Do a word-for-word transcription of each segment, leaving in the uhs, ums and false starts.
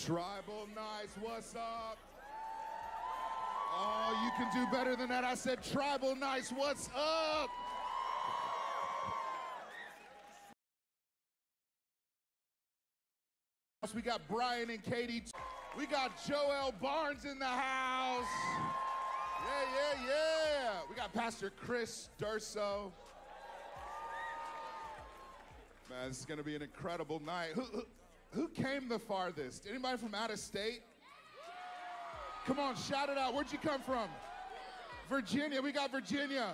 Tribal Nice, what's up? Oh, you can do better than that. I said Tribal Nice, what's up? We got Brian and Katie. We got Joel Barnes in the house. Yeah, yeah, yeah. We got Pastor Chris Durso. Man, this is going to be an incredible night. Who, who, who came the farthest? Anybody from out of state? Come on, shout it out. Where'd you come from? Virginia. We got Virginia.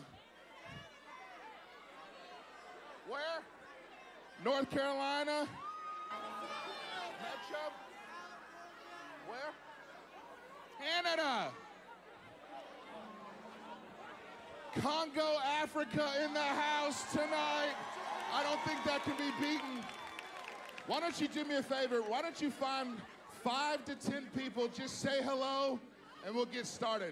Where? North Carolina? Metro? Where? Canada. Congo, Africa in the house tonight. I don't think that can be beaten. Why don't you do me a favor? Why don't you find five to ten people, just say hello, and we'll get started.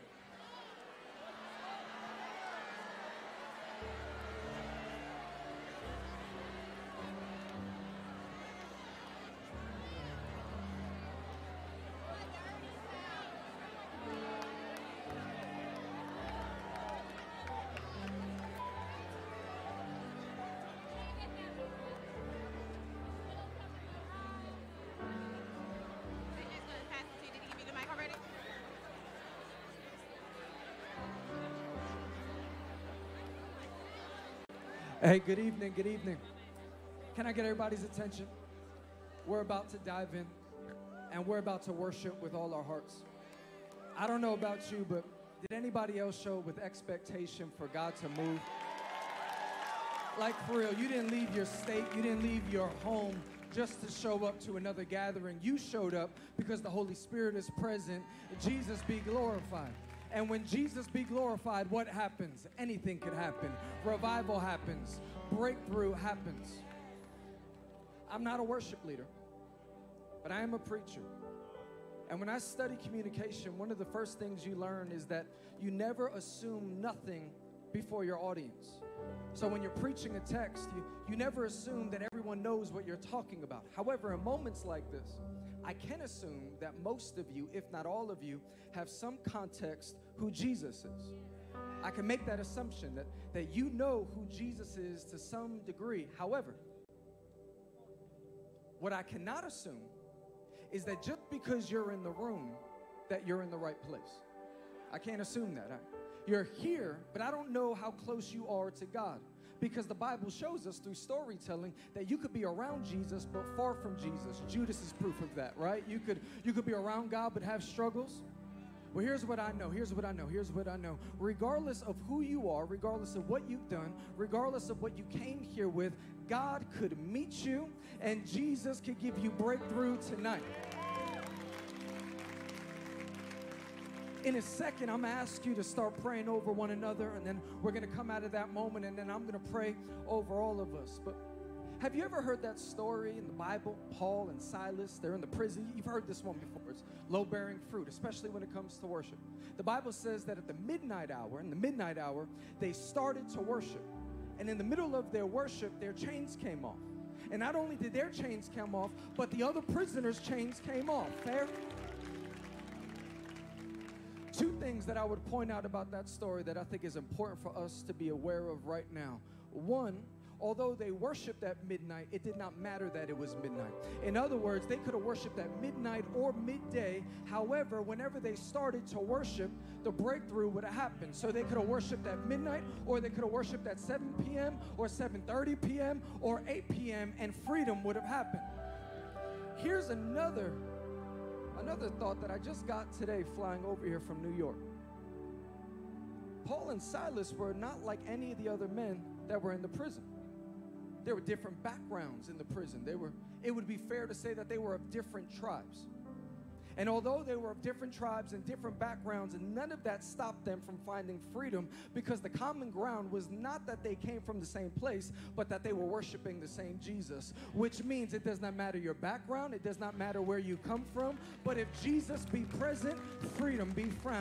Hey, good evening, good evening. Can I get everybody's attention? We're about to dive in, and we're about to worship with all our hearts. I don't know about you, but did anybody else show with expectation for God to move? Like, for real, you didn't leave your state, you didn't leave your home just to show up to another gathering. You showed up because the Holy Spirit is present. Jesus be glorified. And when Jesus be glorified, what happens? Anything could happen. Revival happens. Breakthrough happens. I'm not a worship leader, but I am a preacher. And when I study communication, one of the first things you learn is that you never assume nothing before your audience. So when you're preaching a text, you, you never assume that everyone knows what you're talking about. However, in moments like this, I can assume that most of you, if not all of you, have some context who Jesus is. I can make that assumption that, that you know who Jesus is to some degree. However, what I cannot assume is that just because you're in the room, that you're in the right place. I can't assume that. I, you're here, but I don't know how close you are to God. Because the Bible shows us through storytelling that you could be around Jesus but far from Jesus. Judas is proof of that, right? You could, you could be around God but have struggles. Well, here's what I know. Here's what I know. Here's what I know. Regardless of who you are, regardless of what you've done, regardless of what you came here with, God could meet you and Jesus could give you breakthrough tonight. In a second, I'm going to ask you to start praying over one another, and then we're going to come out of that moment, and then I'm going to pray over all of us. But have you ever heard that story in the Bible? Paul and Silas, they're in the prison. You've heard this one before. It's low-bearing fruit, especially when it comes to worship. The Bible says that at the midnight hour, in the midnight hour, they started to worship. And in the middle of their worship, their chains came off. And not only did their chains come off, but the other prisoners' chains came off. Fair? Two things that I would point out about that story that I think is important for us to be aware of right now. One, although they worshiped at midnight, it did not matter that it was midnight. In other words, they could have worshiped at midnight or midday. However, whenever they started to worship, the breakthrough would have happened. So they could have worshiped at midnight, or they could have worshiped at seven p m or seven thirty p m or eight p m and freedom would have happened. Here's another Another thought that I just got today flying over here from New York. Paul and Silas were not like any of the other men that were in the prison. There were different backgrounds in the prison. They were, it would be fair to say that they were of different tribes. And although they were of different tribes and different backgrounds, and none of that stopped them from finding freedom, because the common ground was not that they came from the same place, but that they were worshiping the same Jesus, which means it does not matter your background, it does not matter where you come from, but if Jesus be present, freedom be found.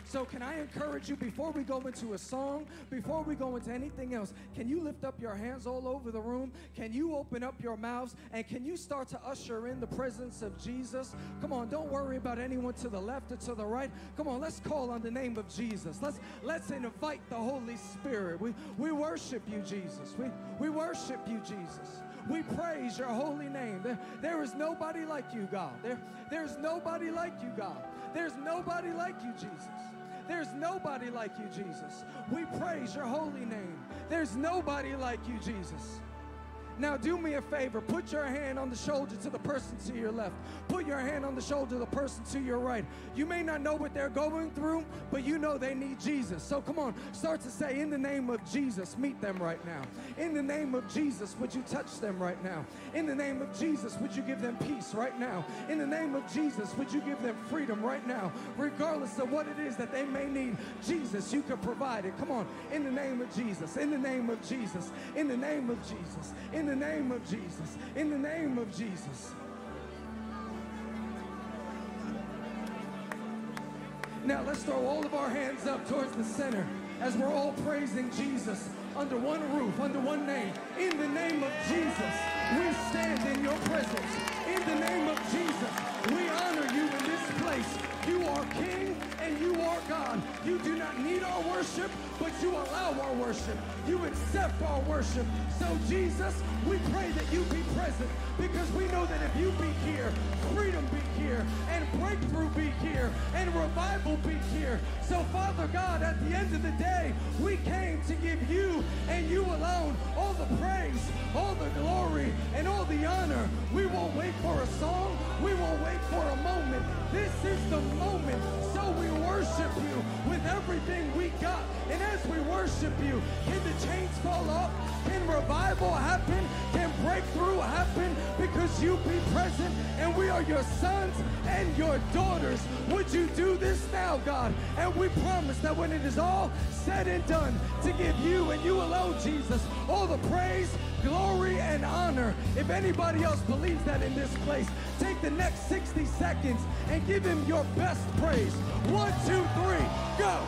So can I encourage you, before we go into a song, before we go into anything else, can you lift up your hands all over the room? Can you open up your mouths? And can you start to usher in the presence of Jesus? Come on, don't worry about anyone to the left or to the right. Come on, let's call on the name of Jesus. Let's let's invite the Holy Spirit. We, we worship you, Jesus. We, we worship you, Jesus. We praise your holy name. There, there is nobody like you, God. There, there's nobody like you, God. There's nobody like you, Jesus. There's nobody like you, Jesus. We praise your holy name. There's nobody like you, Jesus. Now do me a favor. Put your hand on the shoulder to the person to your left. Put your hand on the shoulder to the person to your right. You may not know what they're going through, but you know they need Jesus. So come on, start to say, in the name of Jesus, meet them right now. In the name of Jesus, would you touch them right now? In the name of Jesus, would you give them peace right now? In the name of Jesus, would you give them freedom right now? Regardless of what it is that they may need, Jesus, you can provide it. Come on, in the name of Jesus, in the name of Jesus, in the name of Jesus, in In the name of Jesus, in the name of Jesus. Now let's throw all of our hands up towards the center as we're all praising Jesus under one roof, under one name. In the name of Jesus, we stand in your presence. In the name of Jesus, we honor you in this place. You are King and you are God. You do not need our worship, but you allow our worship. You accept our worship. So Jesus, we pray that you be present, because we know that if you be here, freedom be here, and breakthrough be here, and revival be here. So Father God, at the end of the day, we came to give you and you alone all the praise, all the glory, and all the honor. We won't wait for a song. We won't wait for a moment. This is the moment. So we worship you with everything we got. And as we worship you, can the chains fall off? Can revival happen? Can breakthrough happen? Because you be present and we are your sons and your daughters. Would you do this now, God? And we promise that when it is all said and done, to give you and you alone, Jesus, all the praise, glory, and honor. If anybody else believes that in this place, take the next sixty seconds and give him your best praise. One, two, three, go.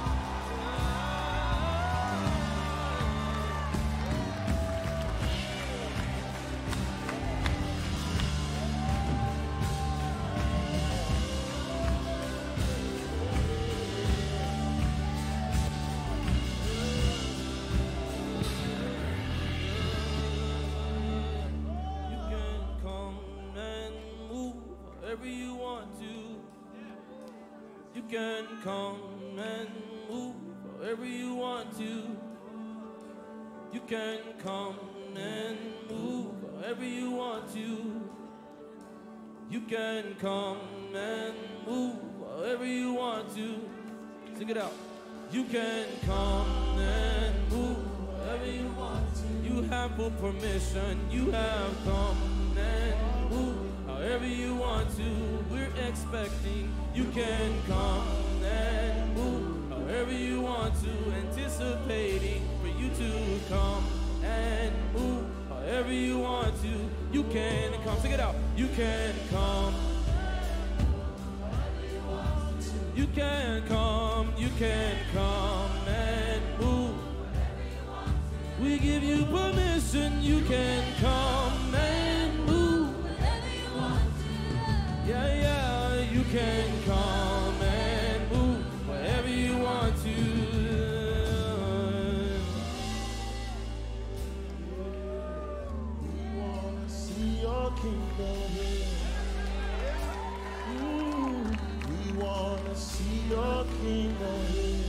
You can come and move wherever you want to. You can come and move wherever you want to. You can come and move wherever you want to. Sing it out. You can come and move wherever you want to. You have full permission. You have come and move however you want to. We're expecting. You can come and move however you want to. Anticipating for you to come and move however you want to. You can come. Sing it out. You can come. You can come. You can come and move. We give you permission. You can come and move. Yeah, yeah. You can come and move wherever you want to. We want to see your kingdom here. Ooh, we want to see your kingdom here.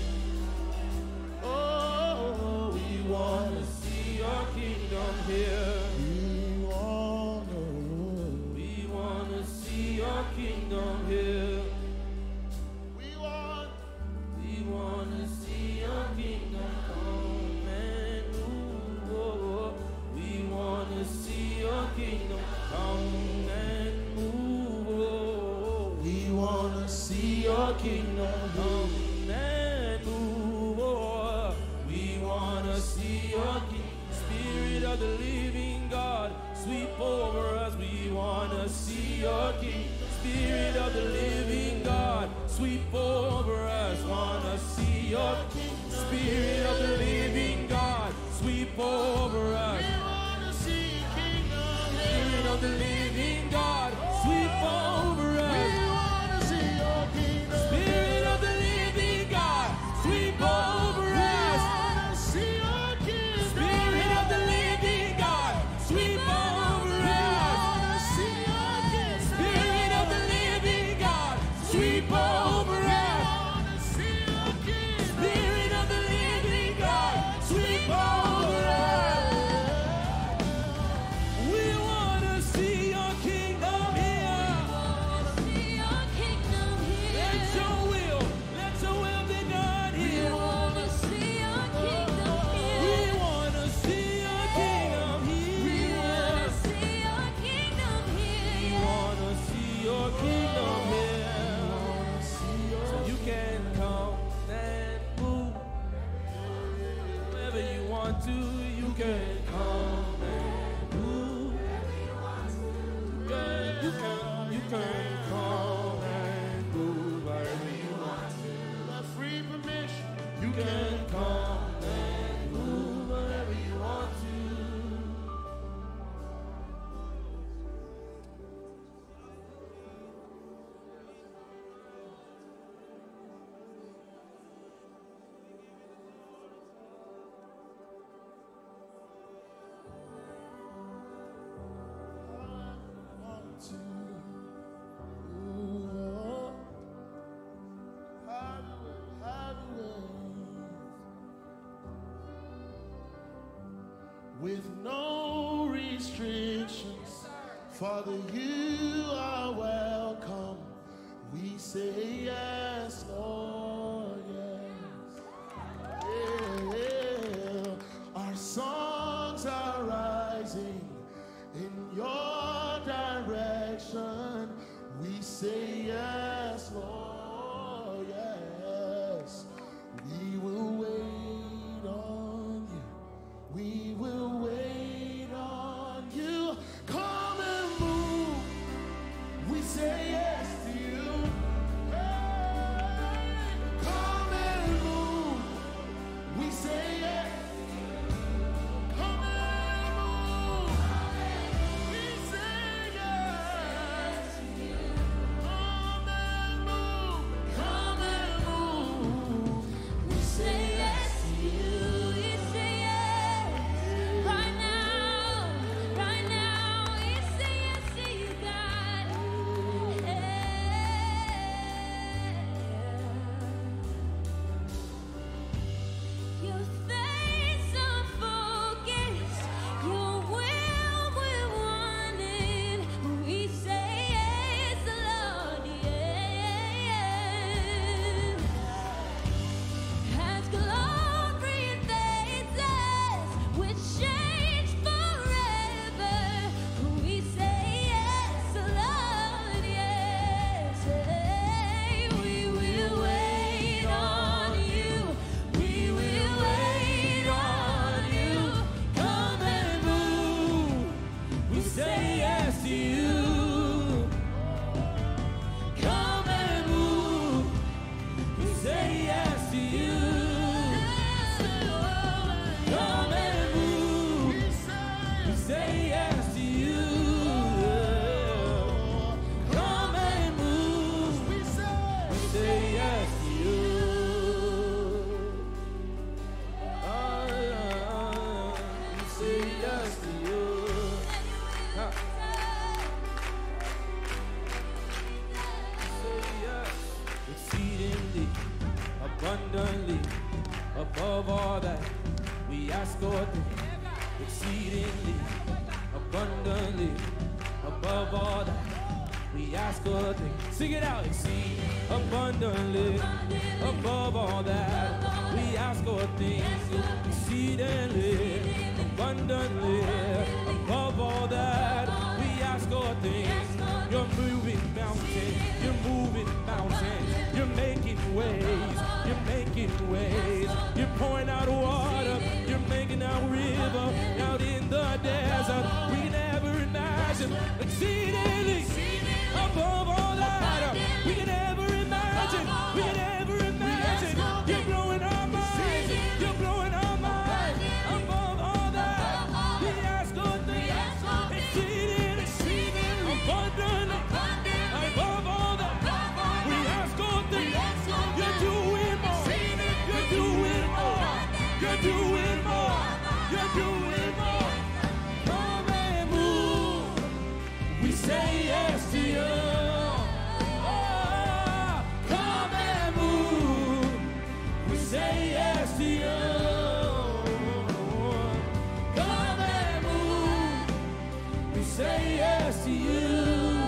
Oh, we want to See your kingdom here. We want to. We want to see your kingdom here. We want. We want to see your kingdom come and move. Oh, we want to see your kingdom come and move. Oh, We want to see your kingdom come here. and move. Oh, we want to see your kingdom. Spirit of the living God, sweep over us. We want to see your kingdom. Spirit of the living God, sweep over us. Wanna see your Spirit of the living God, sweep over us. Spirit of the living God, sweep over us. Spirit of the living God, sweep over us. Spirit of the living God, sweep over us. Spirit of the living God, sweep over us. Spirit of the living God, sweep over us. We wanna see your kingdom here. Let your will, let your will be done here. We wanna see your kingdom here. We wanna see your kingdom here. We wanna see your kingdom here. We wanna see your kingdom here. So you can come and move wherever you want to. You can come and move. You can, you can, you can come and move wherever you want to. Free permission. You can come and move wherever you want to. With no restrictions, Father, you are welcome. We say yes, Lord, yes. Yeah. Our songs are rising in your direction. We say yes, Lord, yes. We will wait on you. We will wait on you. Come and move. We say yes to you. Hey, come and move. We say yes. Come and move. We say yes. Come and move. Come and move. We say yes to you. We say yes. Right now, right now, we say yes to you, God. Your face unfocused, your will we wanted. We say yes, Lord, yes. As glory fades, which change forever, we say yes, Lord, yes. We will wait on you. We will wait on you. Come and move. We say yes to you. Come and move. We say yes to you. Come and move. We say yes to you. Come and move. We say yes to you. Ah, we say yes to you. Ah. Say yes. Exceedingly, abundantly, above all that we ask or think. Exceedingly, abundantly, above all that we ask or think. Sing it out. Exceed abundantly, above all that we ask or think. Exceedingly, abundantly, above all that we ask or think. You're moving mountains, you're moving mountains, you're making ways, you're making ways, you're pouring out water, you're making out river out in the desert. We never imagined exceedingly above all You're doing more. Come and move. We say yes to you. Oh, come and move. We say yes to you. Come and move. We say yes to you.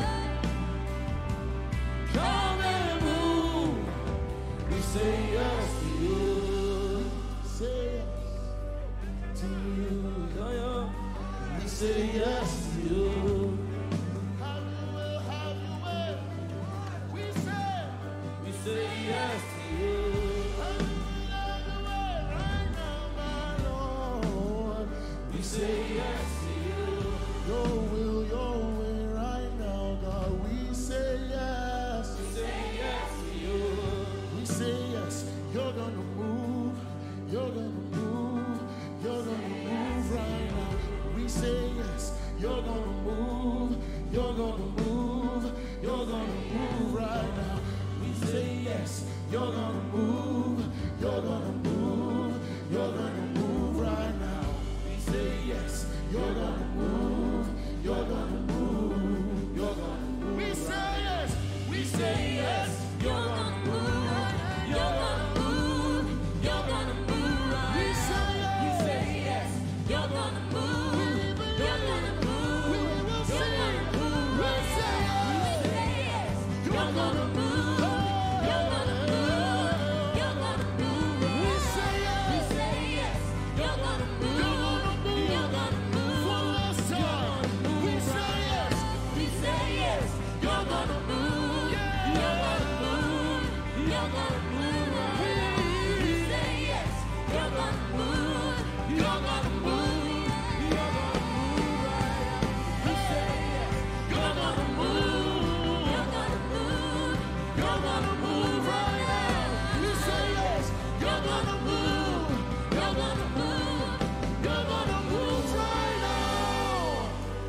Come and move. We say yes to you. Say yes to you. Yeah, yeah. We say yes to you. Have your way, have your way. We say, We say yes to you. have your way, have your way right now, my Lord. We say yes to you. Your will, your way right now, God. We say yes. We say yes to you. We say yes. You're gonna move. You're gonna move. You're gonna move right now. We say yes. You're gonna move. You're gonna move. You're gonna move right now. We say yes. You're gonna move. You're gonna move. You're gonna move right now. We say yes. You're gonna move. You're gonna move. You're gonna move. We say yes. We say yes. You're gonna move. You're gonna move. You're gonna move. We say We yes. say yes. You're gonna move. You're gonna move. We will You're sing. gonna move. We say yes. We say yes. You're gonna move. You're gonna move. You're gonna move. We say yes. We say yes. You're gonna move. You're gonna move. One last time. We say yes. We say yes. You're gonna move. You're gonna move. You're gonna move. We say yes. You're gonna move. You're gonna move. You're gonna move right now. We say yes. You're gonna move. You're gonna move. You're gonna move right now. We say yes. You're gonna move. You're gonna move. You're gonna move right now.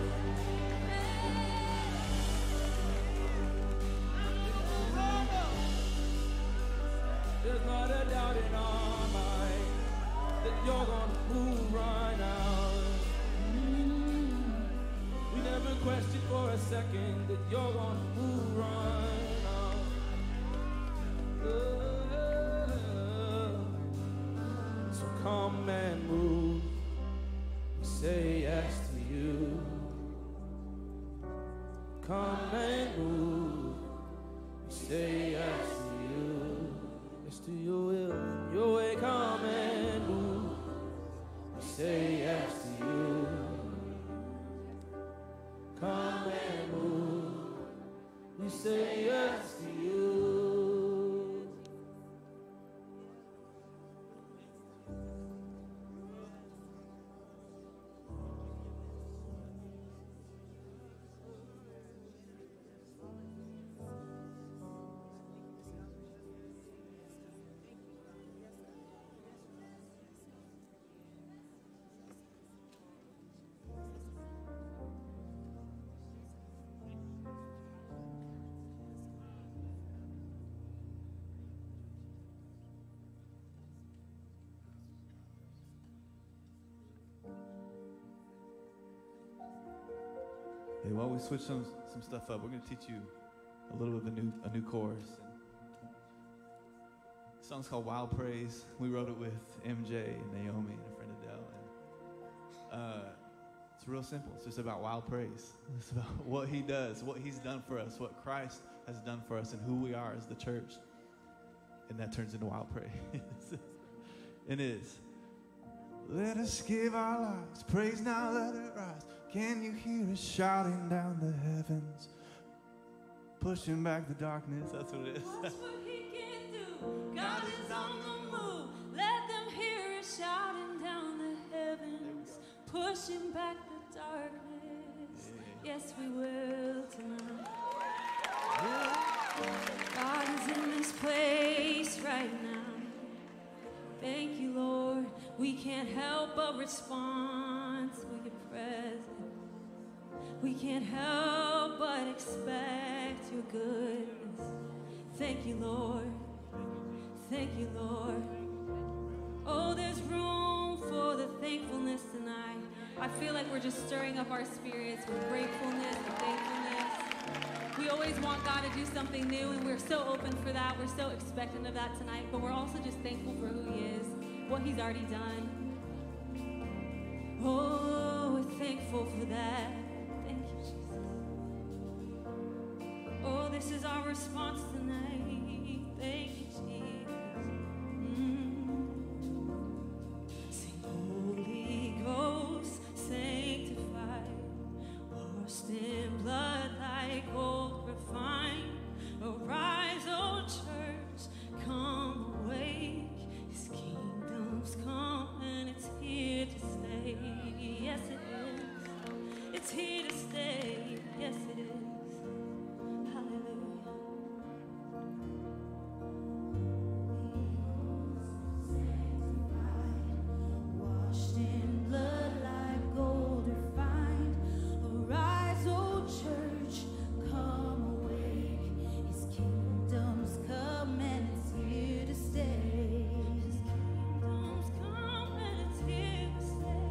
There's not a doubt in our mind that you're gonna move right now. We never questioned for a second that you're gonna move right now. So come and move. We say yes to you. Come and move. We say yes to you. Yes to your will and your way. Come and move. We say yes to you. Come and move. We say yes to you. Hey, while we switch some some stuff up, we're going to teach you a little bit of a new a new chorus. The song's called Wild Praise. We wrote it with M J and Naomi and a friend Adele. And uh, it's real simple. It's just about wild praise. It's about what He does, what He's done for us, what Christ has done for us, and who we are as the church. And that turns into wild praise. It is. Let us give our lives praise now, let it rise. Can you hear us shouting down the heavens, pushing back the darkness? That's what it is. Watch what He can do. God is on the move. Let them hear us shouting down the heavens, pushing back the darkness. Yes, we will tonight. God is in this place right now. Thank you, Lord. We can't help but respond to your presence. We can't help but expect your goodness. Thank you, Lord. Thank you, Lord. Oh, there's room for the thankfulness I feel like we're just stirring up our spirits with gratefulness and thankfulness. We always want God to do something new, and we're so open for that. We're so expectant of that tonight, but we're also just thankful for who He is, what He's already done. Oh, we're thankful for that. Thank you, Jesus. Oh, this is our response tonight. Thank you, Jesus. Mm. Sing, Holy Ghost, sanctified, washed in blood like gold refined. Arise, O church, come awake. His kingdom's come and it's here to stay. Yes, it is. It's here to stay. Yes, it is. Hallelujah. Washed in blood like gold refined. Arise, O church, come awake. His kingdom's come and it's here to stay. His kingdom's come and it's here to stay.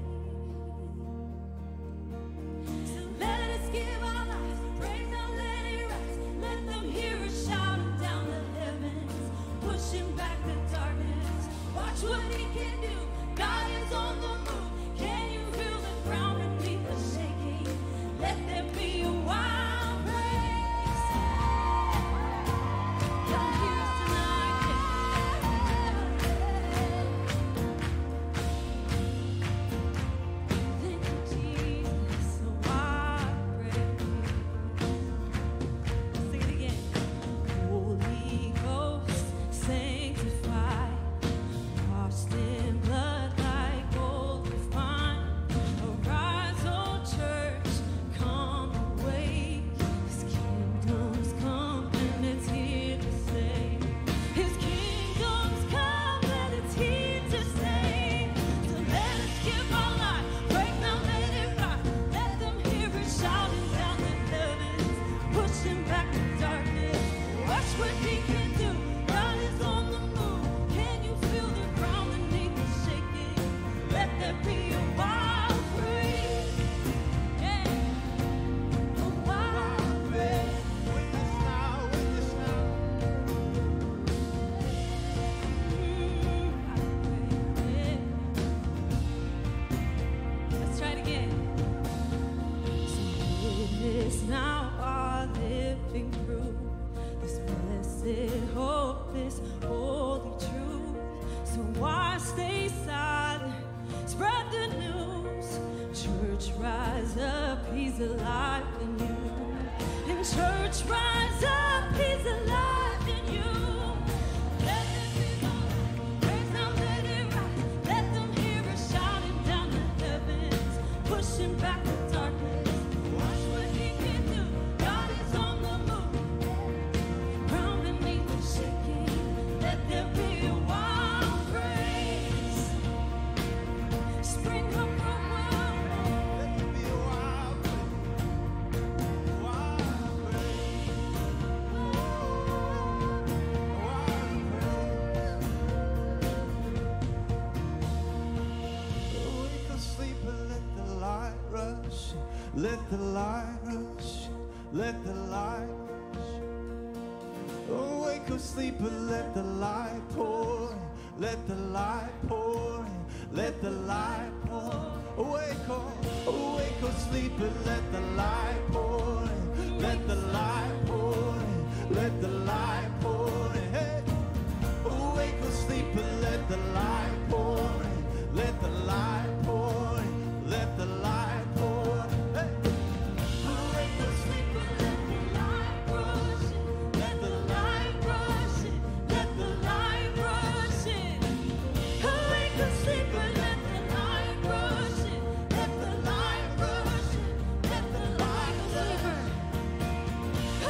So let us give our lives, praise Him, let it rise. Let them hear us shouting down the heavens, pushing back the darkness. Watch what He can do. God is on the move. Can you feel the ground beneath us shaking? Let there be a wild praise. Come hear us tonight. Thank you, Jesus. A wild praise. Sing it again. Holy Ghost, sanctified, washed in blood like gold refined. Arise, O church, come awake. His kingdom's come and it's here to stay. His kingdom's come and it's here to stay. So let us give our life, break now, let it rock. Let them hear us shouting down the heavens, pushing back the darkness. Watch what He can do. God is on the move. Can you feel the ground beneath us shaking? Let there be a wild praise. Yeah. A wild praise. Witness now, witness now. Let's try it again. So witness now our living proof, this blessed hope, this holy truth. So why stay silent? Spread the news. Church, rise up, He's alive in you. And church, rise up, He's alive in you. Let them be known, praise Him, let it rise. Let them hear us shouting down the heavens, pushing back the darkness. Watch what He can do. God is on the move. Ground beneath us shaking. Let there be a wild praise. Spring up from above. Let there be a wild praise. Wild praise. Wild praise. Awake or sleep and let the light rush. Let the light rush. Let the light rush. Awake or sleep and let the light pour. Let the light pour. Let the light pour. Awake or, awake or sleep and let the light pour. Let the light pour. Let the light pour. Hey. Awake or sleep and let the light pour. Let the light pour. Let the light pour. Hey. Awake or sleep and let the light rush in. Let the light rush in. Let the light rush in. Awake or sleep and let the light rush in. Let the light rush in. Let the light rush in.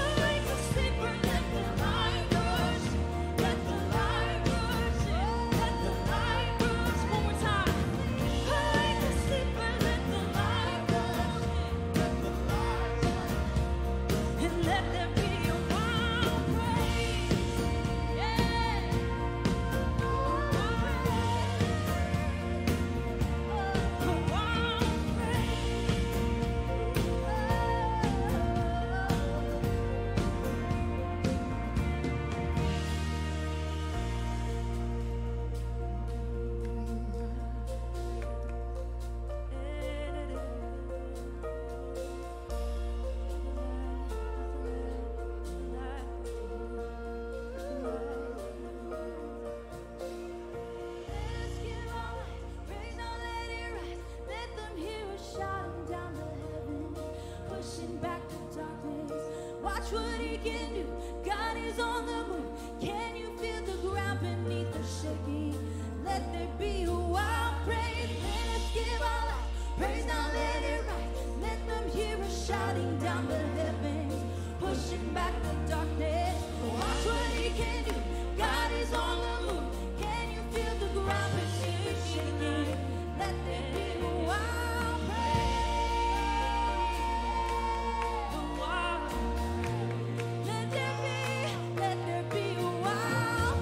can do. God is on the move. Can you feel the ground beneath the shaking? Let there be a wild praise. Let us give our life. Praise now, let it rise. Let them hear us shouting down the heavens, pushing back the darkness. Watch what he can do. God is on the move. Can you feel the ground beneath the shaking? Let there be a wild praise. A wild. Let there be, let there be a wild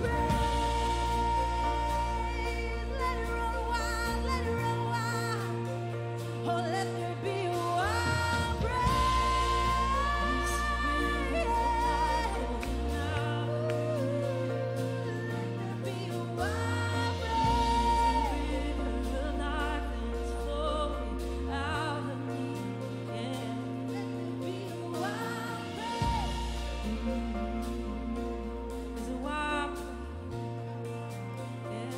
praise. Let it run wild, let it run wild. Oh, let there be a wild praise. Let there be a wild praise. The life is flowing out of me. Yeah. Let there be a wild praise. It's a wild praise. Yeah.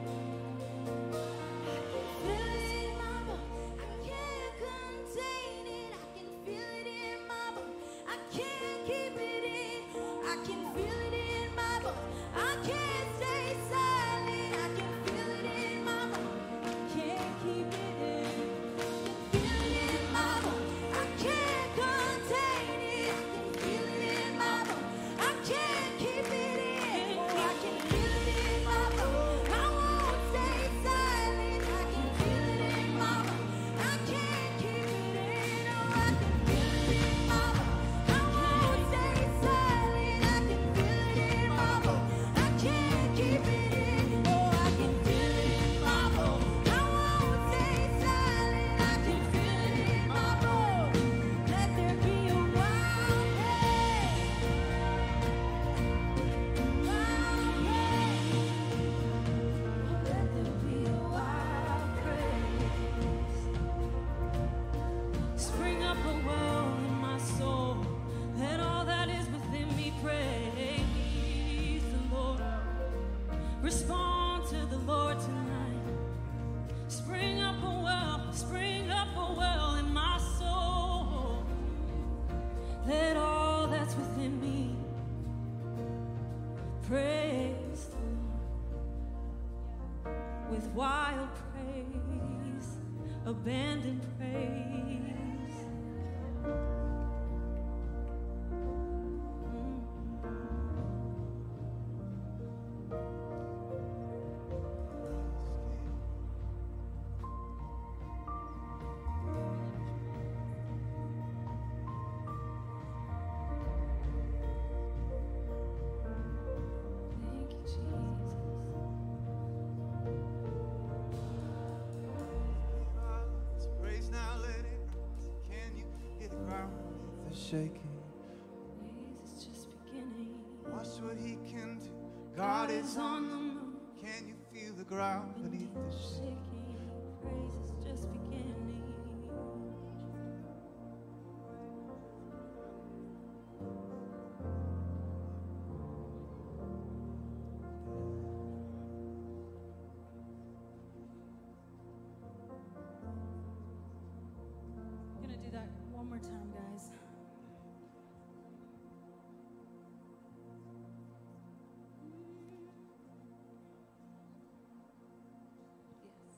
Feel it in my bones. I can't contain it. I can feel it in my bones. I can't keep it in. I can feel it in my bones. I can't stay silent. I can feel it in my bones. I can't keep it in. I can feel it in my bones. I can't contain it. I can feel it in my bones. I can't keep it in. Oh, I can feel it in my bones. I won't stay silent. I can feel it in my bones. I can't keep it in. Oh, I can feel it in my bones. I won't stay silent. I can feel it in my bones. I can't keep it in. Oh, I can feel it in my bones. I won't stay silent. I can feel it in my bones. Let there be a wild praise. Wild praise. Let there be a wild praise. Spring up a well in my soul. Let all that is within me praise the Lord. Respond to the Lord tonight. Spring up a well, spring up a well in my soul. Let all that's within me praise the Lord. With wild praise, abandoned praise. Thank you, Jesus. Praise now, let it rise. Can you hear the ground beneath the shaking? Praise is just beginning. Watch what he can do. God is on the move. Can you feel the ground beneath the shaking? Shaking. Praise is just beginning. I'm gonna do that one more time, guys. Yes.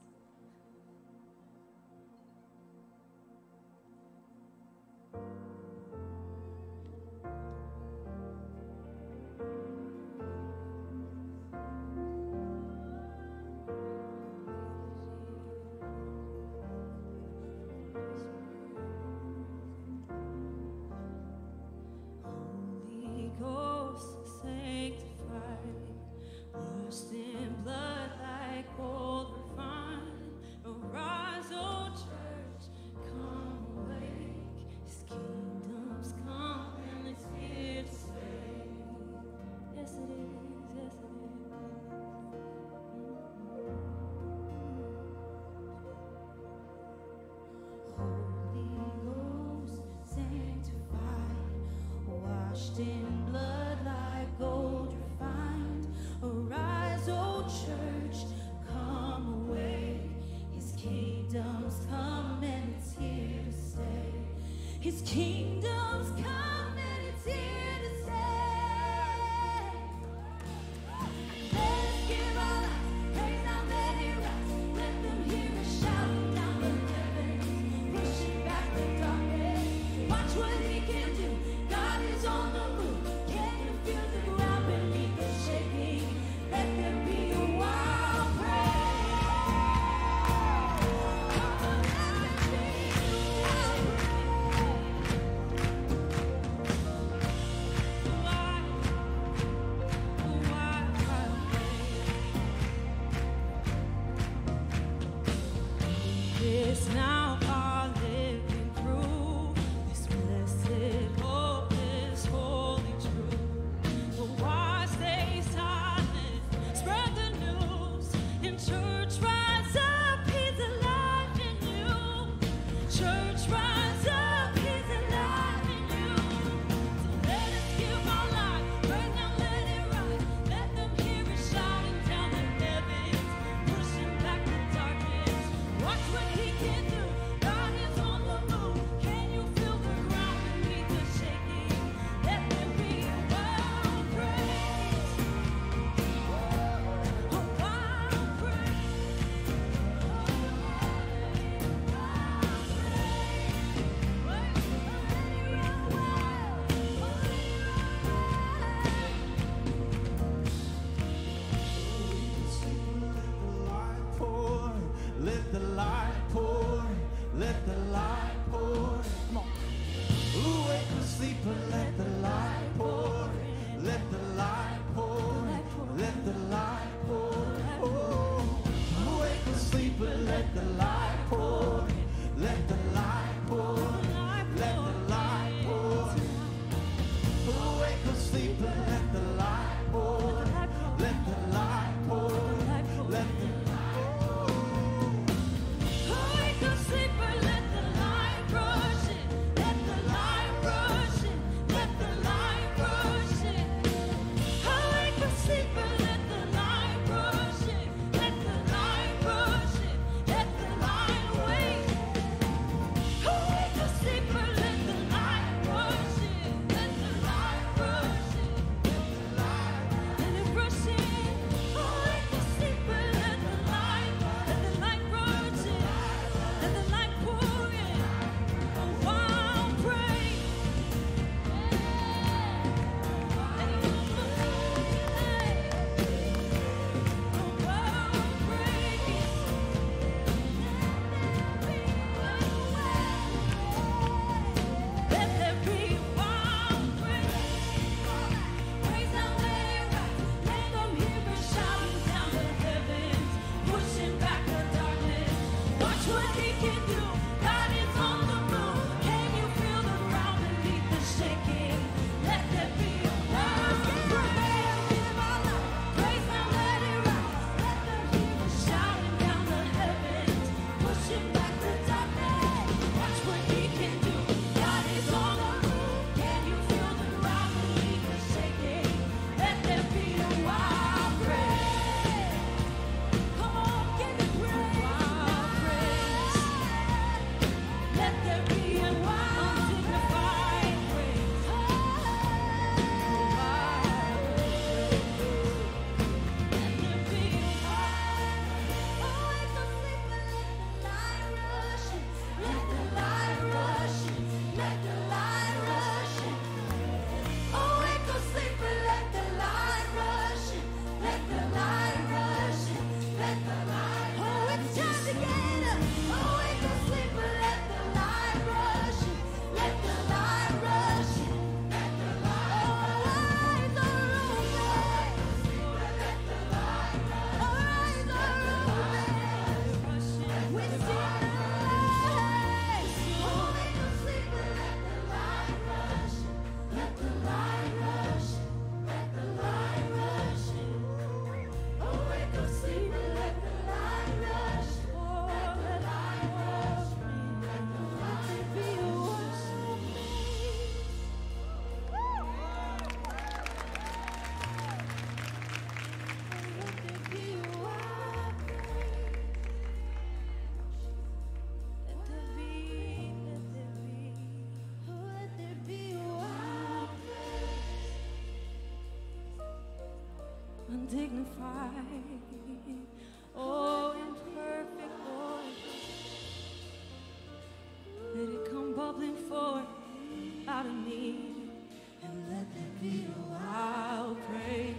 Holy Ghost, sanctified, washed in blood like gold refined. Arise, O church, come awake. His kingdom's come and it's here to stay. Yes, it is. Yes, it is. Holy Ghost, sanctified, washed in blood like gold refined. Arise, O church, come awake. His kingdom's come and it's here to stay. His kingdom's come and it's here to stay. Let's give our lives, praise now, let it rise. Let them hear us shouting down the heavens, pushing back the darkness. Watch what he can do. God is on the move. Can you feel the ground beneath the shaking? Let there be a wild praise. It's now our living through this blessed hope is holy true. So why stay silent? Spread the news. In church, rise up, he's alive in you. Church, rise up, he's alive in you. So let us give our life, right now let it rise. Let them hear us shouting down the heavens, pushing back the darkness. Watch what he can do. dignified. Oh, imperfect, Lord. Let it come bubbling forth out of me, and let there be a wild praise.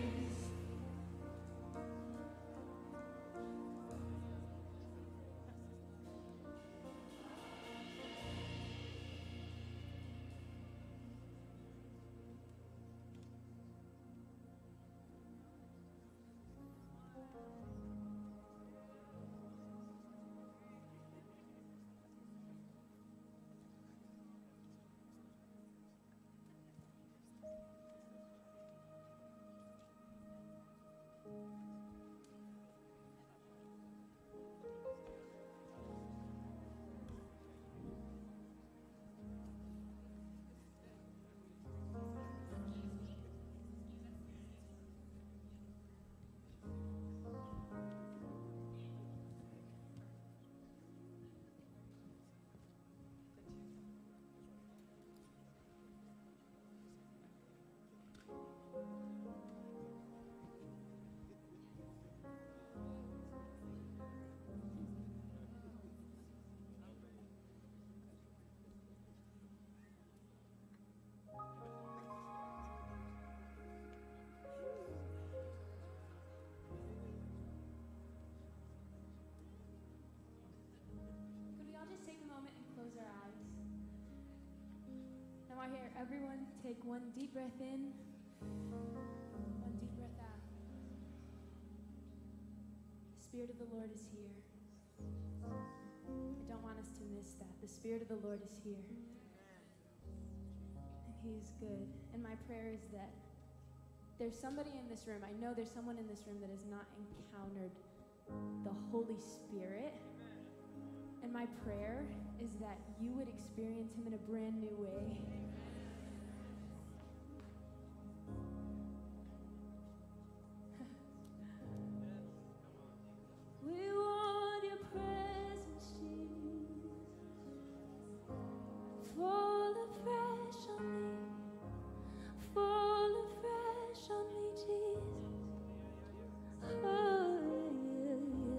Could we all just take a moment and close our eyes? Now I hear everyone take one deep breath in, one deep breath out. The Spirit of the Lord is here. I don't want us to miss that. The Spirit of the Lord is here. And He is good. And my prayer is that there's somebody in this room, I know there's someone in this room that has not encountered the Holy Spirit. And my prayer is that you would experience Him in a brand new way. We want your presence, Jesus. Fall afresh on me. Fall afresh on me, Jesus. Oh, yeah,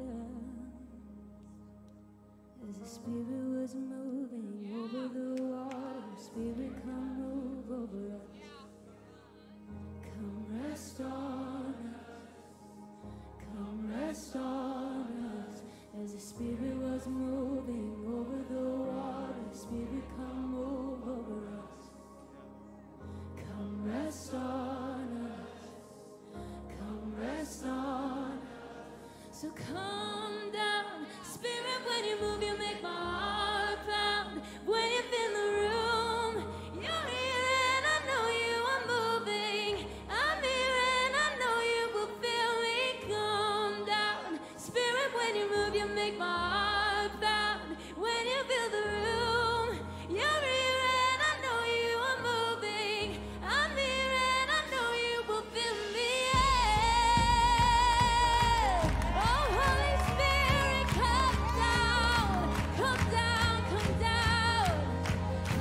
yeah. As the Spirit was moving over the water, Spirit, come move over us. Come rest on us. Come rest on us. As the Spirit was moving over the water, Spirit, come move over us. Come rest on us. Come rest on us. So come down, Spirit, when you move, you make my heart pound. When you feel the room, you're here and I know you are moving. I'm here and I know you will feel me. Come down, Spirit, when you move, you make my heart pound. When you feel the room, you're here and I know you are moving. I'm here and I know you will feel me. Yeah. Oh, Holy Spirit, come down, come down, come down. Oh,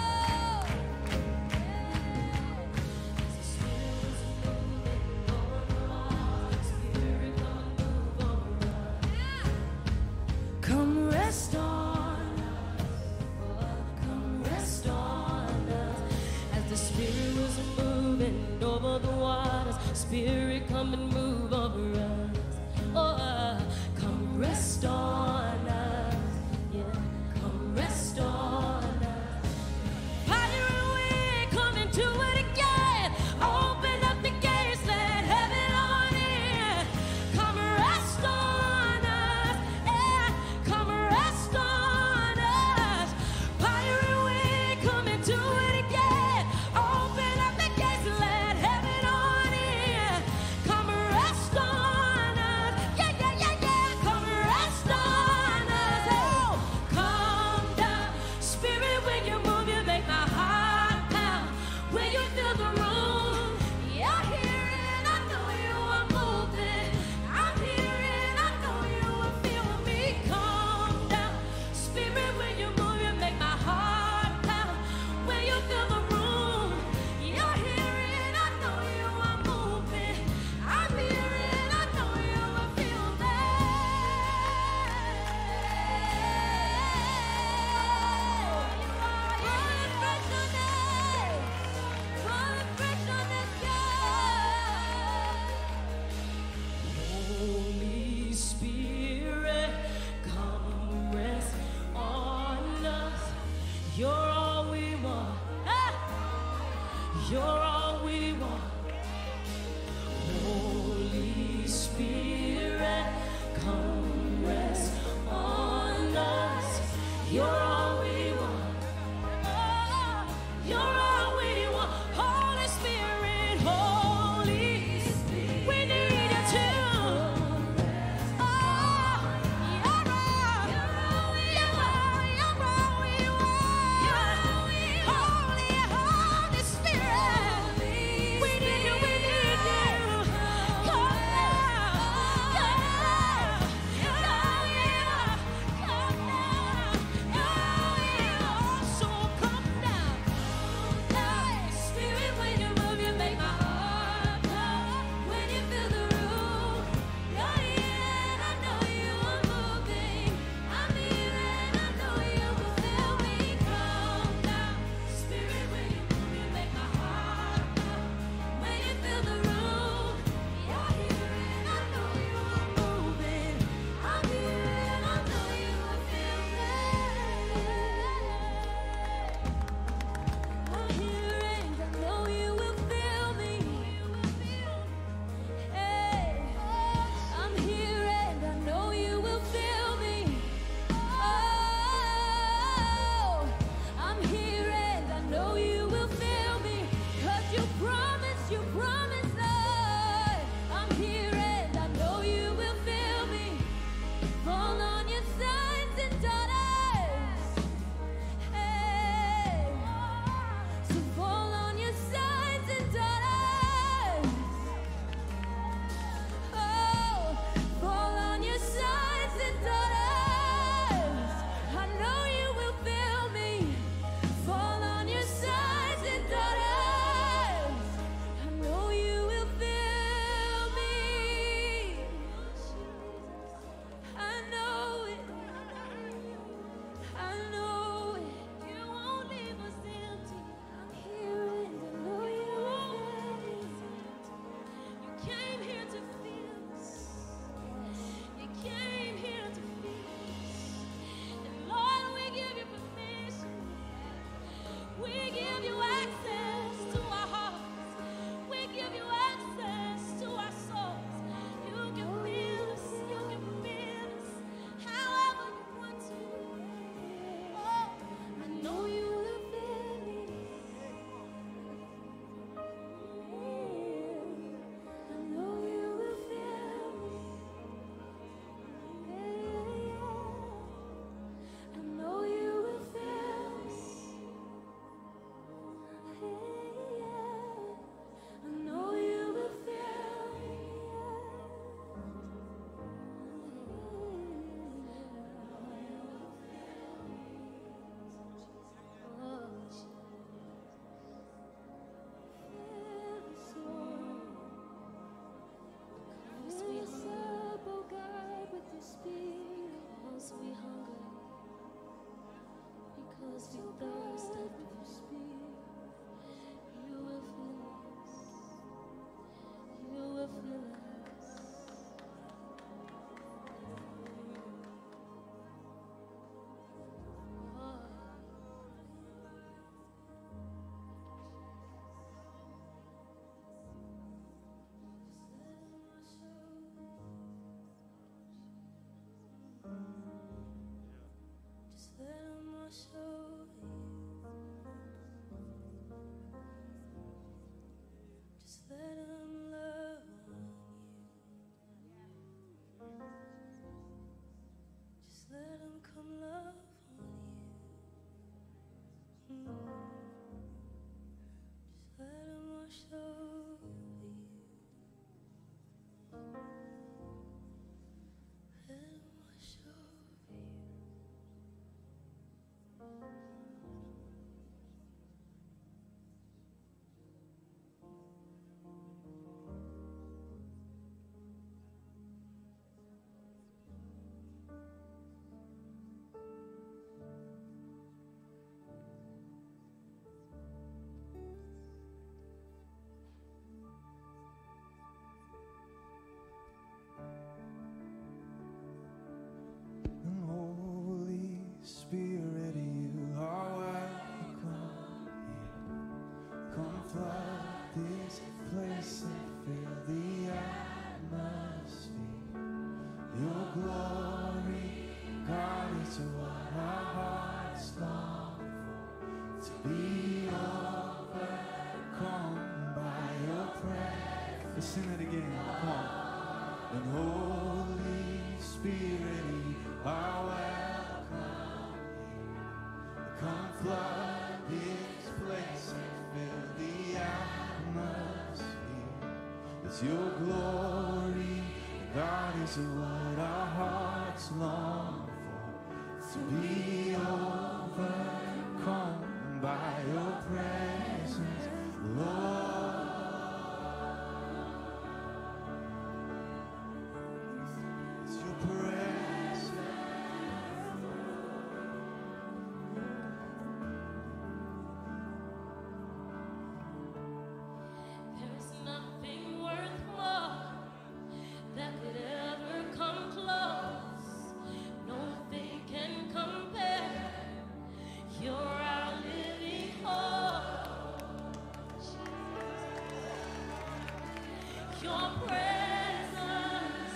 come rest on us. Come rest on us. As the Spirit was moving over the waters, Spirit, come and move over us. Oh, uh, come rest on us. Yeah, come rest on us. Fire and wind, come and do it again. Open up the gates, let heaven on in. Come rest on us. Yeah, come rest on us. Fire and wind, come and do it again. Open up the gates, let heaven on in. Come rest You're all we want. Oh, you're all we want. Holy Spirit, Holy Spirit, we need you to. Oh, you're all, you're all, you're all, you're all we want. Holy, Holy Spirit, we need you, we need you. Come now, come now, come now, come now. So come down. Hey, Spirit, when you move, you make my heart pound. When you fill the room, you're here and I know you are moving. I'm here and I know you will fill me. Come down. Spirit, when you move, you make my heart pound. When you fill the room, you're here and I know you are moving. I'm here and I know you will fill me. I'm here and I know you will fill me. Hey, I'm here and I know you will fill me. Oh, I'm here and I know you will fill me. 'Cause you promised, you promised, Lord. I'm here and I know you will fill me. Fall on your sons and daughters. Hey, so fall on your sons and daughters. Oh, fall on your sons and daughters. I know you will fill me. Fall on your sons and daughters. I know you will fill me. I know it. I know it. You won't leave us empty. I'm here and I know you will fill me. You came here to feed us. You came here to feed us. And Lord, we give you permission. We give you access to our hearts. We give you access to our souls. You can fill us. You can fill us however you want to. Oh, I know you will fill me. I know you will fill me. I know you will fill me. I know you will fill me. Fill us up, oh God, with your spirit. Because we hunger, because we thirst after your spirit. You will fill us. You will fill us. Oh. Just let 'em wash over you. Let's sing that again. Come on. And Holy Spirit, you are welcome. Come flood this place and fill the atmosphere. It's your glory, God, is what our hearts long for. To be overcome by your presence, Lord. It's your presence. There's nothing worth more that could ever come close. Nothing can compare. You're our living hope. Your presence,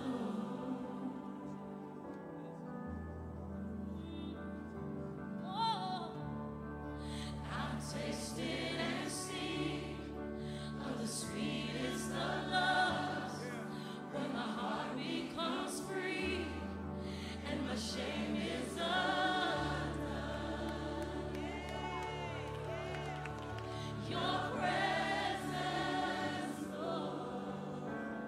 Lord. Oh, I've tasted and seen of the sweetest of loves, when my heart becomes free and my shame is undone. Your presence, Lord.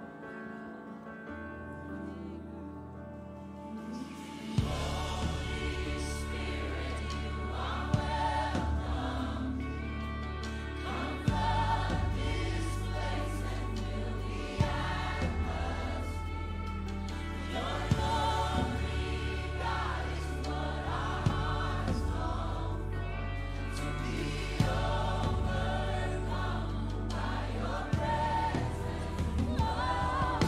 Holy Spirit, you are welcome. Come flood this place and fill the atmosphere. Your glory, God, is what our hearts long for. To be overcome by your presence, Lord.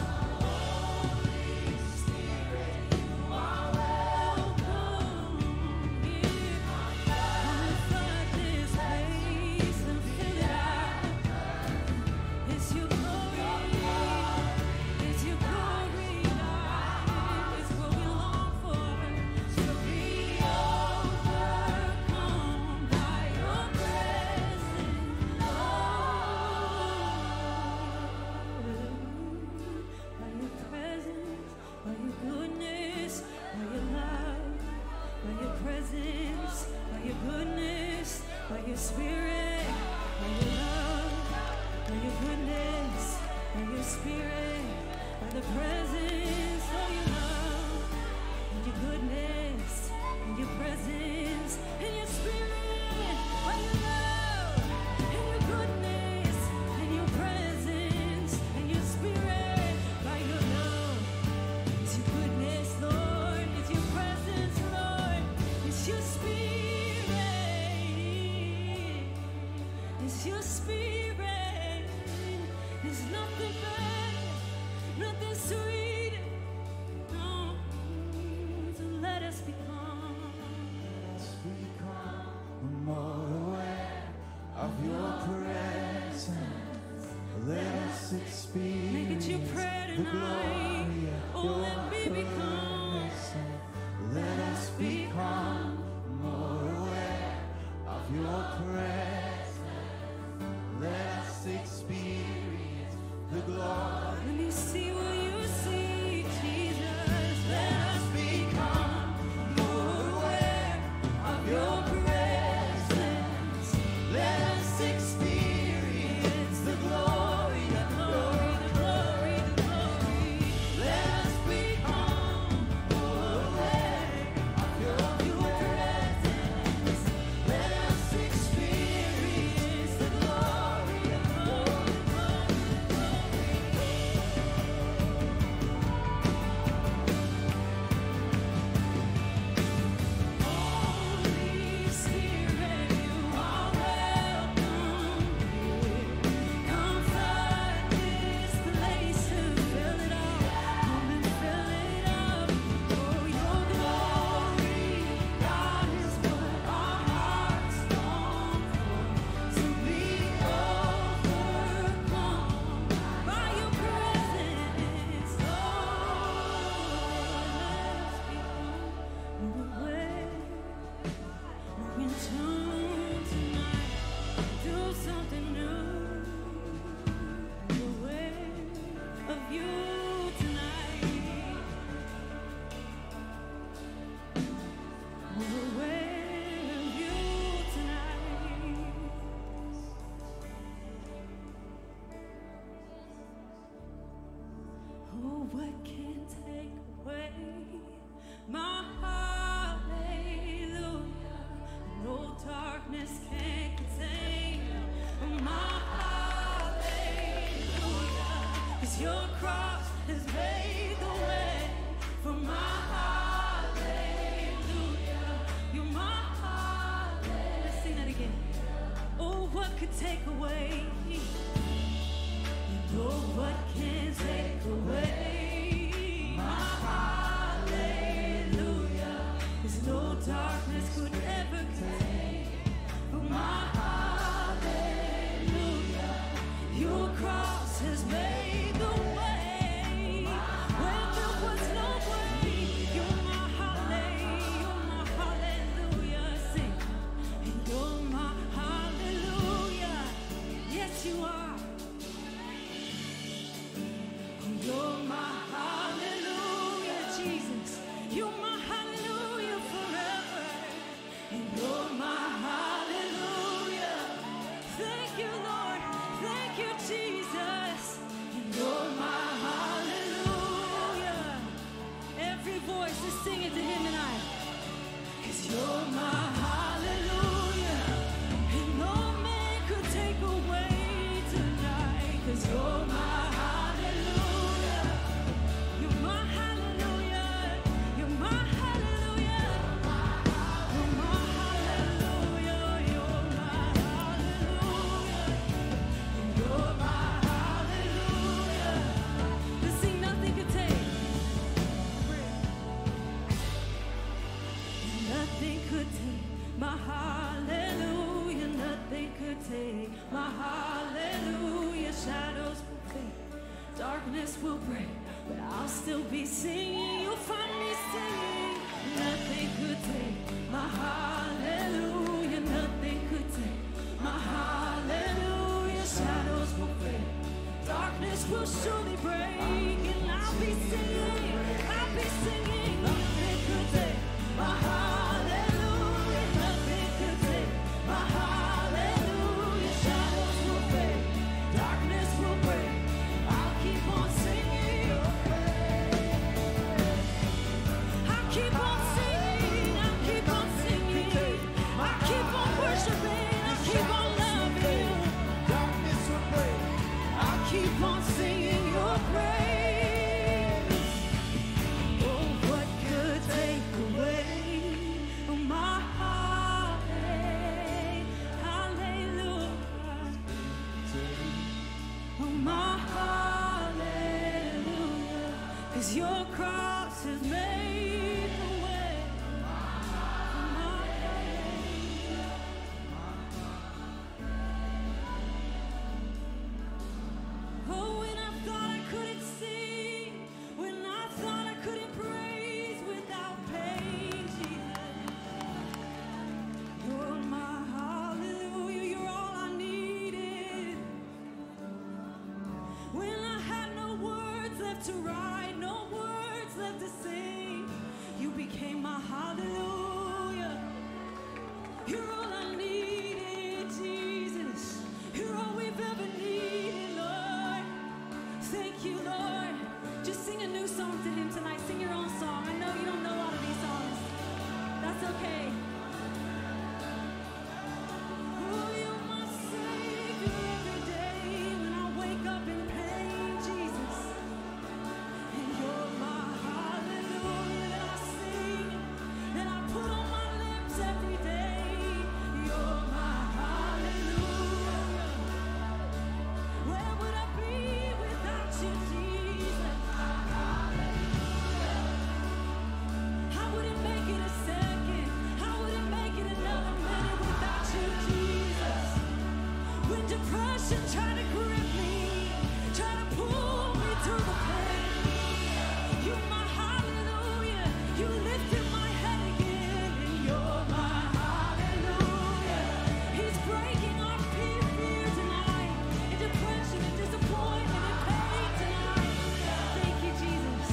Holy Spirit, you are welcome here. Come flood this place and fill it out. It's your glory, it's your glory, God. It's what we long for. To be overcome by your presence, Lord. By your presence, by your goodness, by your love, by your presence, by your goodness, by your spirit, by your love, by your goodness, by your spirit, by the presence of your love, and your goodness, and your presence, and your spirit, by your love, and your goodness, and your presence, and your spirit, by your love. It's your goodness, Lord. It's your presence, Lord. It's your spirit. It's your spirit. There's nothing better, nothing sweeter. No, so let us become. Let's become more aware of your presence. Let us experience Make it your prayer the tonight. glory of Oh, your let me become. presence. Let us become more aware of your presence. Let us experience the glory. Let me see what you see, Jesus. Let us become more aware of your presence. Let us experience the glory, The glory, the glory, the glory. 'cause your cross has made the way for my hallelujah. You're my hallelujah. Let's sing that again. Oh, what could take away? Oh, what can take away my hallelujah? There's no darkness could ever contain my hallelujah. Your cross has made the way when there was no way. You're my hallelujah, you're my hallelujah. Sing, and you're my hallelujah. Yes, you are. You're my hallelujah, Jesus. You're my hallelujah forever. And you're my hallelujah. Thank you, Lord. Thank you, Jesus. And you're my hallelujah. Every voice is singing to him tonight. 'Cause you're my hallelujah. And no man could take away tonight. 'Cause you're my my hallelujah, nothing could take my hallelujah. Shadows will fade, darkness will break, but I'll still be singing. You'll find me singing. Nothing could take my hallelujah, nothing could take my hallelujah. Shadows will fade, darkness will surely break, and I'll be singing, I'll be singing. Nothing could take my hallelujah. Keep on singing your praise. Oh, what could take away my hallelujah? Oh, my hallelujah. 'Cause your cross has made the way for my hallelujah. Oh, when I thought I couldn't sing, when I thought I couldn't praise without pain, Jesus, you're my hallelujah, you're all I needed. When I had no words left to write, no words left to sing, you became my hallelujah. You're all I needed, Jesus. You're all we've ever needed, Lord. Thank you, Lord. Just sing a new song to him tonight. Sing your own song. I know you don't know all of these songs. That's okay. Oh, you're my Savior every day when I wake up in pain, Jesus. And you're my hallelujah that I sing, that I put on my lips every day. You're my hallelujah. Where would I be without you, Jesus? I wouldn't make it a second. I wouldn't make it another minute without you, Jesus. When depression tried to grip me, tried to pull me through the pain, you're my hallelujah. You lifted my head again, and you're my hallelujah. He's breaking off fear tonight, and depression and disappointment and pain tonight. Thank you, Jesus.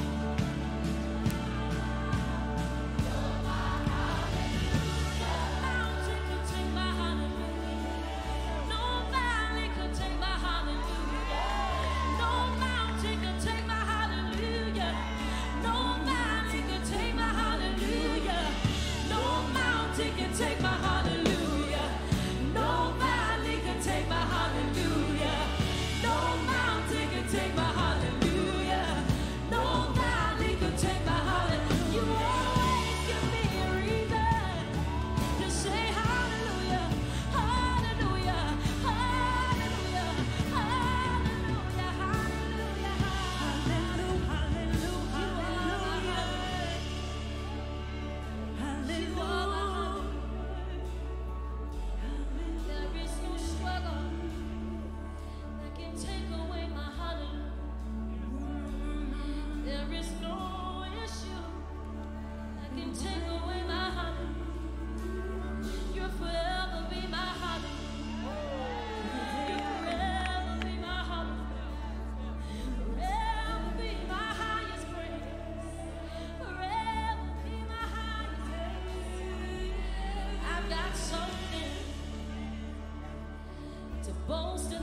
Mountain could take my hallelujah. No valley could take my hallelujah. No mountain could take my hallelujah. No valley could take my hallelujah. No mountain can take my hallelujah. No valley can take my hallelujah. No mountain can take my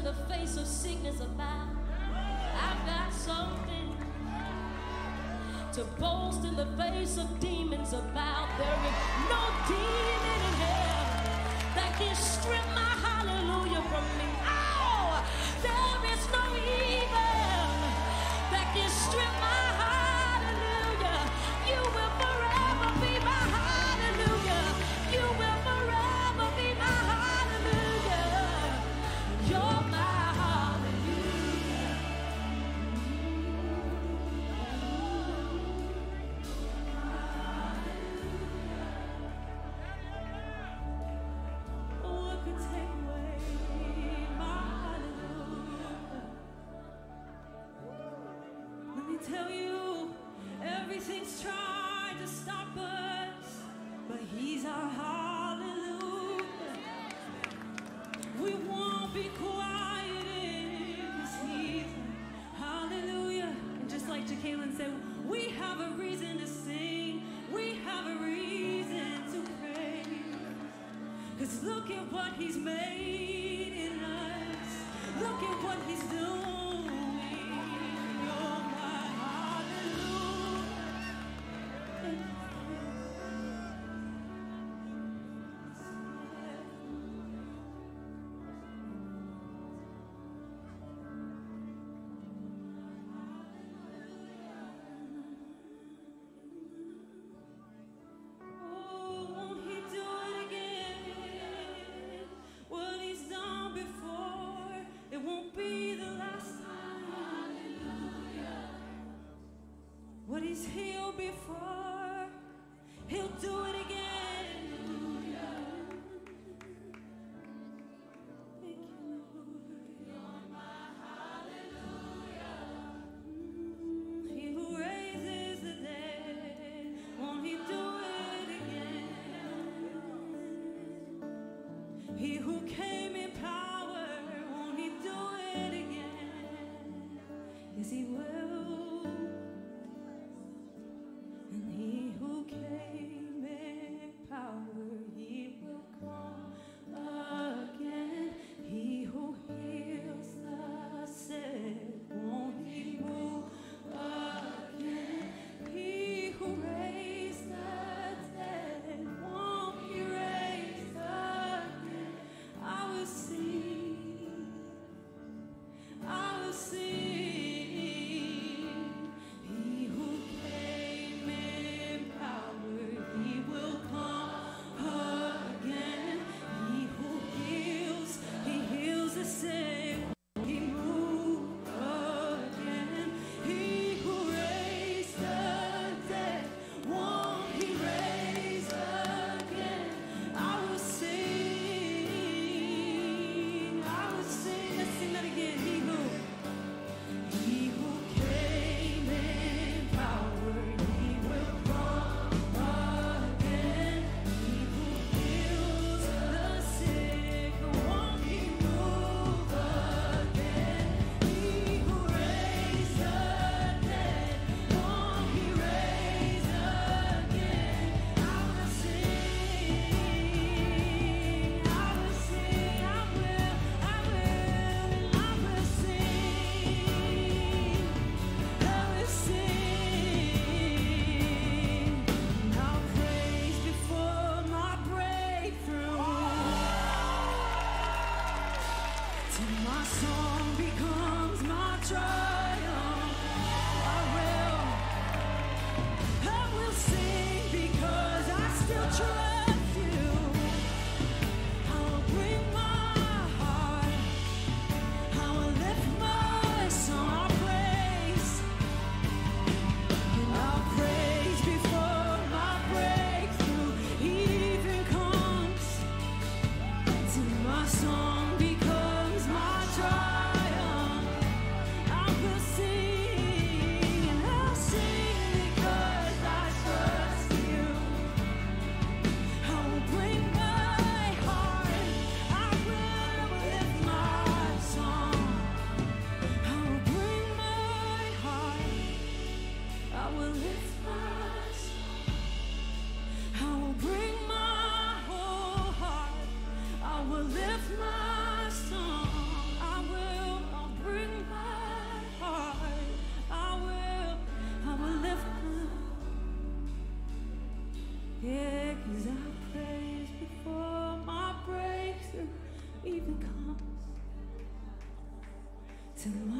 the face of sickness about. I've got something to boast in the face of demons about. There is no demon in hell that can strip my hallelujah from me. Oh, there is no evil that can strip my hallelujah. You will forever be my hallelujah. You will forever be my hallelujah. You're my hallelujah. What could take away my hallelujah? Let me tell you, everything's tried to stop us, but he's our hallelujah. We won't be quieted, 'cause he's hallelujah. And just like Jacqueline said, we have a reason to sing, we have a reason to praise. 'Cause look at what he's made in us, look at what he's doing. You're my hallelujah. Oh, won't he do it again? What he's done before, it won't be the last time. What he's healed before, he'll do it again. Thank you, Lord. Mm, he who raises the dead, won't he do it again? He who came in power, won't he do it again? Yes, he will. And he who came in power, he will come again. He who heals the sick, won't he move again? He who raised the dead, won't he raise again? I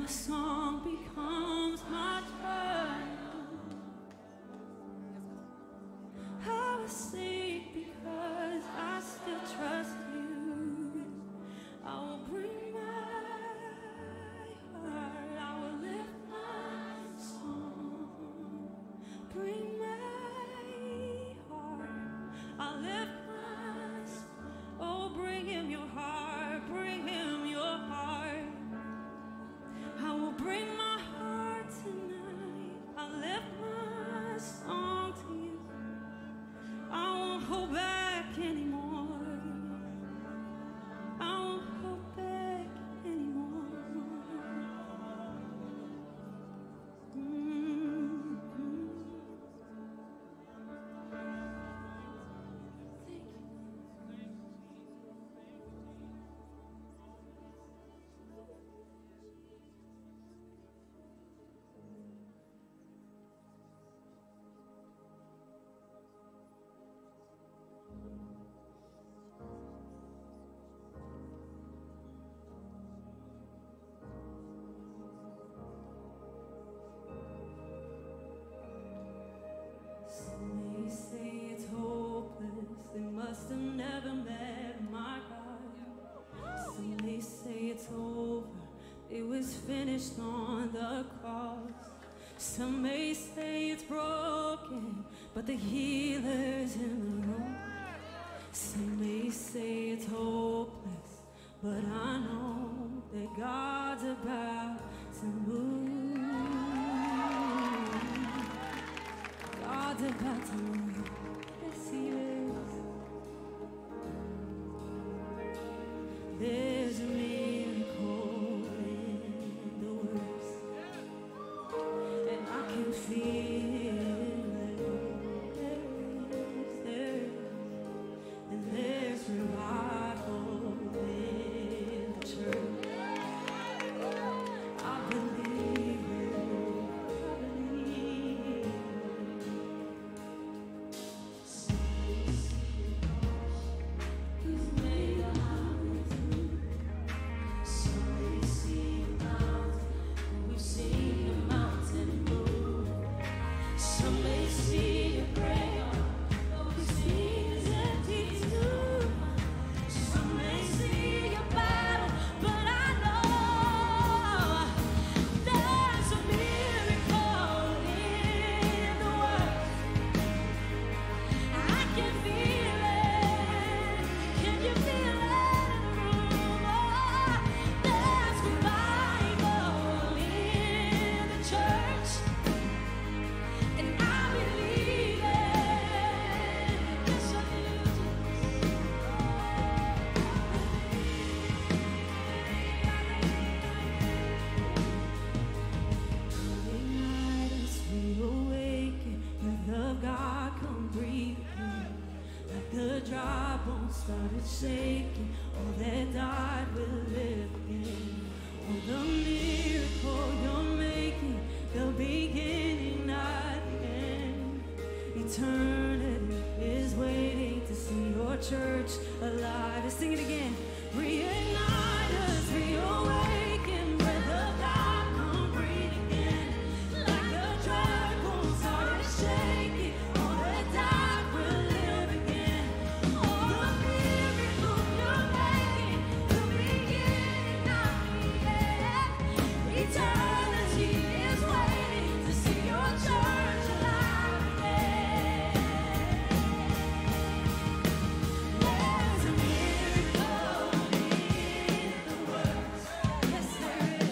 my song becomes my triumph. I will sing because I still trust you. I will bring my heart, I will lift my song. Bring my heart, I'll lift my song. Oh, bring him your heart, bring him your heart. I will bring my heart tonight. I'll lift my song to you. I won't hold back anymore. I won't hold back anymore. Mm-hmm. Thank you. Some may say it's hopeless, they must have never met my God. Some may say it's over, it was finished on the cross. Some may say it's broken, but the healer's in the room. Some may say it's hopeless, but I know that God's about to move. God's about to move. Yes, he is. There's a miracle in the works, and I can feel it. There's, there, and there's revival in the church. I believe it. I believe. He's made a mountain. Some may see a mountain, and we've seen a mountain move. Some may see a grave, but we've seen his empty tomb. Some may see a battle, but I know there's a miracle in the works. I can feel it. Can you feel it in the room? Oh, there's revival in the church, and I believe it. Yes, I do. Ignite us, we awaken. Let love God come breathe again. Like the dry bones started shaking, all that died will live again. Oh, the miracle you're making, the beginning, not the end. Eternity is waiting to see your church alive. Let's sing it again. Reignite us, reawaken, breath of God, come breathe again. Like the dry bones started shaking, all that died will live again. Oh, the miracle you're making, the beginning, not the end. Eternity is waiting to see your church alive again. There's a miracle in the works. Yes, there is.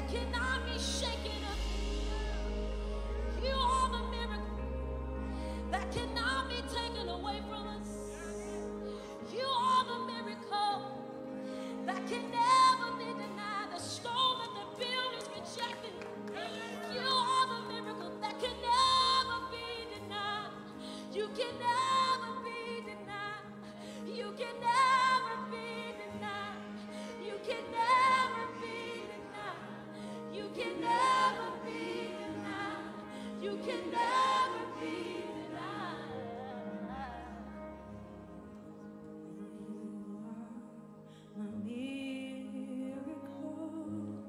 that cannot be shaken up. You are the miracle that cannot be taken away from us. You are the miracle that can never be denied. The stone that the builders rejected. You are the miracle that can never be denied. You can never be denied. You can never be denied. You can never be denied. You can never be denied. You can never be denied. You are my miracle.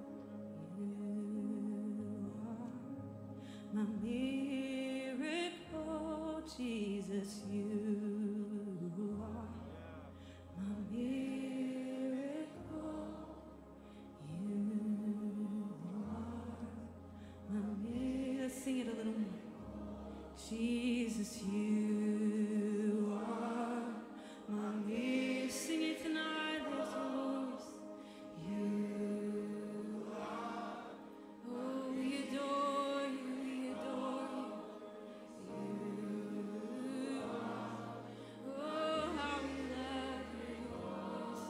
You are my miracle, Jesus. You are my miracle. You are my miracle. Let's sing it a little more. Jesus, you are my miracle. Sing it tonight. Lift your voice. You are. Oh, we adore you. We adore you. You are. Oh, how we love your voice.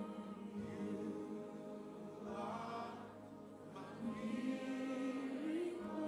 You are my miracle.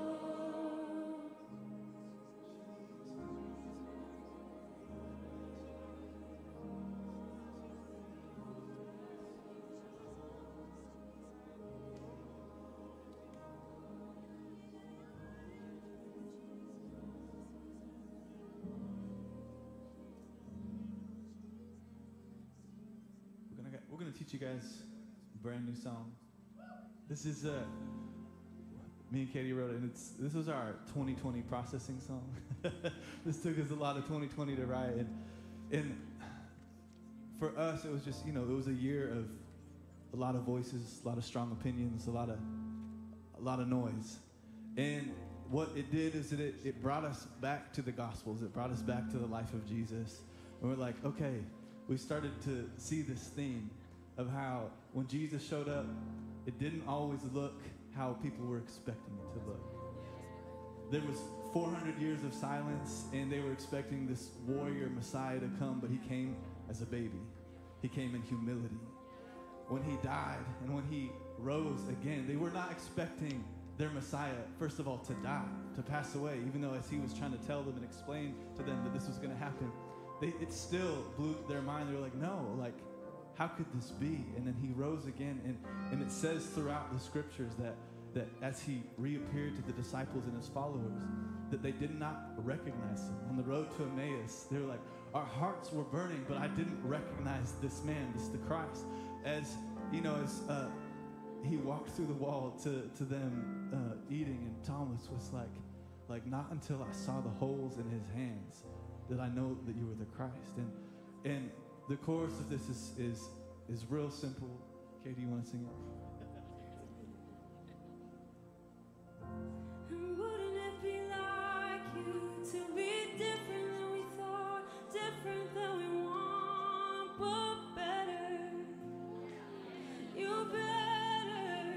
We're gonna we're gonna teach you guys a brand new song. This is uh me and Katie wrote it, and it's this was our twenty twenty processing song. This took us a lot of twenty twenty to write, and and for us it was just, you know, it was a year of a lot of voices, a lot of strong opinions, a lot of a lot of noise. And what it did is that it, it brought us back to the Gospels. It brought us back to the life of Jesus. And we're like, okay, we started to see this theme of how when Jesus showed up, it didn't always look how people were expecting it to look. There was four hundred years of silence, and they were expecting this warrior Messiah to come, but he came as a baby. He came in humility. When he died and when he rose again, they were not expecting their Messiah, first of all, to die, to pass away, even though as he was trying to tell them and explain to them that this was going to happen, they, it still blew their mind. They were like, no, like, how could this be? And then he rose again, and, and it says throughout the scriptures that, that as he reappeared to the disciples and his followers, that they did not recognize him. On the road to Emmaus, they were like, our hearts were burning, but I didn't recognize this man, this the Christ. As, you know, as uh, he walked through the wall to, to them uh, eating, and Thomas was like, like, not until I saw the holes in his hands did I know that you were the Christ. And and the chorus of this is is is real simple. Katie, you want to sing it? And wouldn't it be like you to be different than we thought, different than we want, but better? You're better.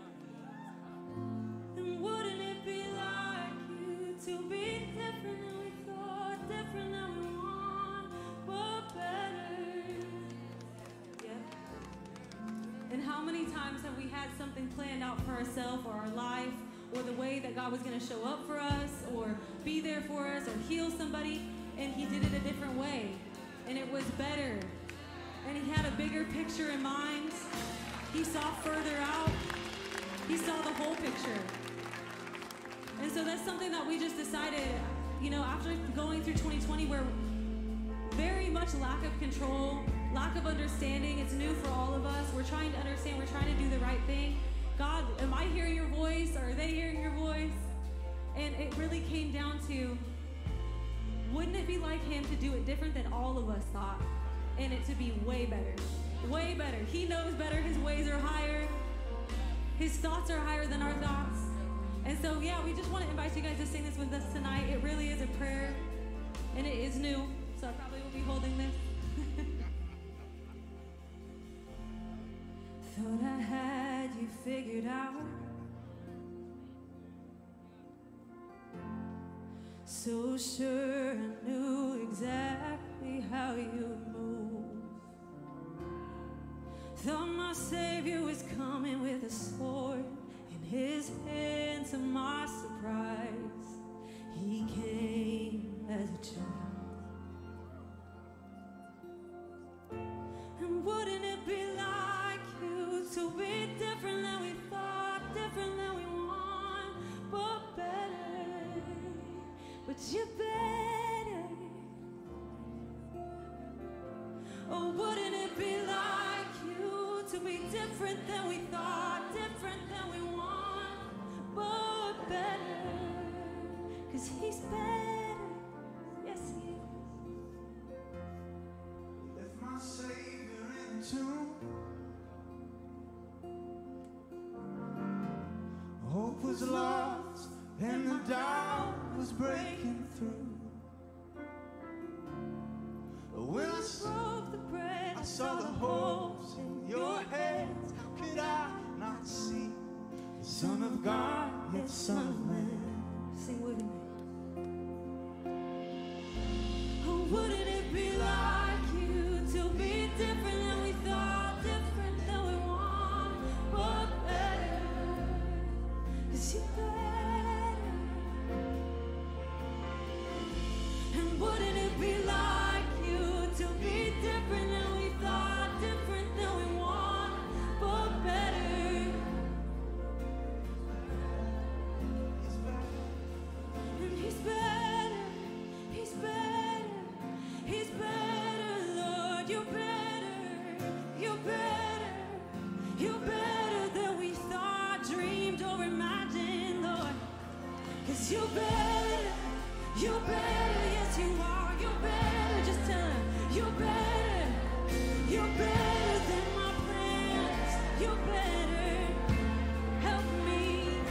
And wouldn't it be like you to be different than we thought, different than we want, but better? Yeah. And how many times have we had something planned out for ourselves or our life, or the way that God was going to show up for us, or be there for us, or heal somebody, and he did it a different way, and it was better, and he had a bigger picture in mind. He saw further out. He saw the whole picture. And so that's something that we just decided, you know, after going through twenty twenty, where very much lack of control, lack of understanding. It's new for all of us. We're trying to understand. We're trying to do the right thing. God, am I hearing your voice, or are they hearing your voice? And it really came down to, wouldn't it be like him to do it different than all of us thought, and it to be way better, way better. He knows better. His ways are higher. His thoughts are higher than our thoughts. And so, yeah, we just want to invite you guys to sing this with us tonight. It really is a prayer, and it is new, so I probably will be holding this. Thought I had you figured out. So sure I knew exactly how you move. Thought my Savior was coming with a sword in his hand. To my surprise, he came as a child. And wouldn't it be like you to be different than we thought, different than we want, but better, but you're better. Oh, wouldn't it be like you to be different than we thought, different than we want, but better, 'cause he's better, yes he is. Left my Savior in the tomb. Hope was lost and the doubt was breaking through. When I saw, Broke the bread, I saw the holes in your hands, how could I not see the Son of God, yet Son of Man? Sing with me. Oh, wouldn't it be like you to be different than we thought, different than we want, but better, 'cause you're better. And wouldn't it be like you to be different than we thought, different than we want, but better. And he's better, he's better, he's better, Lord, you're better, you're better, you're better than we thought, dreamed or imagined, Lord. 'Cause you're better, you're better, yes you are, you're better, just tell him, you're better, you're better than my plans, you're better, help me.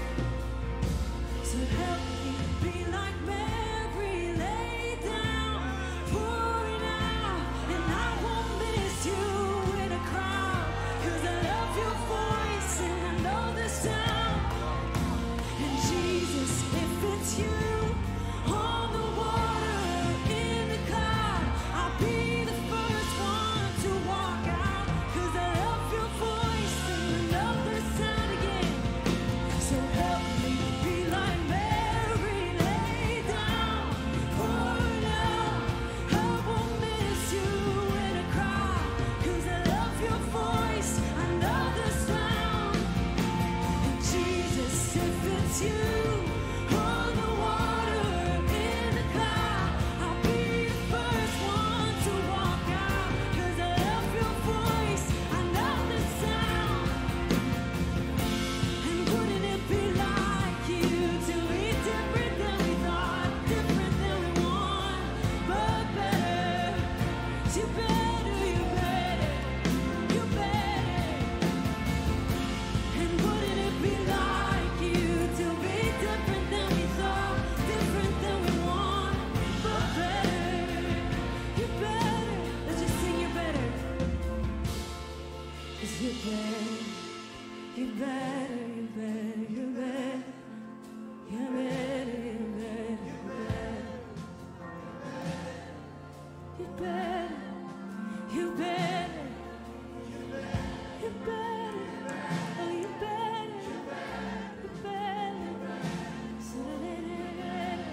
So help me be like Mary, lay down, pouring out, and I won't miss you in a crowd, 'cause I love your voice and I know the sound. And Jesus, if it's you on the water, in the cloud, I'll be the first one to walk out, 'cause I love your voice and I love the sound again. So help me be like Mary, lay down, pouring out. I won't miss you in a crowd, 'cause I love your voice, I know the sound. And Jesus, if it's you on the water, in the cloud, I'll be the first one to walk out, 'cause I love your voice, I know the sound. And wouldn't it be like you to be different than we thought, different than we want, but better? You're better, you're better, you're better. And wouldn't it be like you to be different than we thought, different than we want, but better? You're better. Let's just sing you're better. 'Cause you're better, you're better, you're better, you're better. You're better, you're better, you're better. You're better, you're better. You're better, oh you're better, you're better. So that you're better.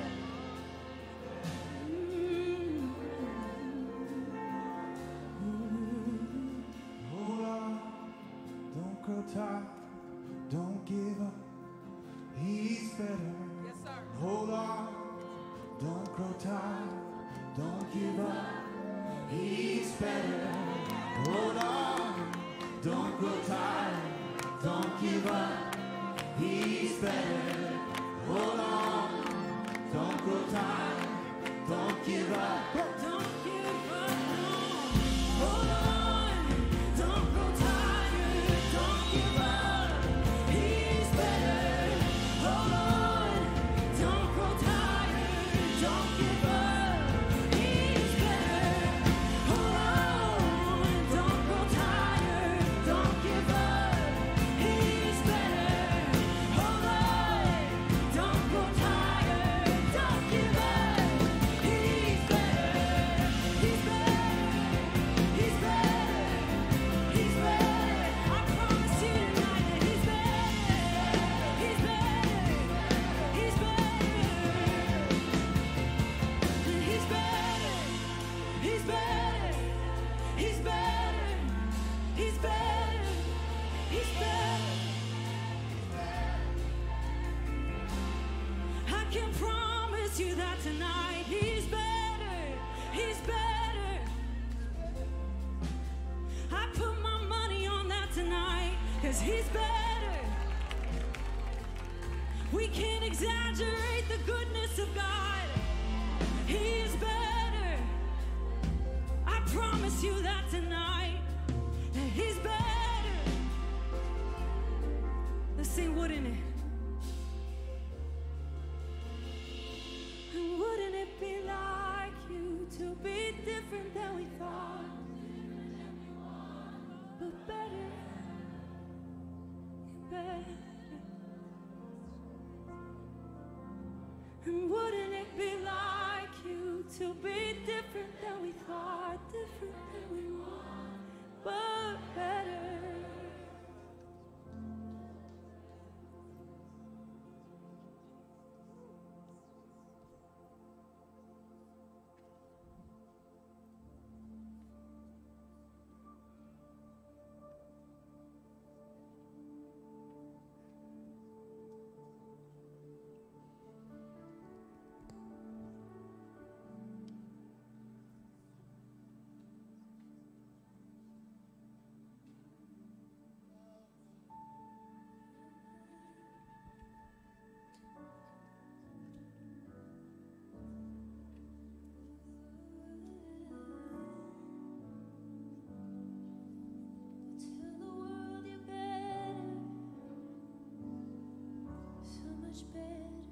Mm. Hold on, don't grow tired, don't give up. He's better. Yes, sir. Hold on, don't grow tired, don't give up. He's better. Hold on, don't grow tired, don't give up. He's better. Hold on, don't grow tired, don't give up. Don't give up, no. Hold on, don't grow tired, don't give up. He's better. Hold on, don't grow tired, don't give up. He's better. Hold on, don't grow tired, don't give up. He's better. Hold on, don't grow tired, don't give up. can promise you that tonight he's better, he's better. I put my money on that tonight, cause he's better. We can't exaggerate the goodness of God. He is better. I promise you that tonight, that he's better. Let's sing, wouldn't it? And wouldn't it be like you to be different than we thought, but better, better. And wouldn't it be like you to be different than we thought, different than we want, but better? Tell the world you're better, so much better.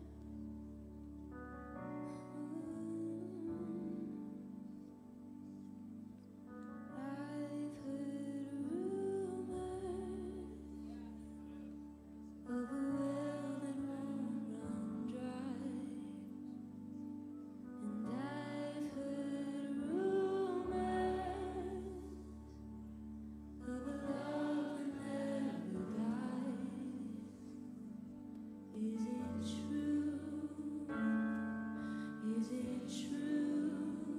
I've heard rumors of a well that won't run dry, and I've heard rumors of a love that never dies. Is it true? Is it true?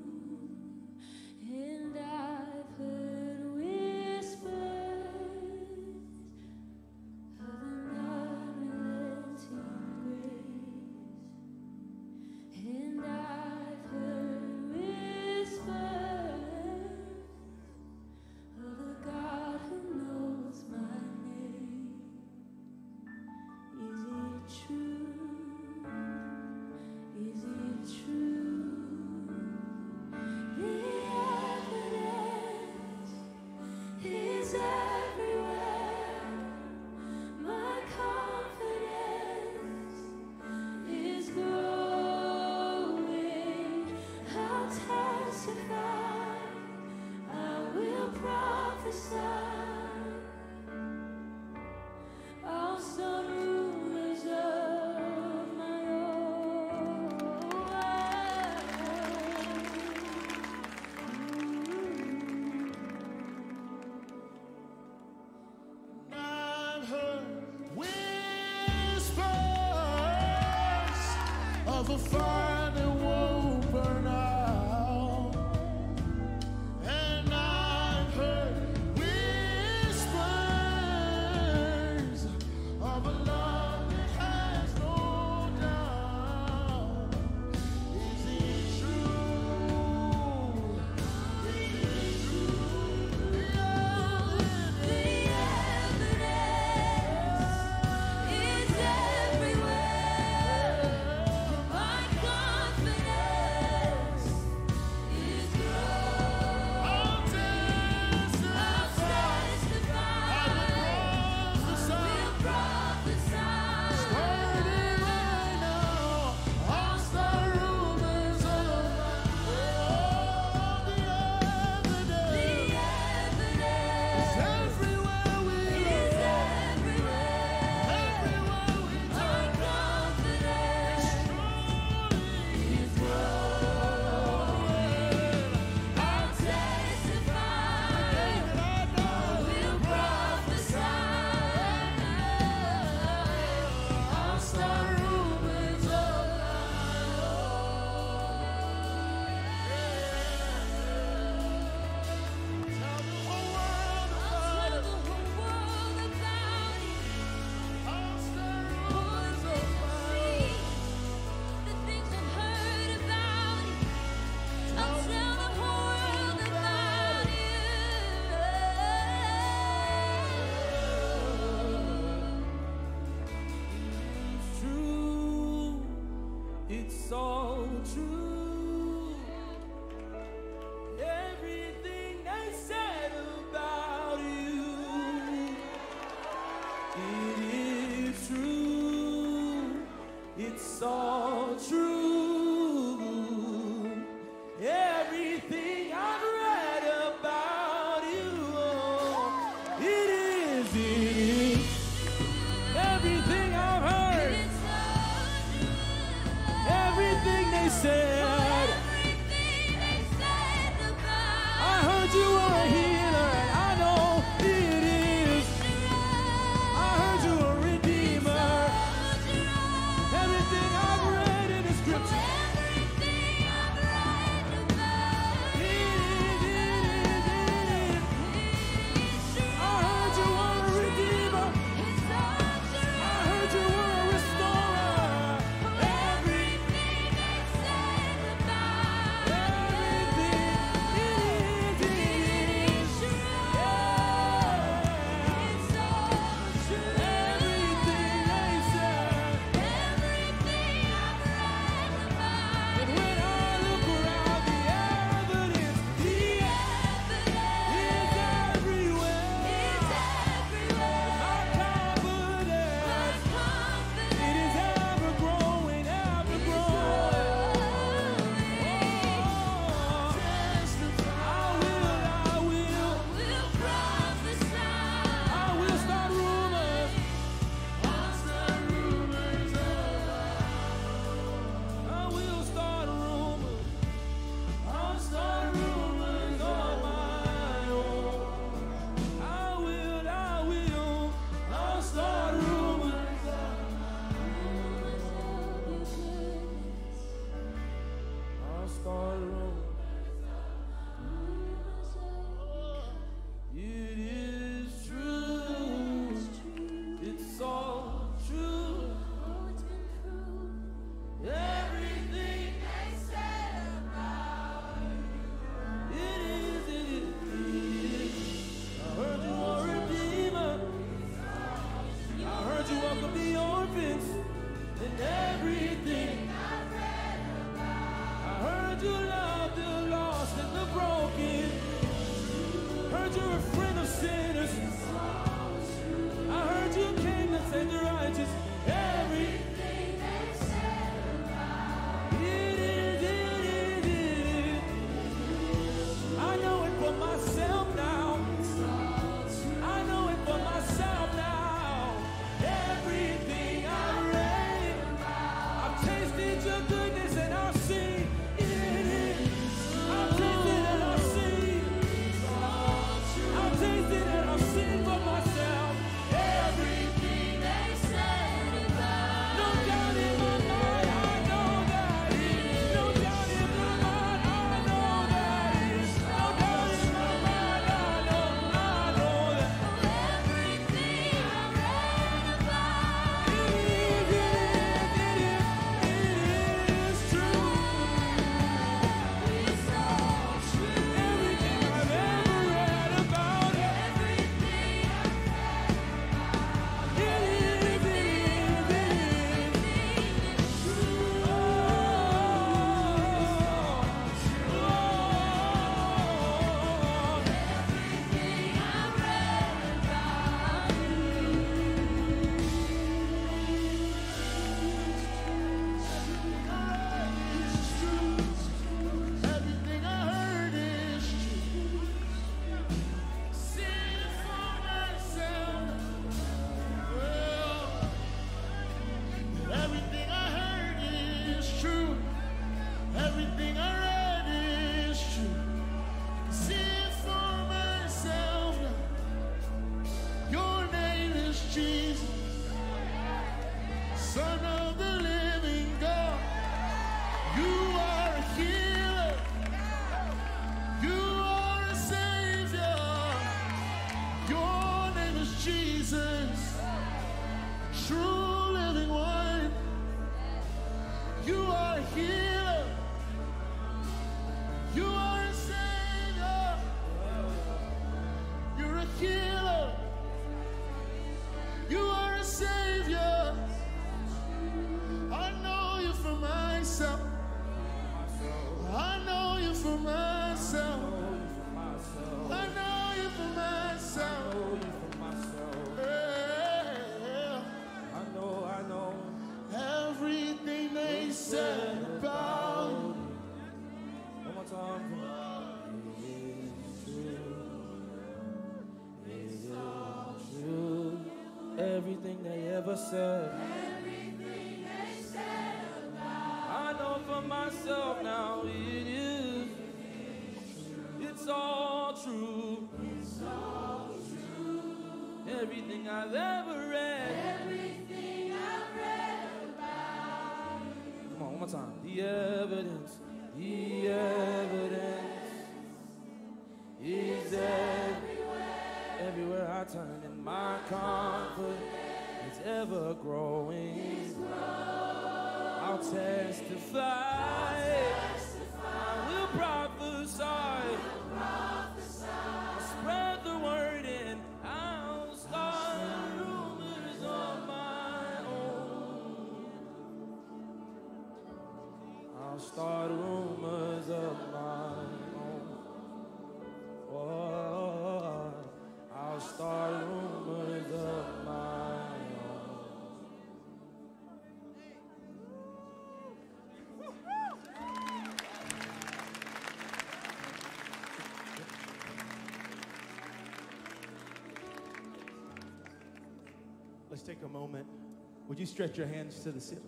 And I've heard whispers of an unrelenting grace. And I've heard whispers of a God who knows my name. Is it true? Is it true? The evidence is everywhere. My confidence is growing. I'll testify. I will prophesy. I'll start rumors of my own. I've heard whispers of a fire that won't burn out, and I've heard whispers of a love that has no doubt. Is it true? Is it true? The evidence is everywhere. My confidence It's all true. Everything they said about you, it is true. It's all true. Everything I've read about you, oh, it is, it is. Everything I've heard, everything they said. I heard you were a healer, and I know it is. I heard you were a redeemer. Everything I've read in the scripture. It is, it is, it is. I heard you were a redeemer. I heard you were a restorer. Everything said. I know for myself now it is. It's all true. Everything I've ever read. Come on, one more time. The evidence, the evidence is everywhere. Everywhere I turn, and my confidence is ever growing. I'll testify. I will prophesy. I'll spread the word and I'll start rumors of my own. I'll start rumors of my own. Oh, I'll start rumors of my own. Let's take a moment. Would you stretch your hands to the ceiling?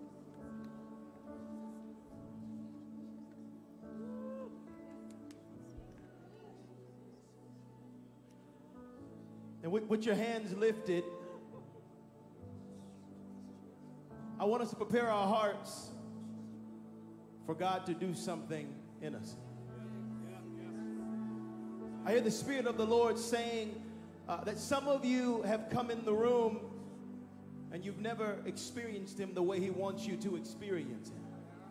And with, with your hands lifted, I want us to prepare our hearts for God to do something in us. I hear the Spirit of the Lord saying uh, that some of you have come in the room and you've never experienced Him the way He wants you to experience Him.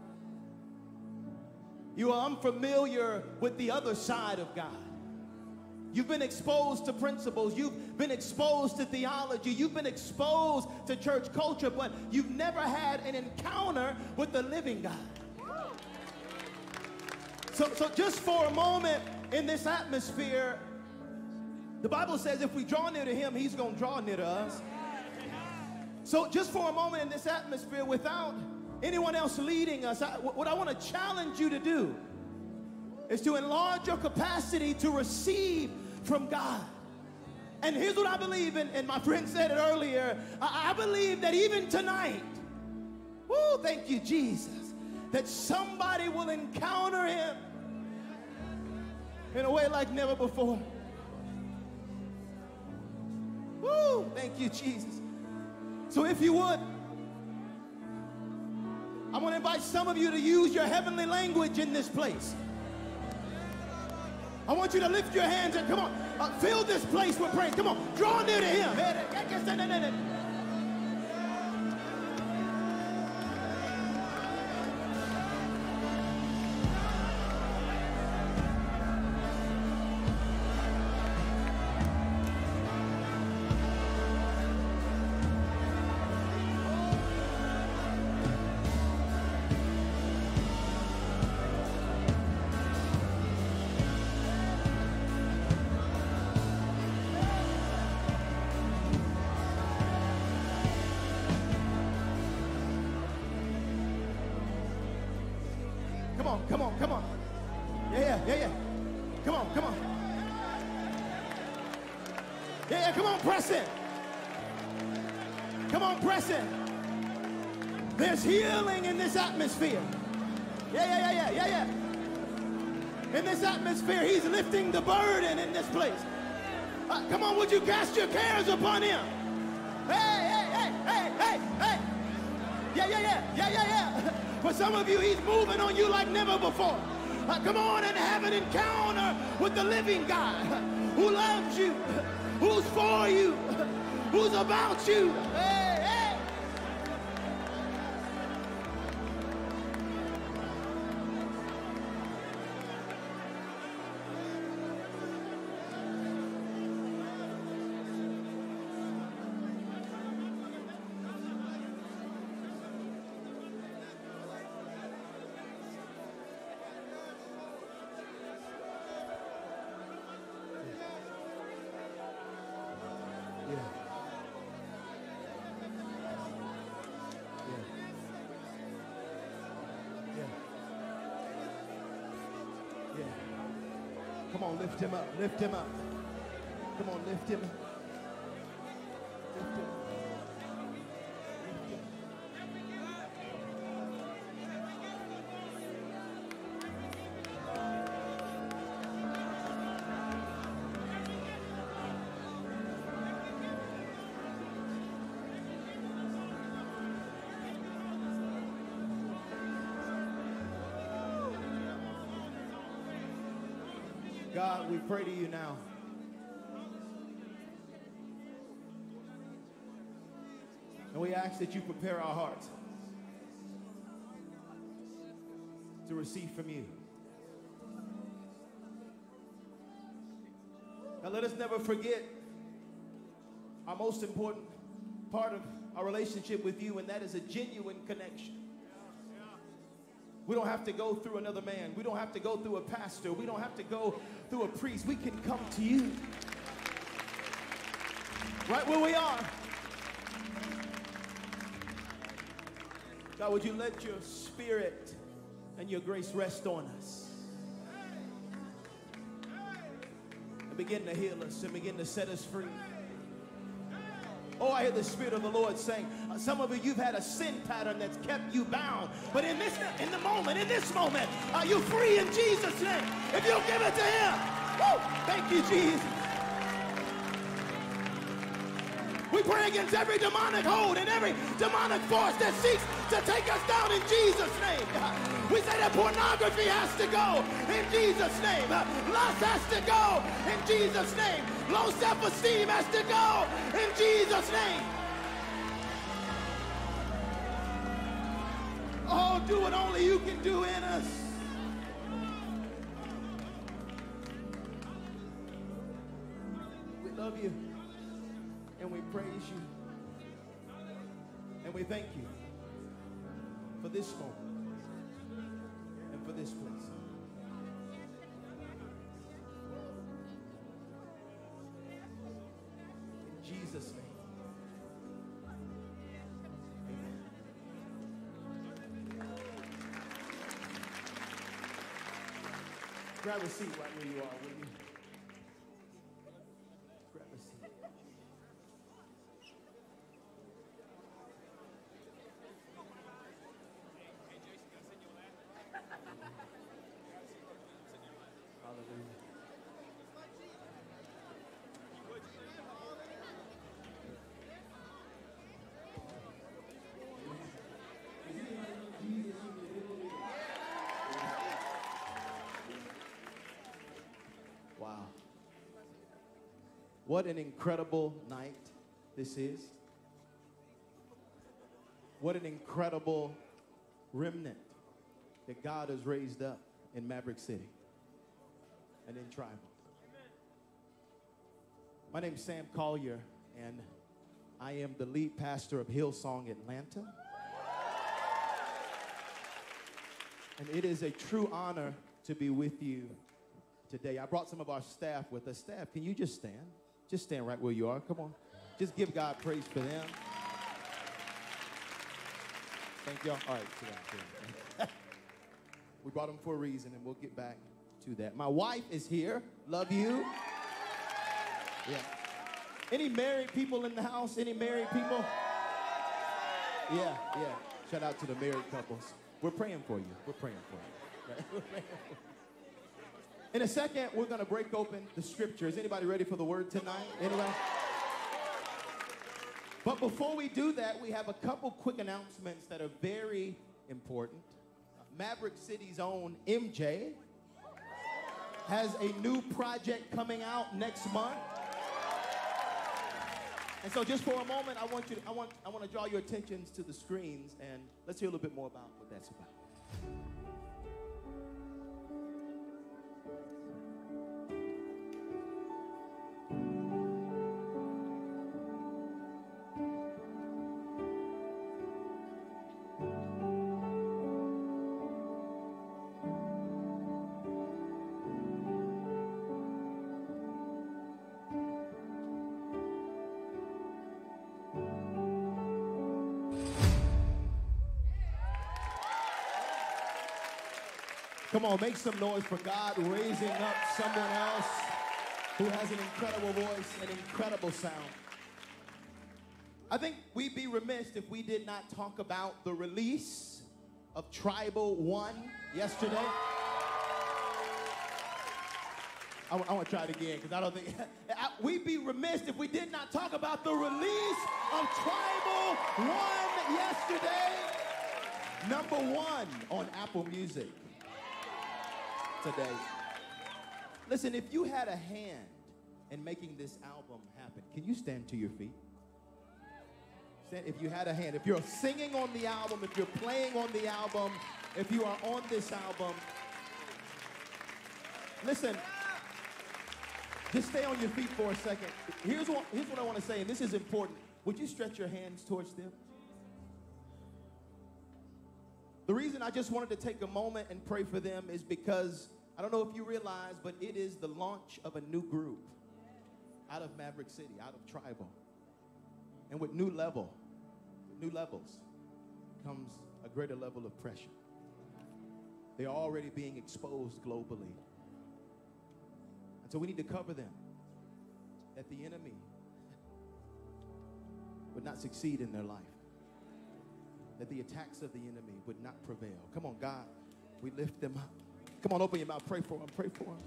You are unfamiliar with the other side of God. You've been exposed to principles. You've been exposed to theology. You've been exposed to church culture, but you've never had an encounter with the living God. So, so just for a moment in this atmosphere, the Bible says if we draw near to Him, He's going to draw near to us. So just for a moment in this atmosphere, without anyone else leading us, I, what I want to challenge you to do is to enlarge your capacity to receive from God. And here's what I believe, and, and my friend said it earlier, I, I believe that even tonight, woo, thank you, Jesus, that somebody will encounter Him in a way like never before. Woo, thank you, Jesus. So if you would, I want to invite some of you to use your heavenly language in this place. I want you to lift your hands and come on, uh, fill this place with praise. Come on, draw near to Him. Come on, come on, come on. Yeah, yeah, yeah, yeah. Come on, come on. Yeah, yeah, come on, press in. Come on, press in. There's healing in this atmosphere. Yeah, yeah, yeah, yeah, yeah, yeah. In this atmosphere, He's lifting the burden in this place. Uh, come on, would you cast your cares upon Him? Hey, hey, hey, hey, hey, hey. Yeah, yeah, yeah, yeah, yeah, yeah. For some of you, He's moving on you like never before. Uh, come on and have an encounter with the living God who loves you, who's for you, who's about you. Hey, hey. Come on, lift Him up, lift Him up. Come on, lift Him up. Lift Him up. God, we pray to you now. And we ask that you prepare our hearts to receive from you. Now let us never forget our most important part of our relationship with you, and that is a genuine connection. We don't have to go through another man. We don't have to go through a pastor. We don't have to go through a priest. We can come to you right where we are. God, would you let your spirit and your grace rest on us and begin to heal us and begin to set us free. Oh, I hear the Spirit of the Lord saying, uh, some of you, you've had a sin pattern that's kept you bound. But in this, in the moment, in this moment, are you free in Jesus' name? If you'll give it to him. Woo! Thank you, Jesus. We pray against every demonic hold and every demonic force that seeks to take us down in Jesus' name. We say that pornography has to go in Jesus' name. Lust has to go in Jesus' name. Low self-esteem has to go in Jesus' name. Oh, do what only you can do in us. We love you. And we praise you. And we thank you for this moment and for this place. In Jesus' name. Amen. Grab a seat right where you are, will you? Grab a seat. Wow. What an incredible night this is. What an incredible remnant that God has raised up in Maverick City and in Tribal. My name's Sam Collier, and I am the lead pastor of Hillsong Atlanta. And it is a true honor to be with you today. I brought some of our staff with us. Staff, can you just stand? Just stand right where you are. Come on. Just give God praise for them. Thank y'all. All right, sit down, sit down. We brought them for a reason, and we'll get back to that. My wife is here. Love you. Yeah. Any married people in the house? Any married people? Yeah, yeah. Shout out to the married couples. We're praying for you. We're praying for you. Right? We're praying for you. In a second, we're going to break open the scripture. Is anybody ready for the word tonight? Anybody? But before we do that, we have a couple quick announcements that are very important. Maverick City's own M J has a new project coming out next month. And so just for a moment, I want you to, I want I want to draw your attentions to the screens, and let's hear a little bit more about what that's about. Come on, make some noise for God raising up someone else who has an incredible voice, an incredible sound. I think we'd be remiss if we did not talk about the release of Tribal One yesterday. I, I want to try it again because I don't think... I, we'd be remiss if we did not talk about the release of Tribal One yesterday. Number one on Apple Music today. Listen, if you had a hand in making this album happen, can you stand to your feet? Stand, if you had a hand, if you're singing on the album, if you're playing on the album, if you are on this album, listen, just stay on your feet for a second. Here's what, here's what I want to say, and this is important. Would you stretch your hands towards them? The reason I just wanted to take a moment and pray for them is because, I don't know if you realize, but it is the launch of a new group out of Maverick City, out of Tribal. And with new level, with new levels, comes a greater level of pressure. They are already being exposed globally. And so we need to cover them, that the enemy would not succeed in their life, that the attacks of the enemy would not prevail. Come on, God, we lift them up. Come on, open your mouth, pray for them, pray for them.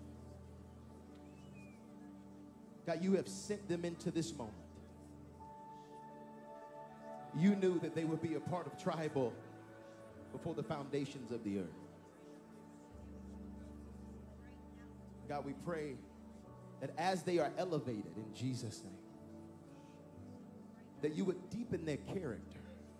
God, you have sent them into this moment. You knew that they would be a part of Tribal before the foundations of the earth. God, we pray that as they are elevated in Jesus' name, that you would deepen their character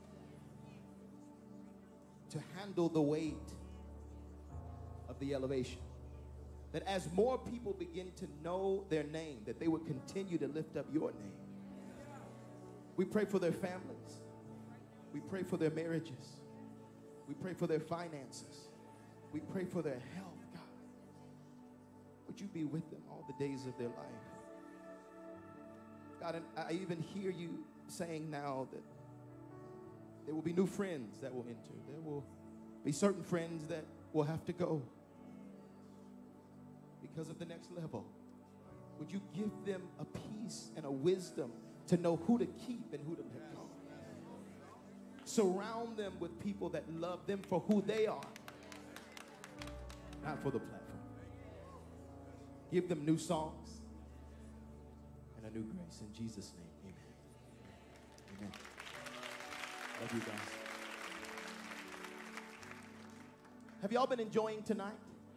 to handle the weight of the elevation. That as more people begin to know their name, that they would continue to lift up your name. We pray for their families. We pray for their marriages. We pray for their finances. We pray for their health, God. Would you be with them all the days of their life? God, and I even hear you saying now that there will be new friends that will enter. There will be certain friends that will have to go because of the next level. Would you give them a peace and a wisdom to know who to keep and who to let go? Surround them with people that love them for who they are, not for the platform. Give them new songs and a new grace. In Jesus' name, amen. Amen. Love you guys. Have y'all been enjoying tonight?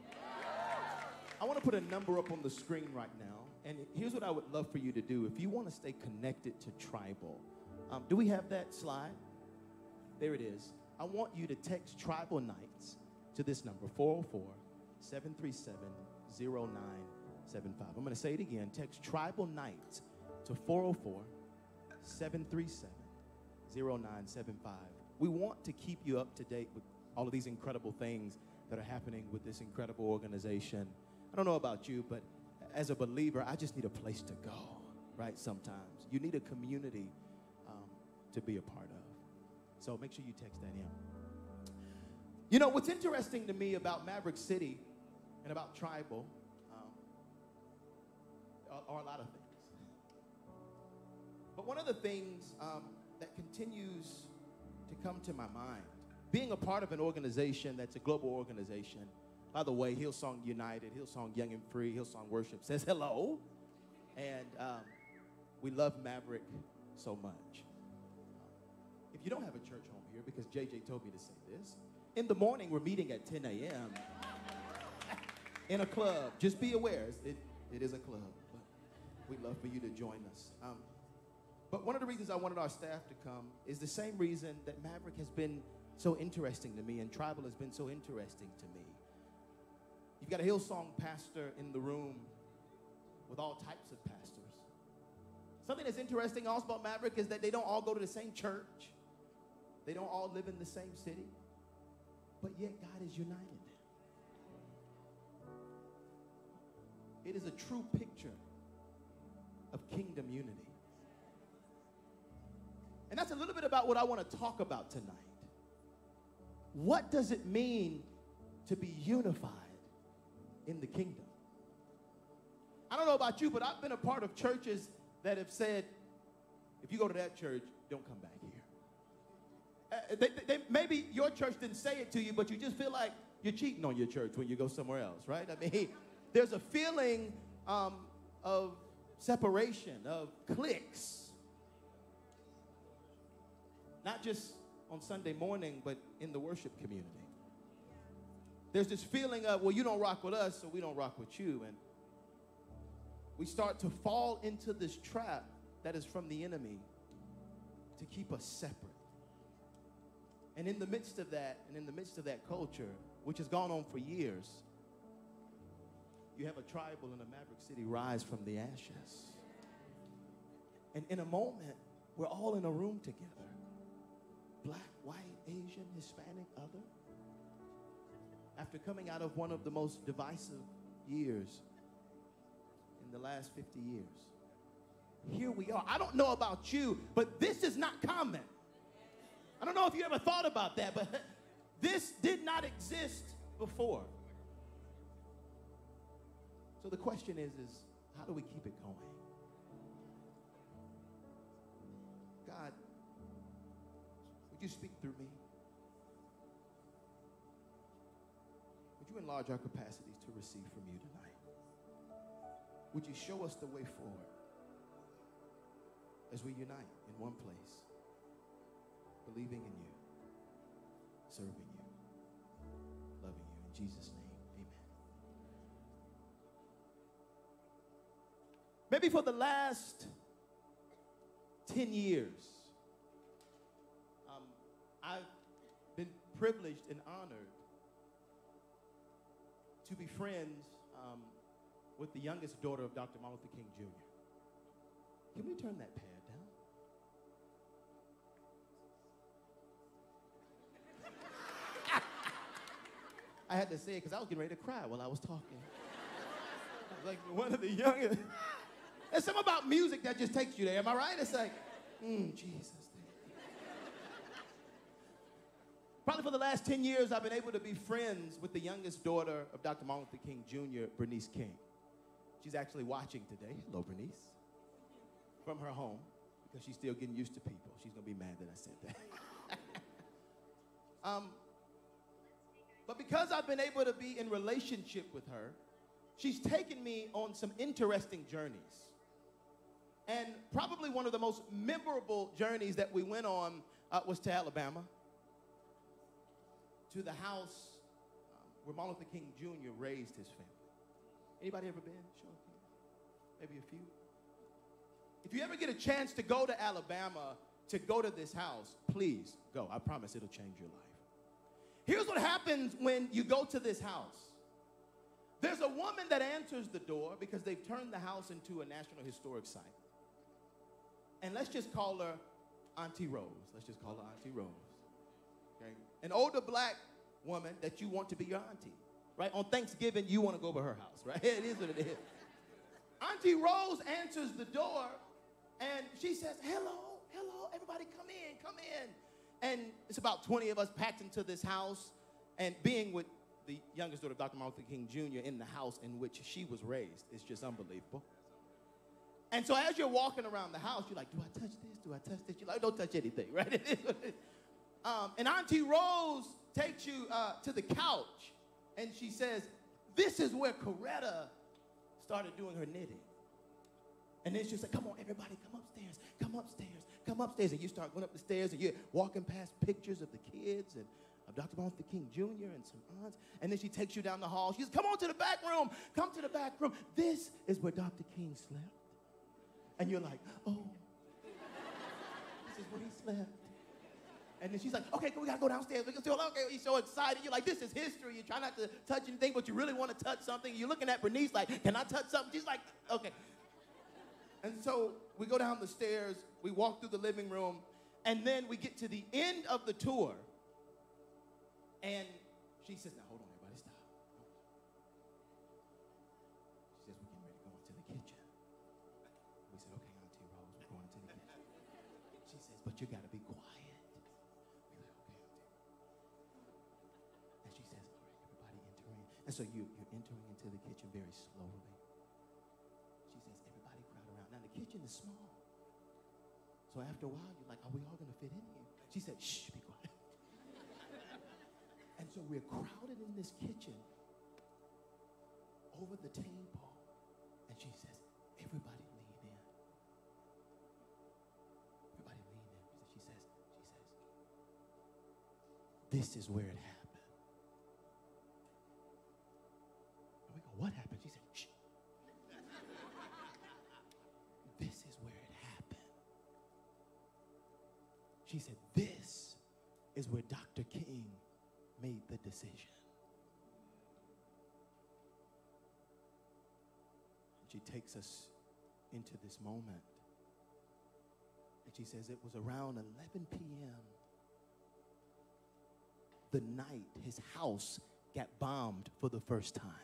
I want to put a number up on the screen right now. And here's what I would love for you to do. If you want to stay connected to Tribal, um, do we have that slide? There it is. I want you to text Tribal Nights to this number, four oh four, seven three seven, oh nine seven five. I'm going to say it again. Text Tribal Nights to four oh four, seven three seven, oh nine seven five. We want to keep you up to date with all of these incredible things that are happening with this incredible organization. I don't know about you, but as a believer, I just need a place to go, right? Sometimes you need a community um, to be a part of. So make sure you text that in. You know, what's interesting to me about Maverick City and about Tribal um, are, are a lot of things. But one of the things um, that continues to come to my mind, being a part of an organization that's a global organization. By the way, Hillsong United, Hillsong Young and Free, Hillsong Worship says hello. And um, we love Maverick so much. If you don't have a church home here, because J J told me to say this, in the morning we're meeting at ten a.m. in a club. Just be aware, it, it is a club. But we'd love for you to join us. Um, but one of the reasons I wanted our staff to come is the same reason that Maverick has been so interesting to me and Tribal has been so interesting to me. You've got a Hillsong pastor in the room with all types of pastors. Something that's interesting also about Maverick is that they don't all go to the same church. They don't all live in the same city. But yet God is united them. It is a true picture of kingdom unity. And that's a little bit about what I want to talk about tonight. What does it mean to be unified in the kingdom? I don't know about you, but I've been a part of churches that have said, if you go to that church, don't come back here. Uh, they, they, maybe your church didn't say it to you, but you just feel like you're cheating on your church when you go somewhere else, right? I mean, there's a feeling um, of separation, of cliques. Not just on Sunday morning, but in the worship community. there's this feeling of, well, you don't rock with us, so we don't rock with you. And we start to fall into this trap that is from the enemy to keep us separate. And in the midst of that, and in the midst of that culture, which has gone on for years, you have a tribal and a Maverick City rise from the ashes. And in a moment, we're all in a room together. Black, white, Asian, Hispanic, other. After coming out of one of the most divisive years in the last fifty years. Here we are. I don't know about you, but this is not common. I don't know if you ever thought about that, but this did not exist before. So the question is, is how do we keep it going? God, would you speak through me? Would you enlarge our capacities to receive from you tonight? Would you show us the way forward as we unite in one place, believing in you, serving you, loving you. In Jesus' name, amen. Maybe for the last ten years, um, I've been privileged and honored to be friends um, with the youngest daughter of Doctor Martin Luther King Junior Can we turn that pad down? I had to say it because I was getting ready to cry while I was talking. Like one of the youngest. There's something about music that just takes you there. Am I right? It's like, mm, Jesus. Probably for the last ten years, I've been able to be friends with the youngest daughter of Doctor Martin Luther King Junior, Bernice King. She's actually watching today. Hello, Bernice. From her home, because she's still getting used to people. She's going to be mad that I said that. um, but because I've been able to be in relationship with her, she's taken me on some interesting journeys. And probably one of the most memorable journeys that we went on uh, was to Alabama, to the house um, where Martin Luther King Junior raised his family. Anybody ever been? Show of hands. Maybe a few. If you ever get a chance to go to Alabama, to go to this house, please go. I promise it'll change your life. Here's what happens when you go to this house. There's a woman that answers the door because they've turned the house into a National Historic Site. And let's just call her Auntie Rose. Let's just call her Auntie Rose. Okay? An older black woman that you want to be your auntie. Right? On Thanksgiving, you want to go to her house. Right? It is what it is. Auntie Rose answers the door, and she says, hello, hello, everybody come in, come in. And it's about twenty of us packed into this house, and being with the youngest daughter of Doctor Martin Luther King Junior in the house in which she was raised is just unbelievable. And so as you're walking around the house, you're like, do I touch this? Do I touch this? You're like, don't touch anything, right? It is what it is. Um, and Auntie Rose takes you uh, to the couch, and she says, this is where Coretta started doing her knitting. And then she'll say, come on, everybody, come upstairs, come upstairs, come upstairs. And you start going up the stairs, and you're walking past pictures of the kids and of Doctor Martin Luther King Junior and some aunts. And then she takes you down the hall. She says, come on to the back room. Come to the back room. This is where Doctor King slept. And you're like, oh, this is where he slept. And then she's like, okay, we gotta go downstairs. We can still, okay, you're so excited. You're like, this is history. You try not to touch anything, but you really want to touch something. You're looking at Bernice like, can I touch something? She's like, okay. And so we go down the stairs, we walk through the living room, and then we get to the end of the tour. And she says, now hold on, everybody, stop. She says, we're getting ready to go into the kitchen. We said, okay, Auntie Rose, we're going to the kitchen. She says, but you gotta be quiet. We said, okay, Auntie. And she says, all right, everybody enter in. And so you, you're entering into the kitchen very slowly. She says, everybody crowd around. Now the kitchen is small. So after a while, you're like, are we all gonna fit in here? She said, shh, be quiet. And so we're crowded in this kitchen over the table. And she says, everybody lean in. Everybody lean in. She says, she says, this is where it happened. is where Doctor King made the decision. She takes us into this moment. And she says it was around eleven p.m. the night his house got bombed for the first time.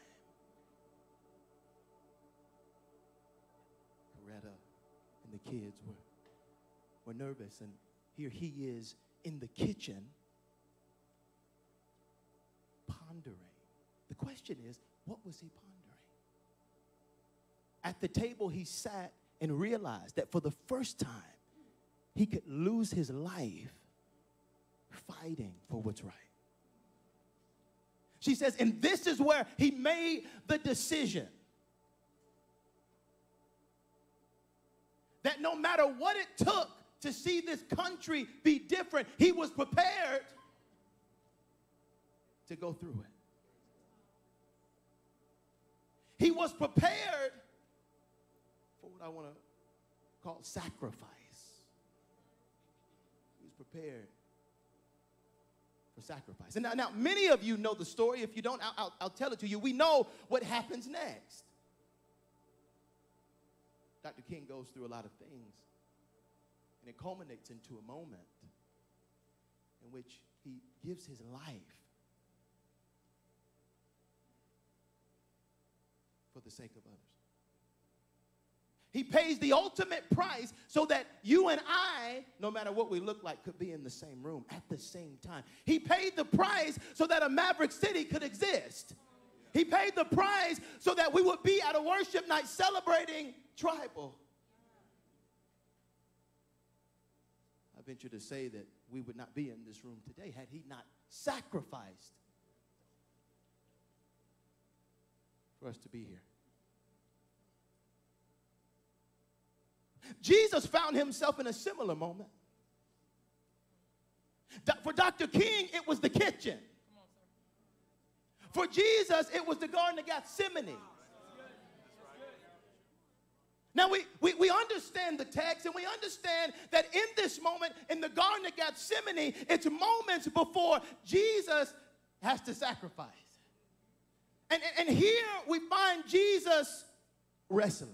Coretta and the kids were, were nervous, and here he is in the kitchen pondering. The question is, what was he pondering? At the table, he sat and realized that for the first time, he could lose his life fighting for what's right. She says, and this is where he made the decision that no matter what it took to see this country be different, he was prepared to go through it. He was prepared for what I want to call sacrifice. He was prepared for sacrifice. And now, now many of you know the story. If you don't, I'll, I'll, I'll tell it to you. We know what happens next. Doctor King goes through a lot of things, and it culminates into a moment in which he gives his life for the sake of others. He pays the ultimate price so that you and I, no matter what we look like, could be in the same room at the same time. He paid the price so that a Maverick City could exist. He paid the price so that we would be at a worship night celebrating tribal. I venture to say that we would not be in this room today had he not sacrificed for us to be here. Jesus found himself in a similar moment. For Doctor King, it was the kitchen. For Jesus, it was the Garden of Gethsemane. Now, we, we, we understand the text, and we understand that in this moment, in the Garden of Gethsemane, it's moments before Jesus has to sacrifice. And, and, and here we find Jesus wrestling.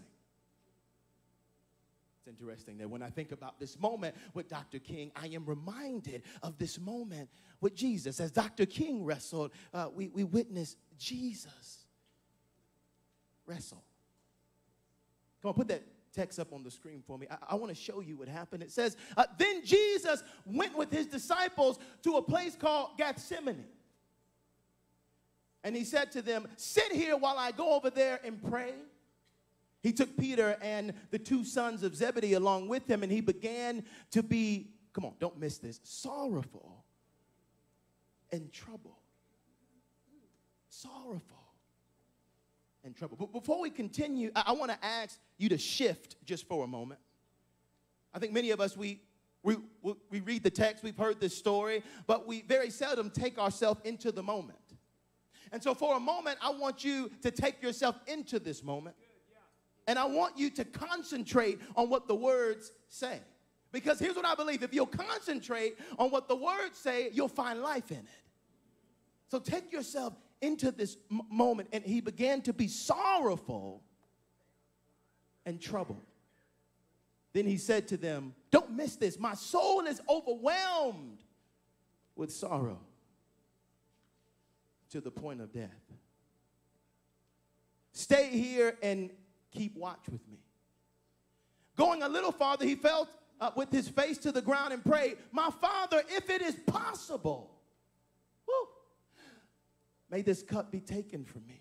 It's interesting that when I think about this moment with Doctor King, I am reminded of this moment with Jesus. As Doctor King wrestled, uh, we, we witnessed Jesus wrestle. Come on, put that text up on the screen for me. I, I want to show you what happened. It says, uh, then Jesus went with his disciples to a place called Gethsemane. And he said to them, sit here while I go over there and pray. He took Peter and the two sons of Zebedee along with him, and he began to be, come on, don't miss this, sorrowful and troubled. Sorrowful and troubled. But before we continue, I, I want to ask you to shift just for a moment. I think many of us, we, we, we read the text, we've heard this story, but we very seldom take ourselves into the moment. And so for a moment, I want you to take yourself into this moment. And I want you to concentrate on what the words say. Because here's what I believe. If you'll concentrate on what the words say, you'll find life in it. So take yourself into this m- moment. And he began to be sorrowful and troubled. Then he said to them, don't miss this. My soul is overwhelmed with sorrow to the point of death. Stay here and keep watch with me. Going a little farther, he fell uh, with his face to the ground and prayed, my Father, if it is possible, woo, may this cup be taken from me.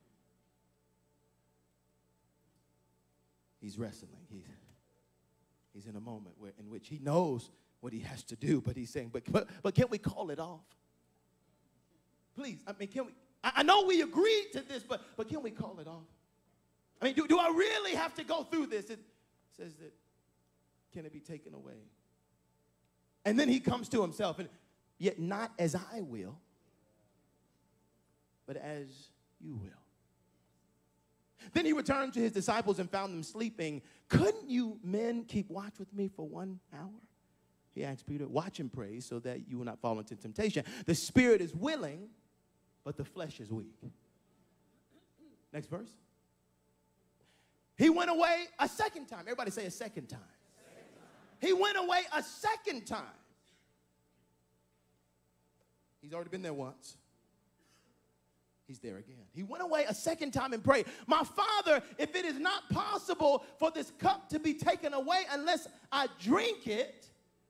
He's wrestling. He's, he's in a moment where, in which he knows what he has to do, but he's saying, but, but, but can we call it off? Please, I mean, can we, I, I know we agreed to this, but, but can we call it off? I mean, do, do I really have to go through this? It says that, can it be taken away? And then he comes to himself, and yet not as I will, but as you will. Then he returned to his disciples and found them sleeping. Couldn't you men keep watch with me for one hour? He asked Peter, watch and pray so that you will not fall into temptation. The spirit is willing, but the flesh is weak. Next verse. He went away a second time. Everybody say a second time. Second time. He went away a second time. He's already been there once. He's there again. He went away a second time and prayed, my Father, if it is not possible for this cup to be taken away unless I drink it,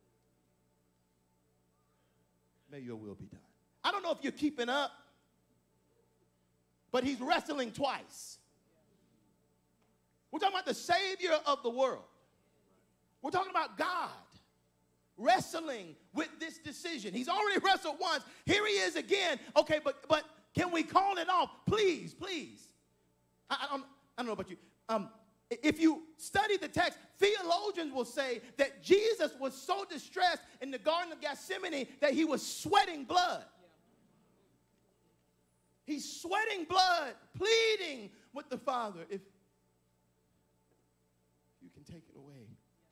may your will be done. I don't know if you're keeping up, but he's wrestling twice. We're talking about the Savior of the world. We're talking about God wrestling with this decision. He's already wrestled once. Here he is again. Okay, but but can we call it off? Please, please. I, I, don't, I don't know about you. Um, if you study the text, theologians will say that Jesus was so distressed in the Garden of Gethsemane that he was sweating blood. He's sweating blood, pleading with the Father, if you can take it away.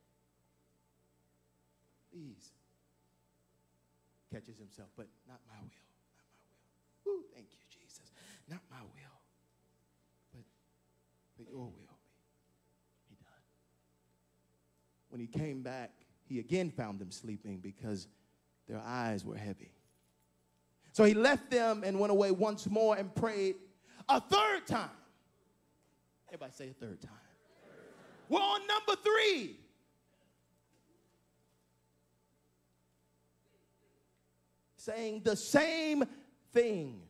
Please. Catches himself, but not my will, not my will. Woo, thank you, Jesus. Not my will, but, but your will be done. When he came back, he again found them sleeping because their eyes were heavy. So he left them and went away once more and prayed a third time. Everybody say a third time. We're on number three. Saying the same thing.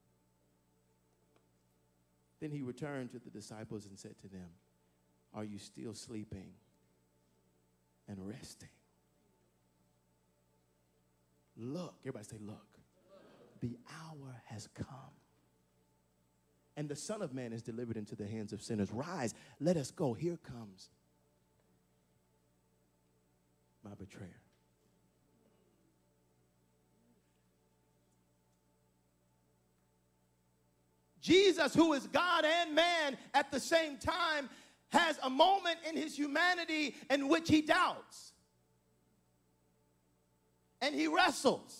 Then he returned to the disciples and said to them, are you still sleeping and resting? Look, everybody say look. The hour has come, and the Son of Man is delivered into the hands of sinners. Rise, let us go. Here comes my betrayer. Jesus, who is God and man at the same time, has a moment in his humanity in which he doubts, and he wrestles.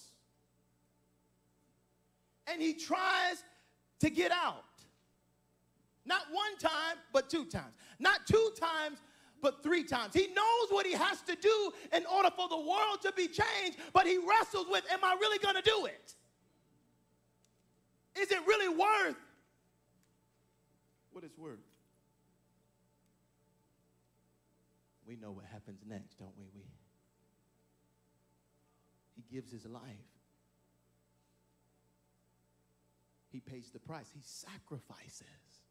And he tries to get out. Not one time, but two times. Not two times, but three times. He knows what he has to do in order for the world to be changed, but he wrestles with, am I really going to do it? Is it really worth what it's worth? We know what happens next, don't we? we he gives his life. He pays the price. He sacrifices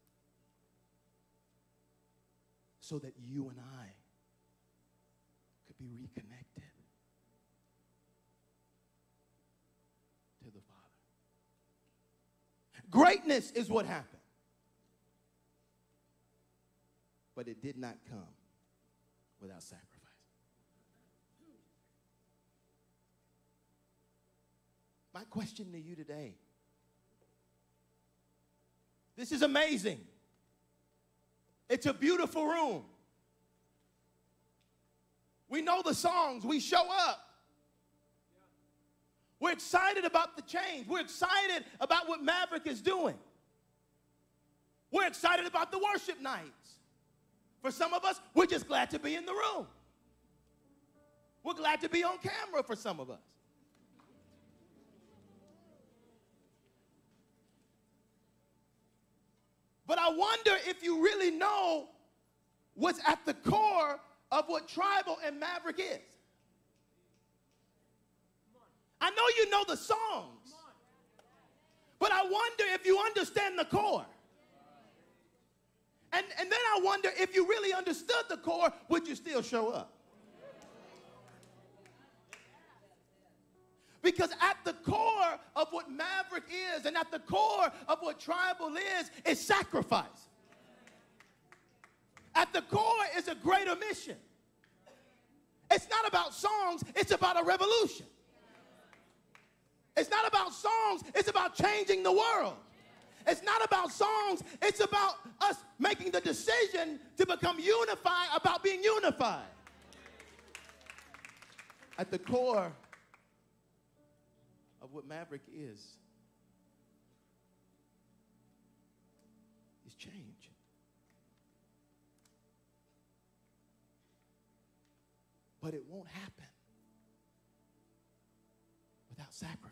so that you and I could be reconnected to the Father. Greatness is what happened. But it did not come without sacrifice. My question to you today, this is amazing. It's a beautiful room. We know the songs. We show up. We're excited about the change. We're excited about what Maverick is doing. We're excited about the worship nights. For some of us, we're just glad to be in the room. We're glad to be on camera for some of us. But I wonder if you really know what's at the core of what Tribal and Maverick is. I know you know the songs, but I wonder if you understand the core. And, and then I wonder if you really understood the core, would you still show up? Because at the core of what Maverick is and at the core of what Tribal is, is sacrifice. At the core is a greater mission. It's not about songs, it's about a revolution. It's not about songs, it's about changing the world. It's not about songs, it's about us making the decision to become unified about being unified. At the core of what Maverick is, is change. But it won't happen without sacrifice.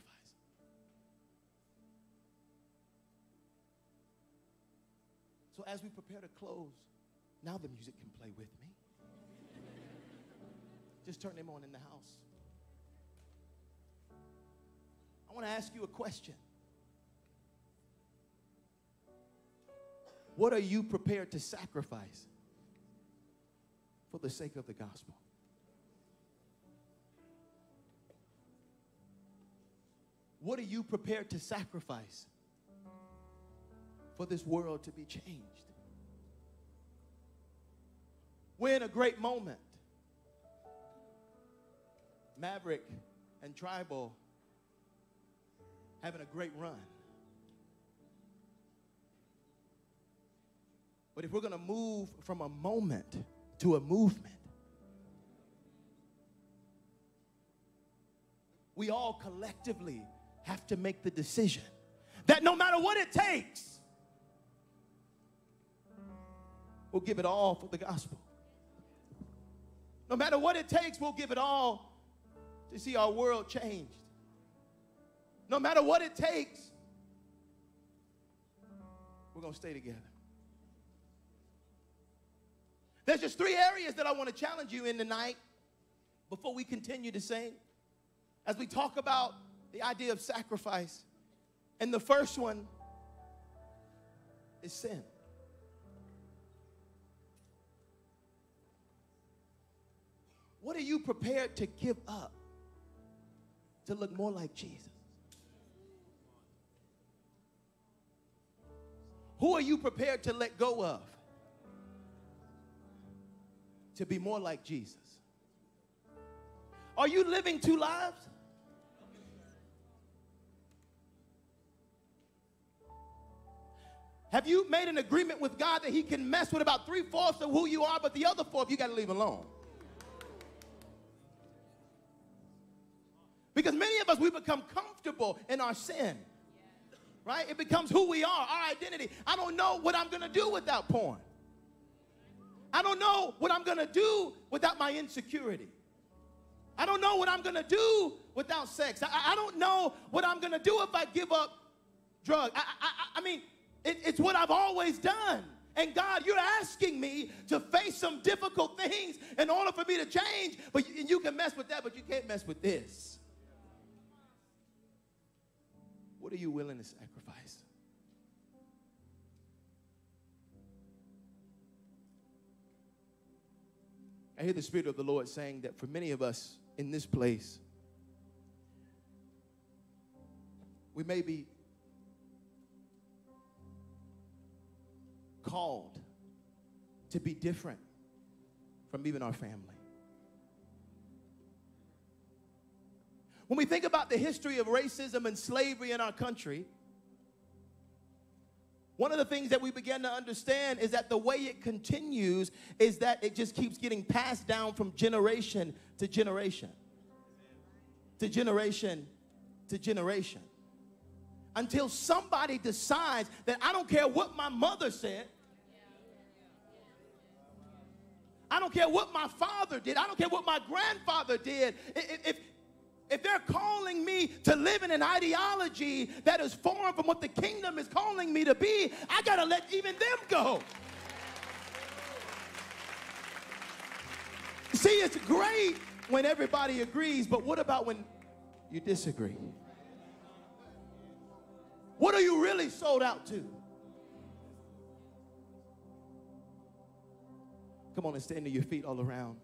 So as we prepare to close, now the music can play with me. Just turn them on in the house. I want to ask you a question. What are you prepared to sacrifice for the sake of the gospel? What are you prepared to sacrifice for this world to be changed? We're in a great moment. Maverick and Tribal having a great run. But if we're going to move from a moment to a movement, we all collectively have to make the decision that no matter what it takes, we'll give it all for the gospel. No matter what it takes, we'll give it all to see our world changed. No matter what it takes, we're going to stay together. There's just three areas that I want to challenge you in tonight before we continue to sing, as we talk about the idea of sacrifice. And the first one is sin. What are you prepared to give up to look more like Jesus? Who are you prepared to let go of to be more like Jesus? Are you living two lives? Have you made an agreement with God that he can mess with about three-fourths of who you are, but the other fourth you got to leave alone? Because many of us, we become comfortable in our sin. Right? It becomes who we are, our identity. I don't know what I'm going to do without porn. I don't know what I'm going to do without my insecurity. I don't know what I'm going to do without sex. I, I don't know what I'm going to do if I give up drugs. I, I, I mean, it, it's what I've always done. And God, you're asking me to face some difficult things in order for me to change. But you, you can mess with that, but you can't mess with this. What are you willing to sacrifice? I hear the Spirit of the Lord saying that for many of us in this place, we may be called to be different from even our family. When we think about the history of racism and slavery in our country, one of the things that we begin to understand is that the way it continues is that it just keeps getting passed down from generation to generation, to generation to generation, until somebody decides that I don't care what my mother said, I don't care what my father did, I don't care what my grandfather did. If, if If they're calling me to live in an ideology that is foreign from what the kingdom is calling me to be, I got to let even them go. See, it's great when everybody agrees, but what about when you disagree? What are you really sold out to? Come on and stand to your feet all around.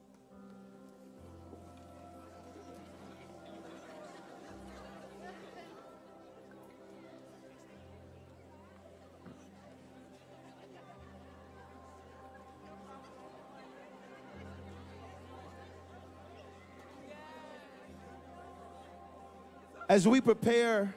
As we prepare,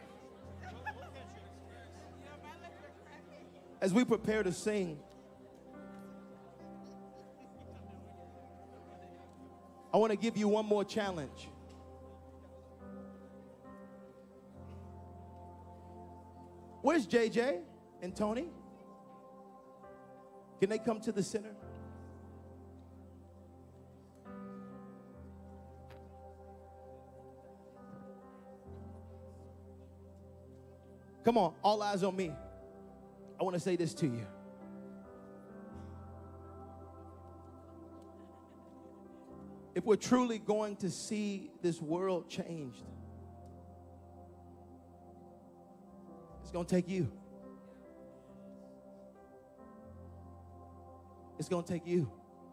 as we prepare to sing, I want to give you one more challenge. Where's J J and Tony? Can they come to the center? Come on, all eyes on me. I want to say this to you. If we're truly going to see this world changed, it's going to take you. It's going to take you.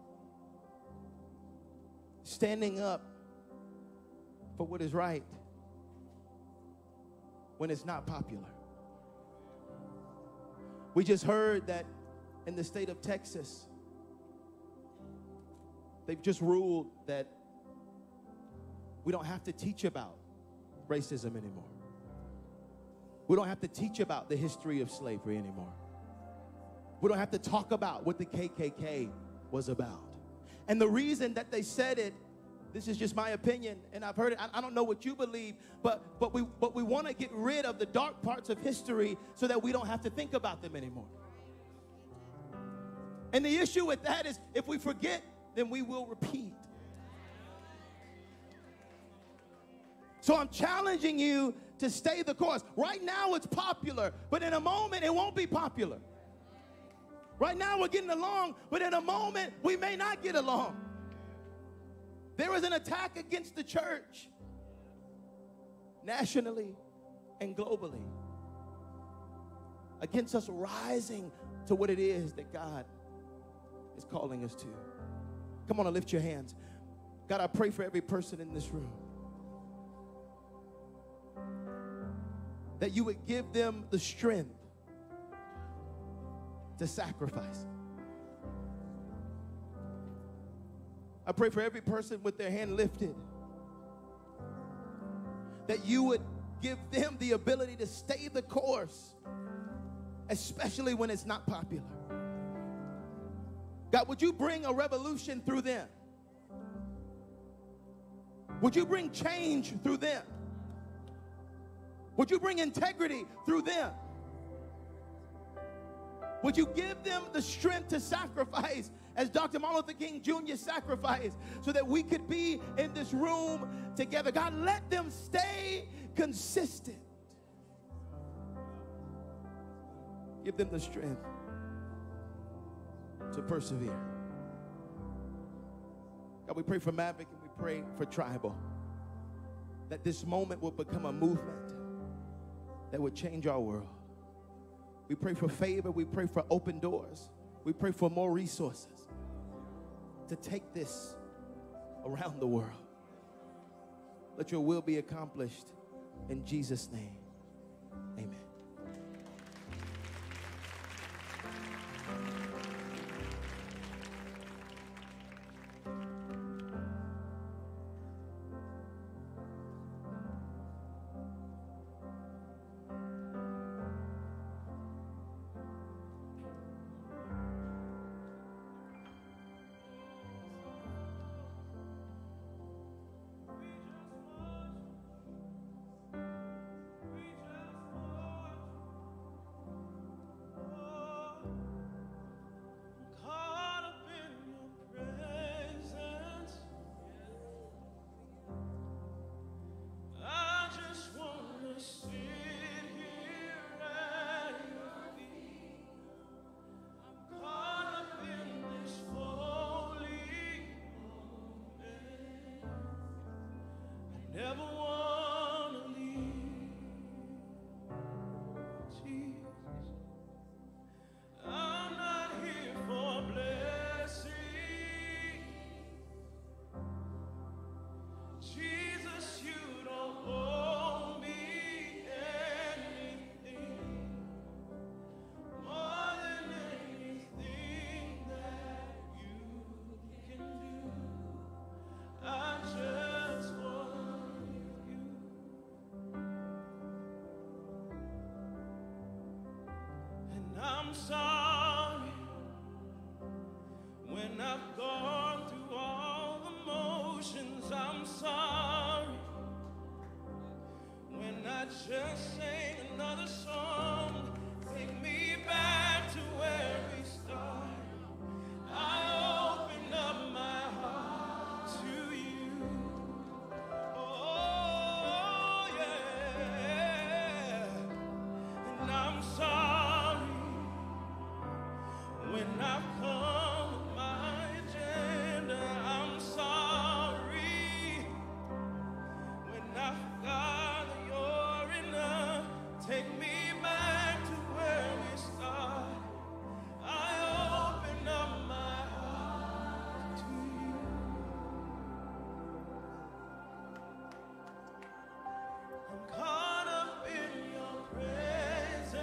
Standing up for what is right when it's not popular. We just heard that in the state of Texas, they've just ruled that we don't have to teach about racism anymore. We don't have to teach about the history of slavery anymore. We don't have to talk about what the K K K was about. And the reason that they said it, this is just my opinion, and I've heard it. I, I don't know what you believe, but but we but we want to get rid of the dark parts of history so that we don't have to think about them anymore. And the issue with that is if we forget, then we will repeat. So I'm challenging you to stay the course. Right now it's popular, but in a moment it won't be popular. Right now we're getting along, but in a moment we may not get along. There is an attack against the church, nationally and globally, against us rising to what it is that God is calling us to. Come on and lift your hands. God, I pray for every person in this room, that you would give them the strength to sacrifice. I pray for every person with their hand lifted, that you would give them the ability to stay the course, especially when it's not popular. God, would you bring a revolution through them? Would you bring change through them? Would you bring integrity through them? Would you give them the strength to sacrifice as Doctor Martin Luther King Junior sacrificed so that we could be in this room together? God, let them stay consistent. Give them the strength to persevere. God, we pray for Maverick and we pray for Tribal, that this moment will become a movement that would change our world. We pray for favor. We pray for open doors. We pray for more resources to take this around the world. Let your will be accomplished in Jesus' name. Amen. Never wanna leave, Jesus. I'm not here for blessing, Jesus. You don't owe me anything more than anything that you can do. I just want. I'm sorry when I've gone through all the motions. I'm sorry when I just sang another song. Take me back to where we started. I open up my heart to you. Oh, yeah. And I'm sorry when I've come with my agenda. I'm sorry when I forgot that you're enough. Take me back to where we started. I open up my heart to you. I'm caught up in your presence.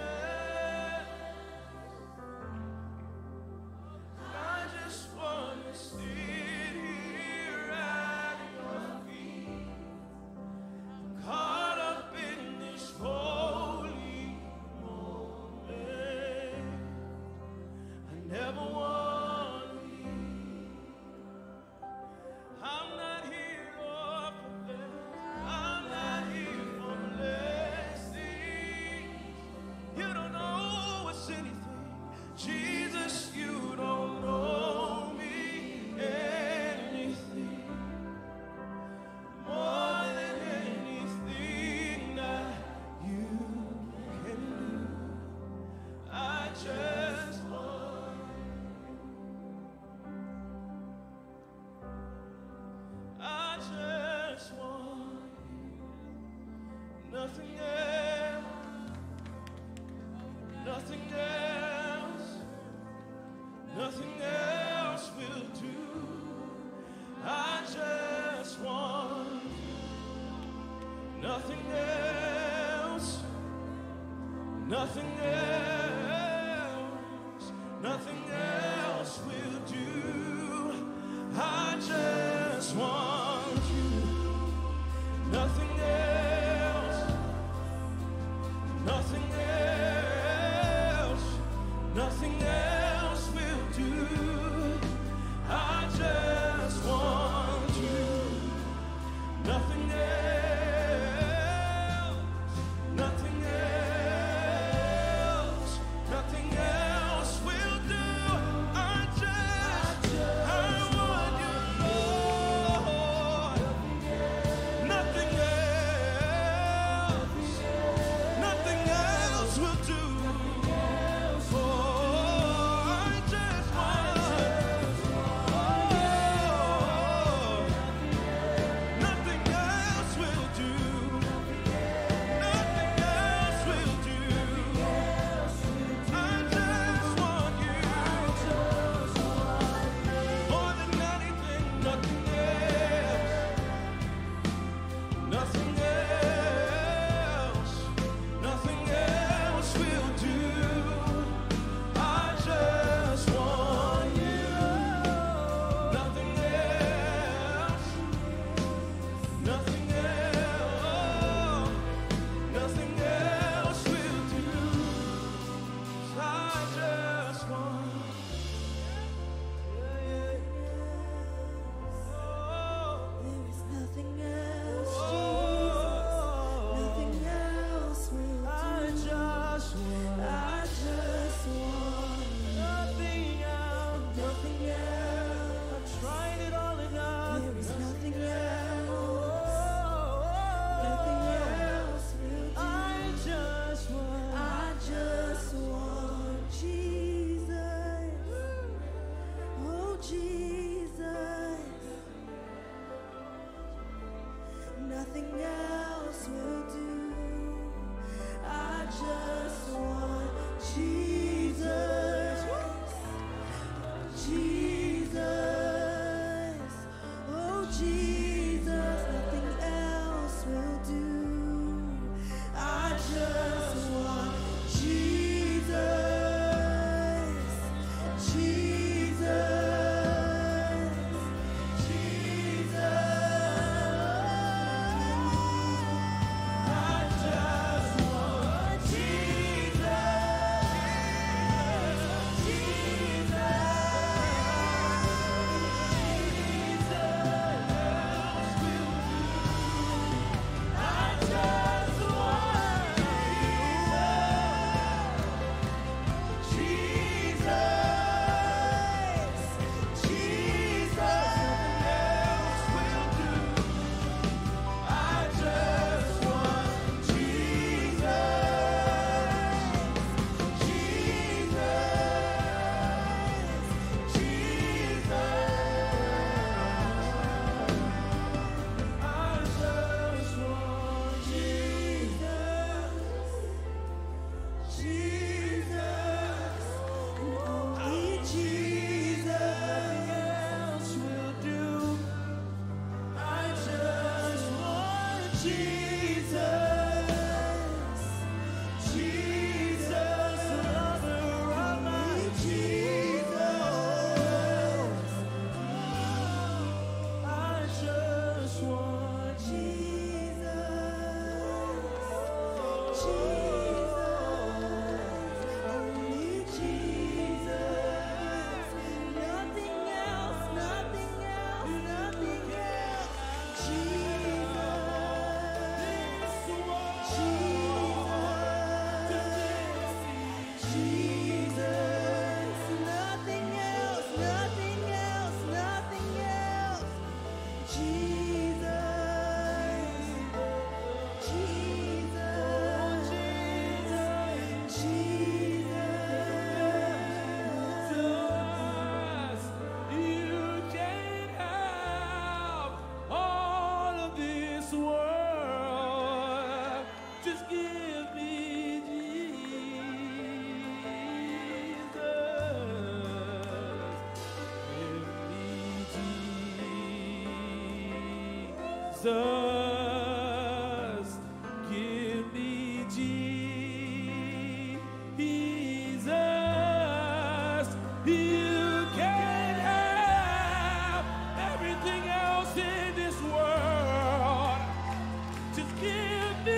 I just want to sit here at your feet. I'm caught up in this holy moment. I never want to leave. I'm not here for blessings. I'm not here for blessings. You don't know what's anything. Jesus, you don't know me anything more than anything that you can do. I just want you. I just want you. Nothing else. Nothing else. Nothing else will do. I just want you. Nothing else. Nothing else. Nothing else will do. I just want you. Nothing else. Nothing else. Nothing else will do. I just want you. Nothing else. Nothing else. Nothing else will do. Just give me Jesus. Give me Jesus. You can have everything else in this world. Just give me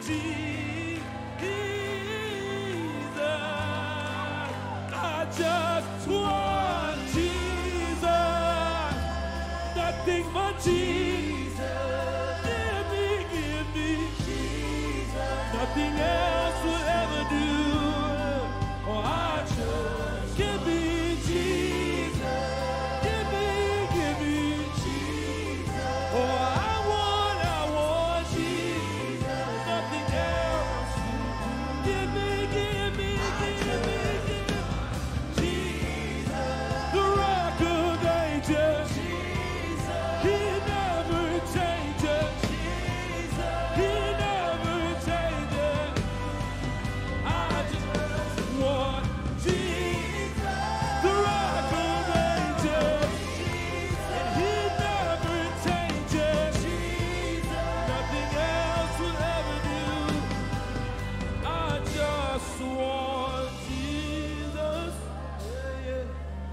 Jesus. I just want Jesus. Nothing but Jesus. Give me, give me Jesus. Nothing else will ever do. Oh, I just give me Jesus. Give me, give me Jesus. Oh, I want, I want Jesus. Nothing else. Give me, give me, give me, give me Jesus. The rock of ages. He never changes. He never changes. I just want Jesus, the rock of ages. And He never changes. Nothing else will ever do. I just want Jesus. Yeah, yeah.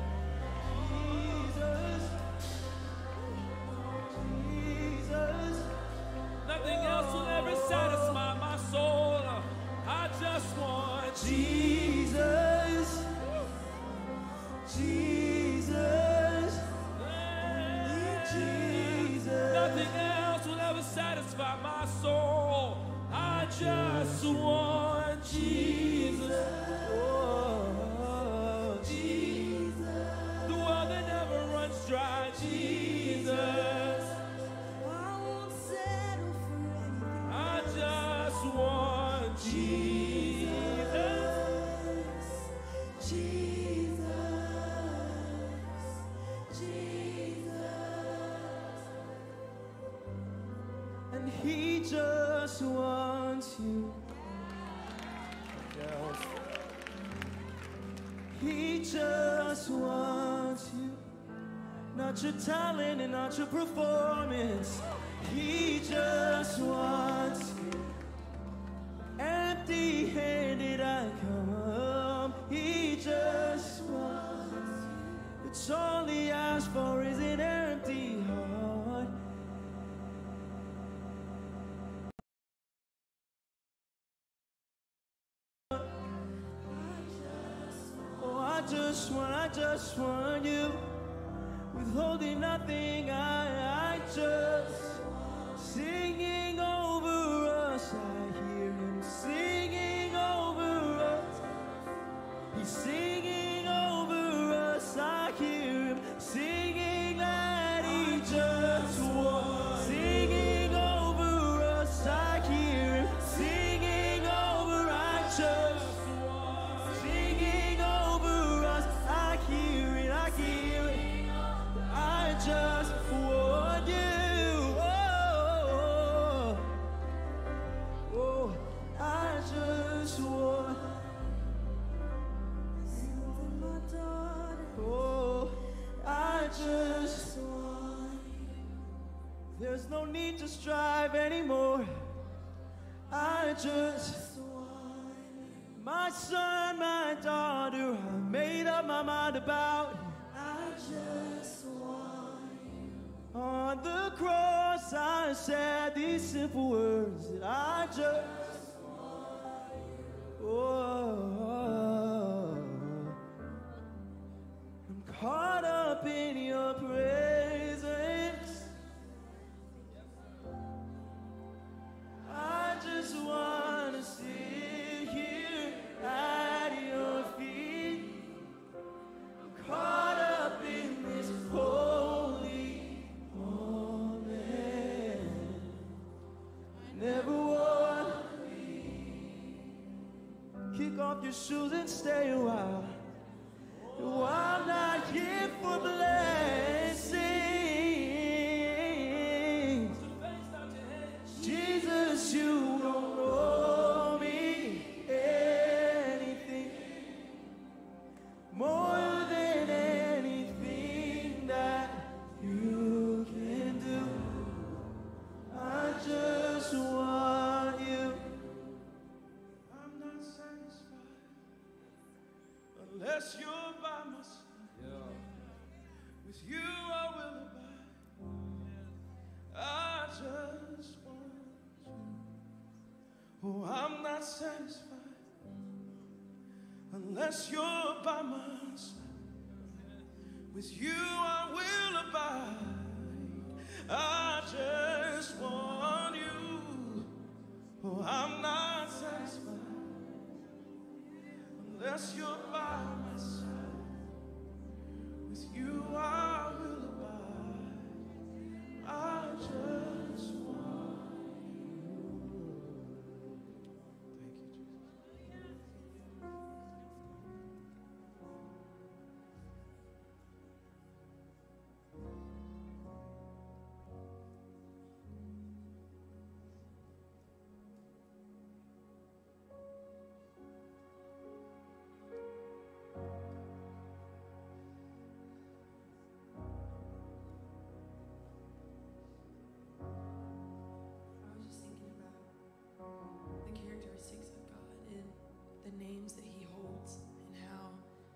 Jesus. Nothing else will ever satisfy my soul. I just want Jesus. Jesus. Jesus. Nothing else will ever satisfy my soul. I just want Jesus. Oh, Jesus. The well that never runs dry. Jesus. I just want Jesus. And He just wants you. He just wants you. Not your talent and not your performance. He just wants you. Empty-handed I come. He just wants you. It's all He asks for is an empty heart. Oh, I just want, I just want you. Withholding nothing, I, I just singing over us. I hear Him singing over us. He's singing over us. I hear Him singing that He just wants. Singing over us. I hear Him singing over. I just want. Singing over us. I hear it. I hear it. I just want you. Oh, oh, I just want you. Oh, I just want you. There's no need to strive anymore. I just want you. My son, my daughter, I made up my mind about you. I just want you. On the cross I said these simple words that I just want you. Oh, I'm caught up in your presence. I just want to sit here at your feet. Caught up in this holy moment. Never want to leave. Kick off your shoes and stay a while. No, I'm not here for blessings. Jesus, you don't know Unless you're by my side, with you I will abide. I just want you. Oh, I'm not satisfied unless you're by my side. With you I will abide. I just want you. Oh, I'm not satisfied unless you're by my side. With you I will abide. I just want you. Thank you, Jesus. I was just thinking about the characteristics of God and the names that He holds, and how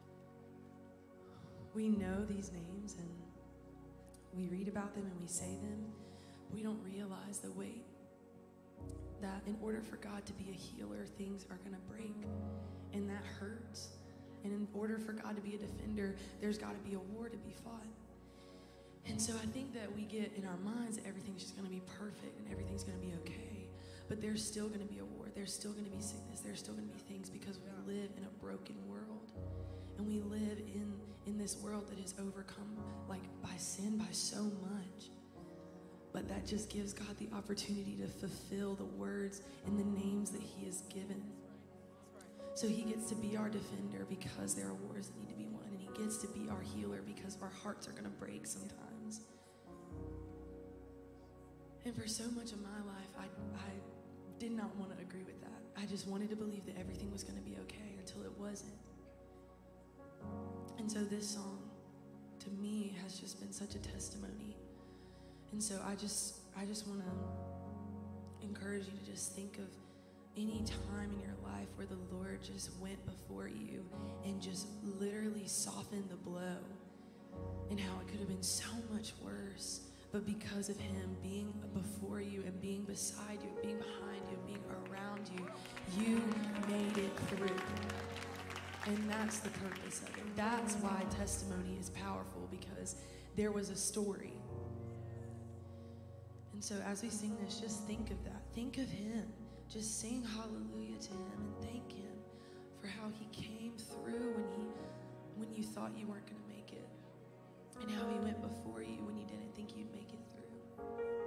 we know these names and we read about them and we say them. We don't realize the weight that in order for God to be a healer, things are going to break, and that hurts. And in order for God to be a defender, there's got to be a war to be fought. And so I think that we get in our minds that everything's just going to be perfect and everything's going to be okay. But there's still going to be a war. There's still going to be sickness. There's still going to be things, because we live in a broken world. And we live in, in this world that is overcome like by sin, by so much. But that just gives God the opportunity to fulfill the words and the names that He has given. So He gets to be our defender because there are wars that need to be won. And He gets to be our healer because our hearts are going to break sometimes. And for so much of my life, I, I did not want to agree with that. I just wanted to believe that everything was going to be okay until it wasn't. And so this song, to me, has just been such a testimony. And so I just, I just want to encourage you to just think of any time in your life where the Lord just went before you and just literally softened the blow, and how it could have been so much worse. But because of Him being before you and being beside you, being behind you, being around you, you made it through. And that's the purpose of it. That's why testimony is powerful, because there was a story. And so as we sing this, just think of that. Think of Him. Just sing hallelujah to Him and thank Him for how He came through when He, when you thought you weren't going to make it, and how He went before you when you didn't think you'd make it through.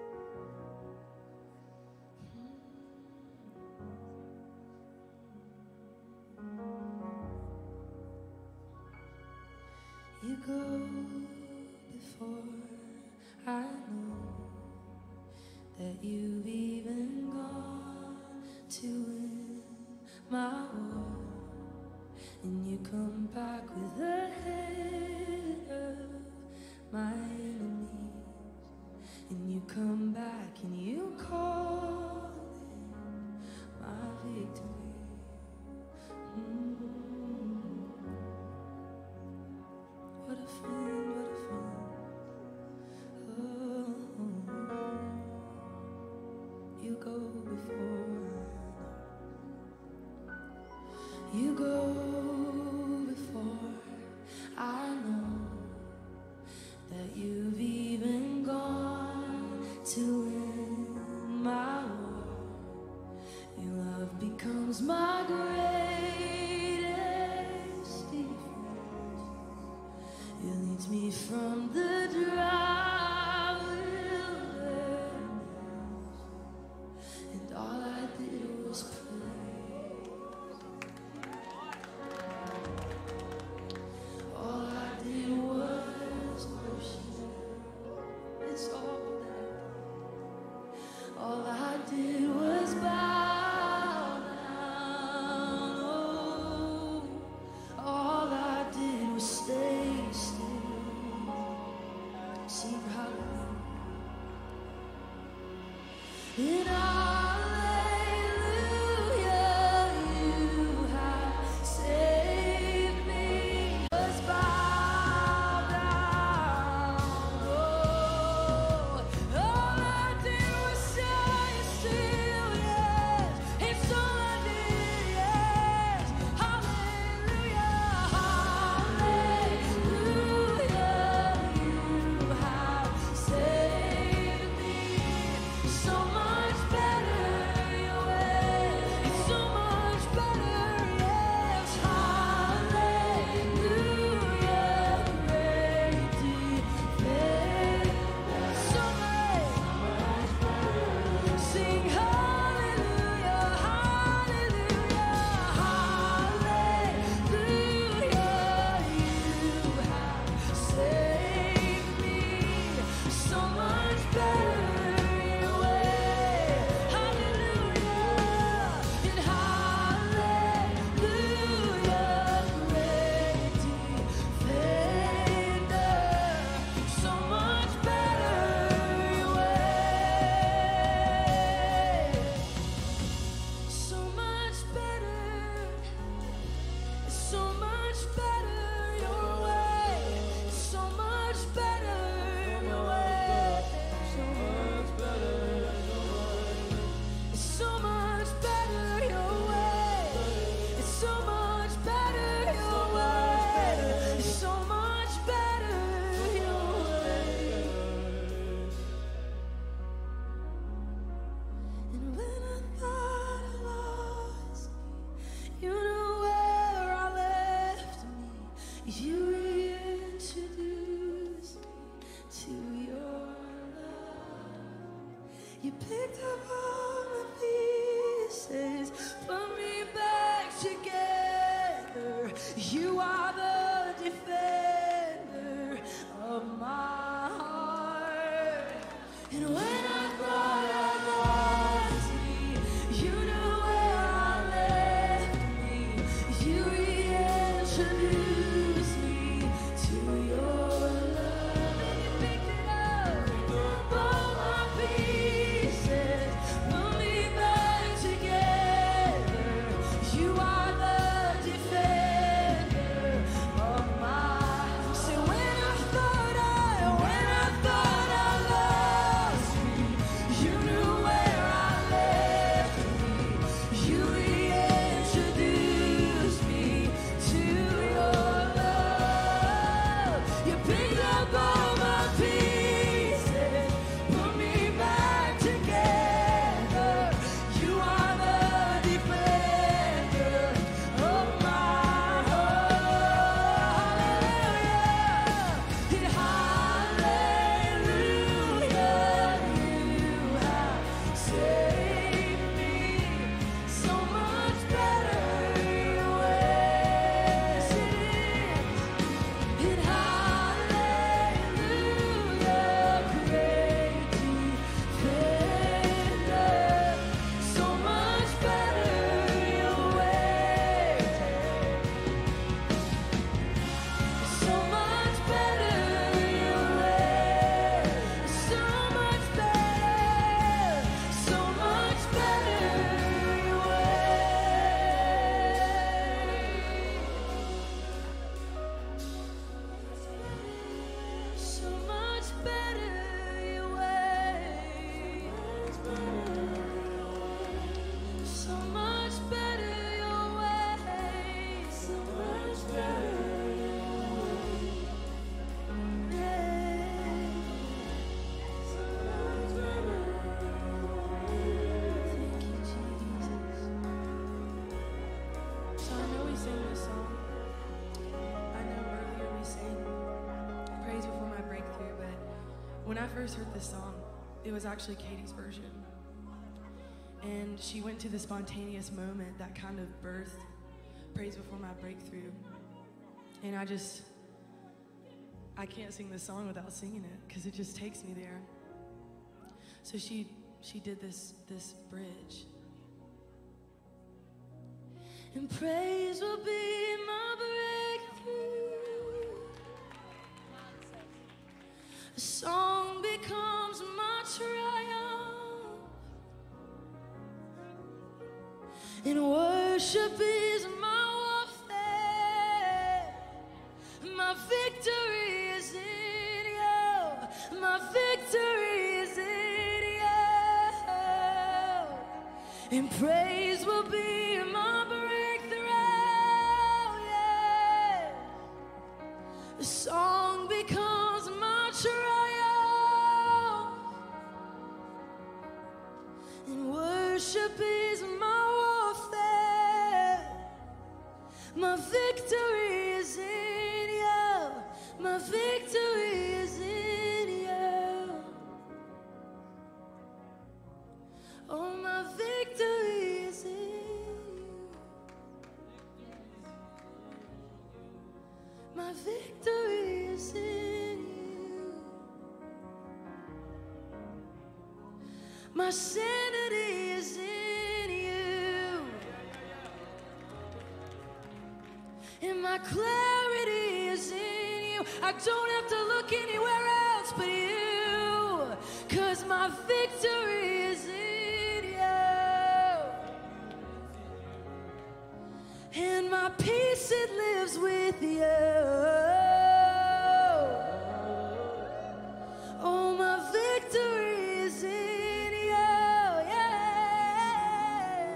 You go before I know that you've even gone to win my war, and you come back with the head of my enemies, and you come back and you call it my victory. Mm. What a friend, what a friend. Oh, you go before I know. You go before I know that you've even gone to win my war. Your love becomes my greatest defense. It leads me from the dry wilderness, and all I did was pray. All I did was worship. It's all that. All I did was bow down. And when I thought I lost me, you knew where I left me. You reintroduced me to your love. And you picked it up, up all my pieces, put me back together. You are the defender of my. So when I thought I, when I thought I lost me, you knew where I left me. You reintroduced me to your love. You picked up all my pieces, put me back together. You are the defender of my heart. Hallelujah. Hallelujah. You have saved me. So much better your ways. And hallelujah, great defender. So much better your ways. So much better your ways. So much better. So much better your ways. So much better your ways. So much better your ways. So much better Thank you, Jesus. So I know we sing this song. I know earlier we sang Praise Before My Breakthrough, but when I first heard this song, it was actually Katie's version. And she went to the spontaneous moment that kind of birthed Praise Before My Breakthrough. And I just, I can't sing this song without singing it because it just takes me there. So she she did this this bridge. And praise will be my breakthrough. A song becomes my triumph. And worship is my warfare. My victory is in you. My victory is in you. And praise will be my breakthrough. Yeah. The song becomes my triumph. And worship is my warfare. My victory is in you. My victory is in you. Oh, my victory is in you. My victory is in you. My sanity is in you. And my clarity is in you. I don't have to look anywhere else but you. 'Cause my victory is in you. And my peace, it lives with you. Oh, my victory is in you. Yeah.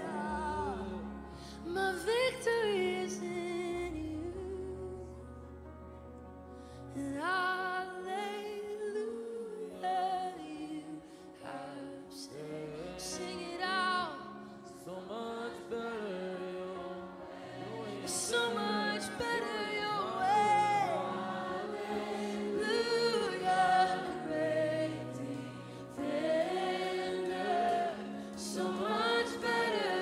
My victory is in you. And hallelujah, you have saved. Sing it out. So much better your way. So much better your way. Hallelujah, great defender. So much better.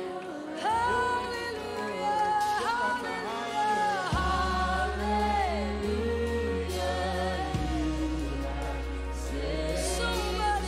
Hallelujah, hallelujah, hallelujah. So much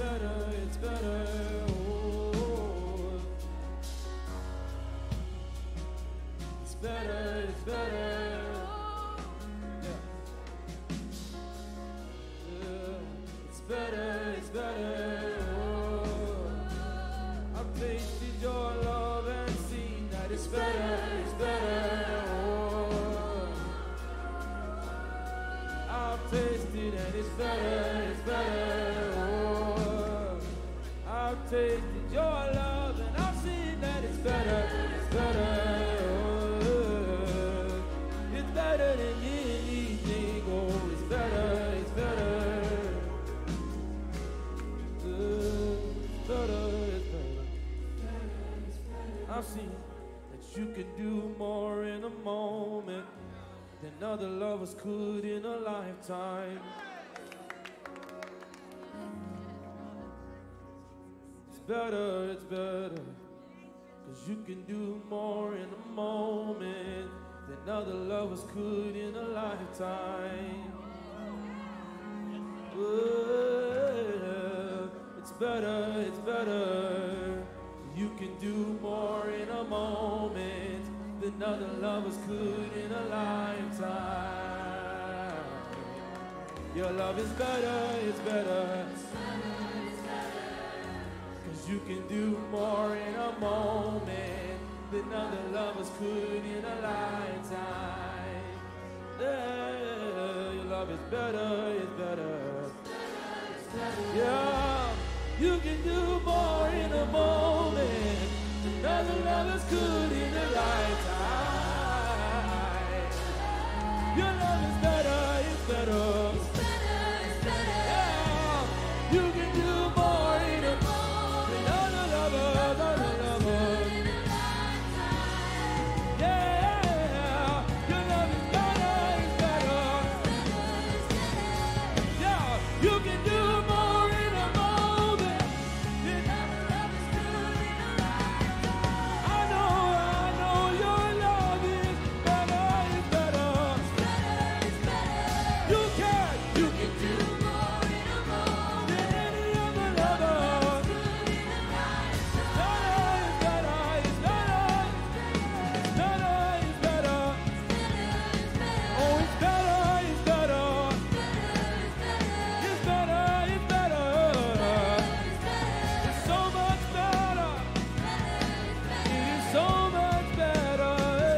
better, it's better. Oh, it's better, it's better. Yeah. Yeah. It's better, it's better. Oh, I've tasted your love and seen that it's better, it's better. Oh, I've tasted and it's better, it's better. Oh, I've tasted your love and I've seen that it's better, it's better. Oh, it's better than anything. Oh, it's better, it's better. Uh, it's better, it's better. I've seen that you can do more in a moment than other lovers could in a lifetime. It's better, it's better, 'cause you can do more in a moment than other lovers could in a lifetime. Oh, it's better, it's better. You can do more in a moment than other lovers could in a lifetime. Your love is better, it's better. Cause you can do more in a moment than other lovers could in a lifetime. Yeah, your love is better, it's better. Yeah, you can do more in a moment than other lovers could in a lifetime. Your love is better, it's better. It's better, it's better. Yeah, you can do more in a moment than other lovers, other lovers. Yeah, your love is better, it's better. Yeah, you can do more in a moment than other lovers could in a lifetime. I know, I know your love is better, it's better. It's better, it's better. You can, you can do more in a moment than any other lover. It's better, it's better, it's better, it's better, it's better. Oh, it's better, it's better. It's better, it's better. It's so much better. It is so much better.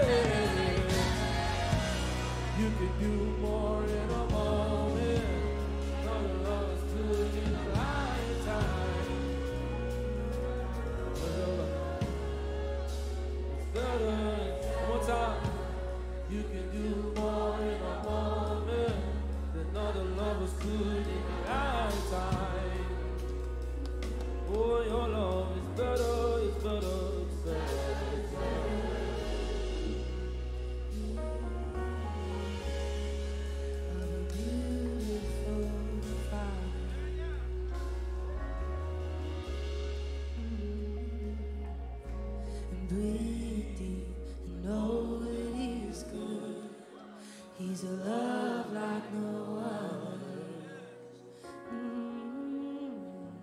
You can do more in a moment. Other lovers could in a lifetime. It's better. One more time. You can do more in a moment than other lovers could in a lifetime. Oh, your love is better, it's better, it's better, it's better. And breathe deep and know that He is good. He's a love like no other. Mm.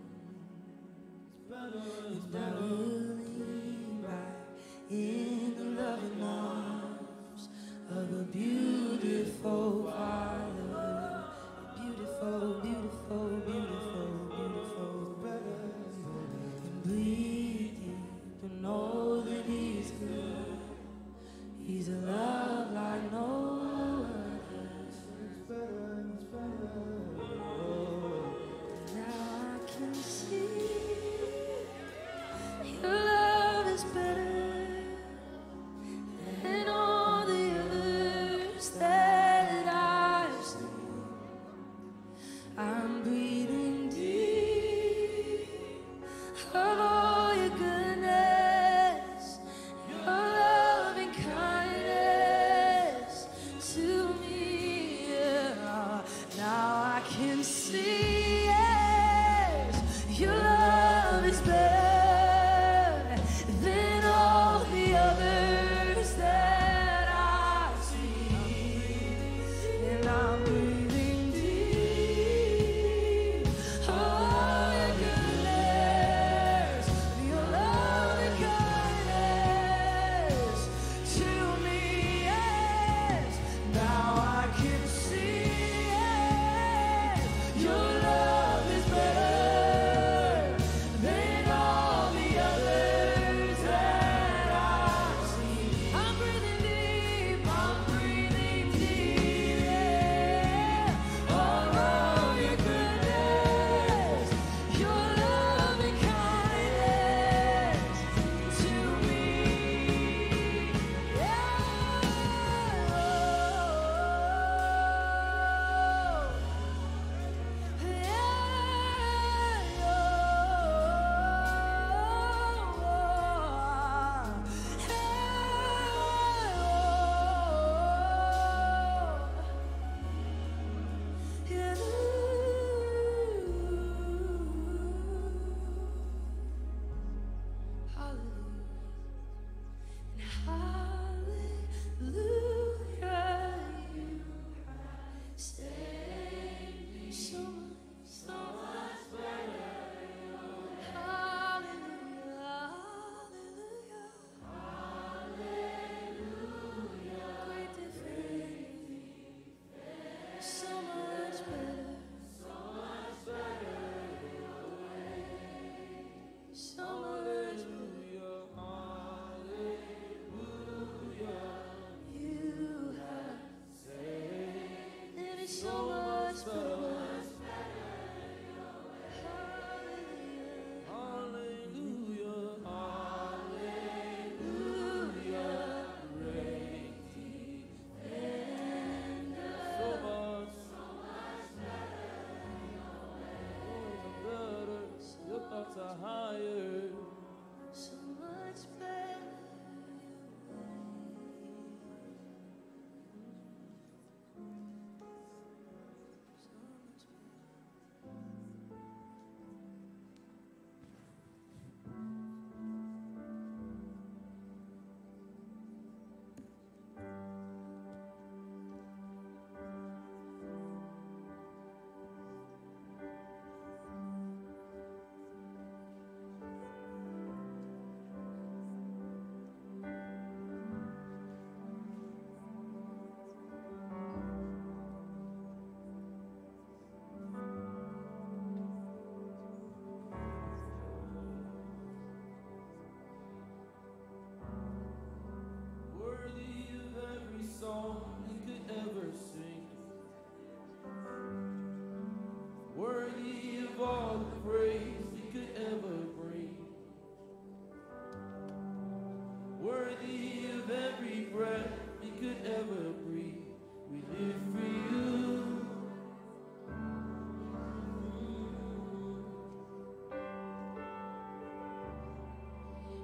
And I will lean right in the loving arms of a beautiful Father. Beautiful, beautiful, beautiful, beautiful brother. And breathe deep and know that He's good. He's a love like no other. Now I can see your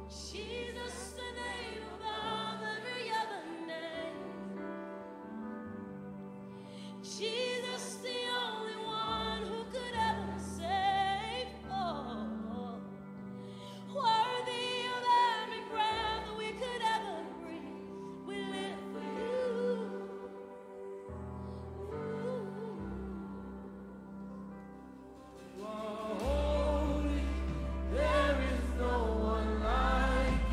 Jesus, the name above every other name. Jesus, the only one who could ever save. Oh, worthy of every breath that we could ever breathe. We live for you. You are holy, there is no one like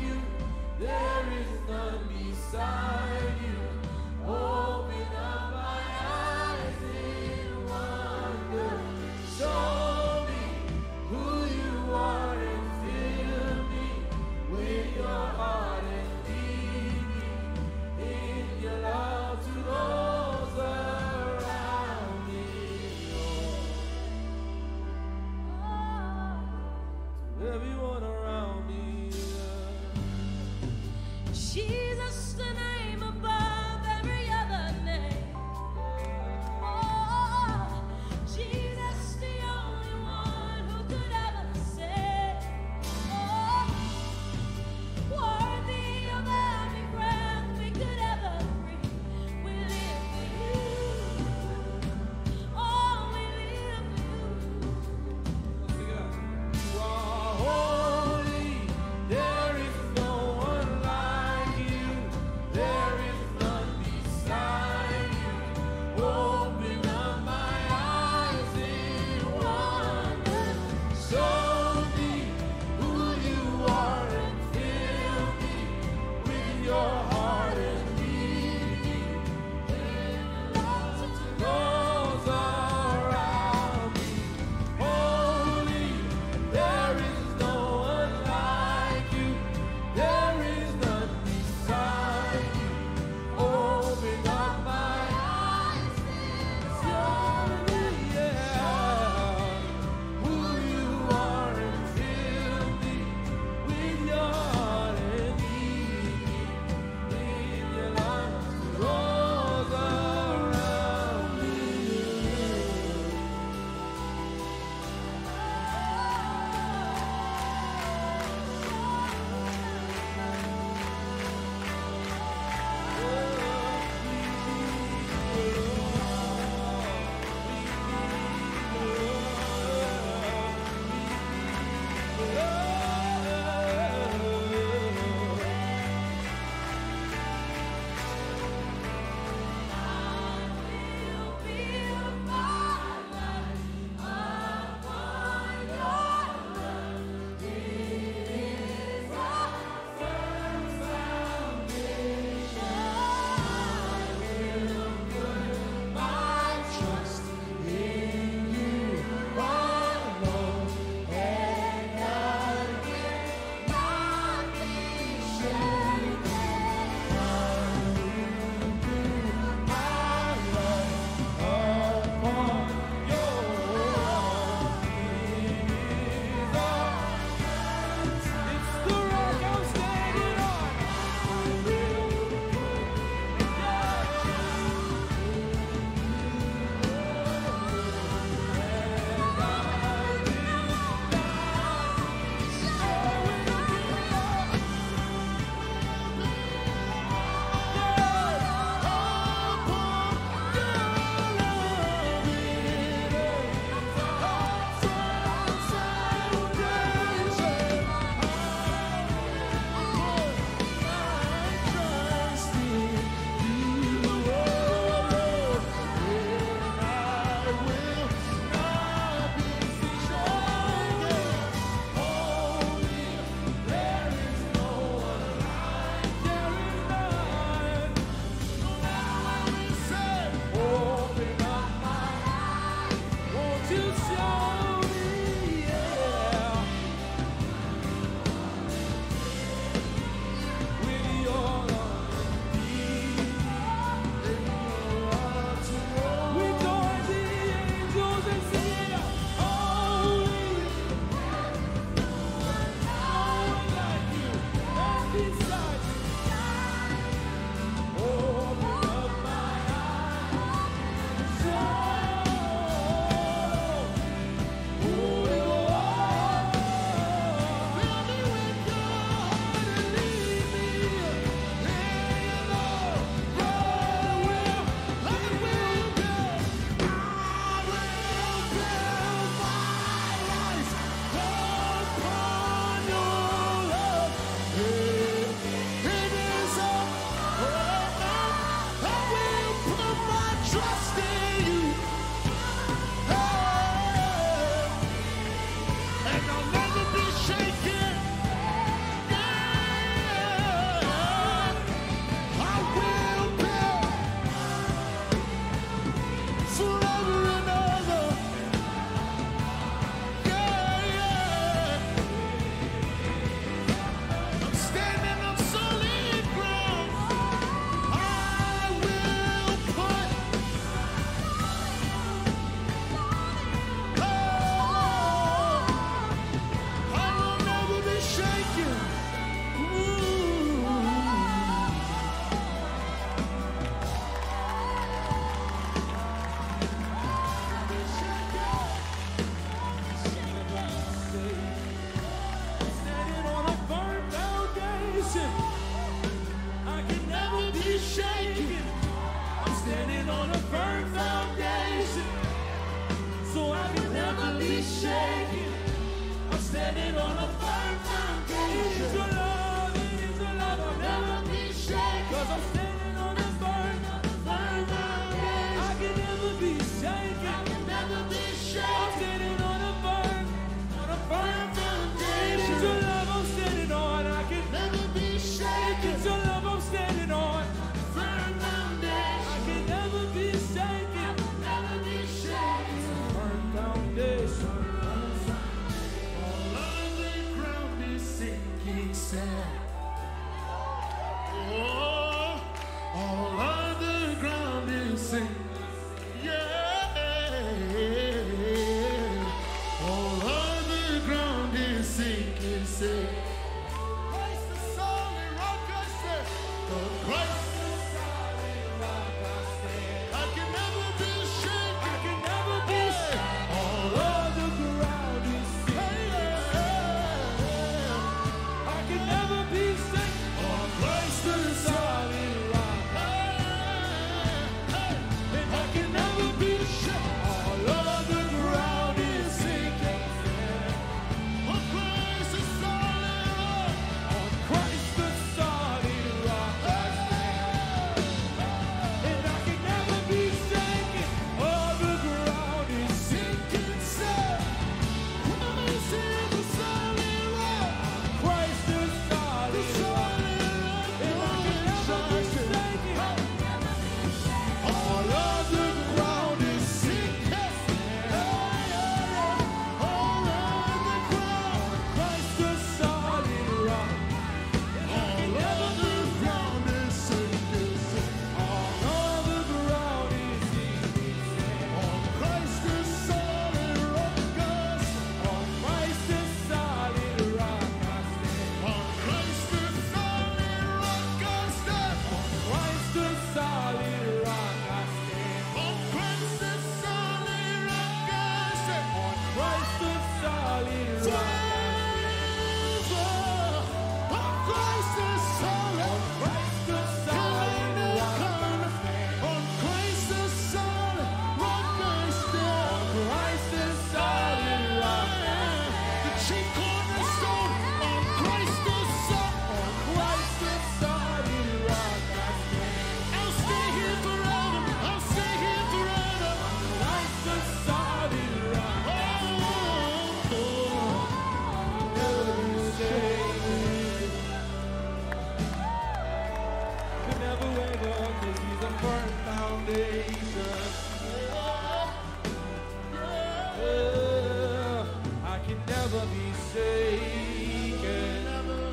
shaken.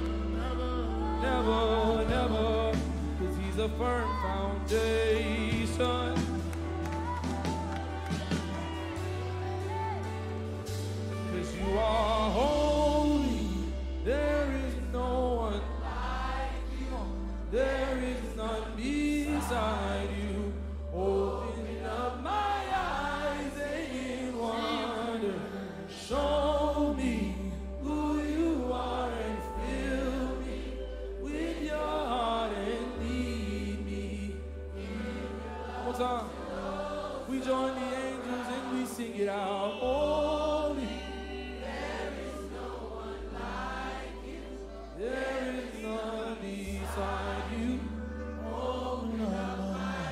Never, never, cause he's a firm foundation. Cause you are holy, there is no one like you. There is none beside you. Open up my eyes and wonder. Show me who you are and fill me with your heart and lead me. One more time. We join the angels and we sing it out. Holy. There is no one like you. There is none beside you. Oh, no.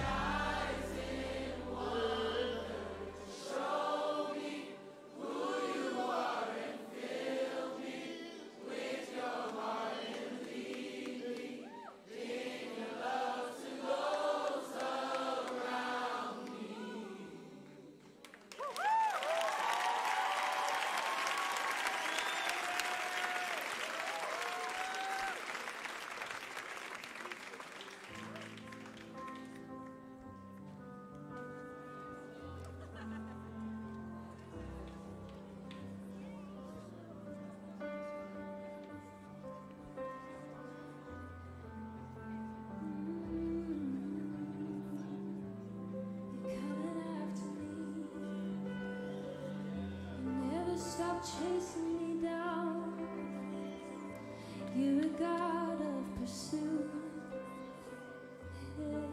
Chasing me down, you're a God of pursuit. Yeah.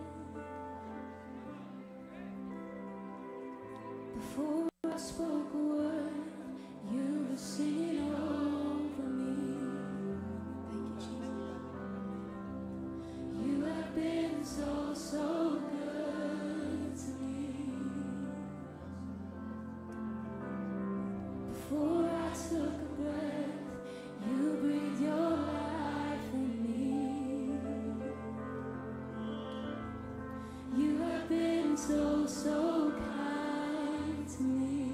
Before I spoke a word, you were singing over me. Thank you, Jesus. You have been so, so good to me. Before I took a breath, you breathed your life in me. You have been so, so kind to me.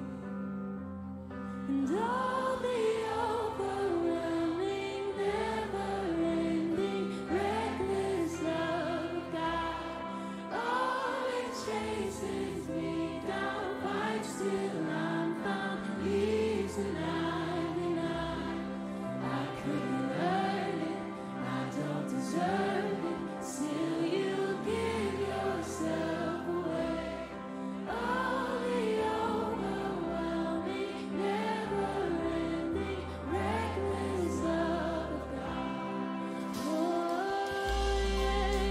And all the overwhelming, never-ending, reckless love of God, oh, it chases me down, fights till I'm found, leaves the ninety-nine. I couldn't earn it, I don't deserve it, still you give yourself away. All the overwhelming, never-ending, reckless love of God. Oh, yeah,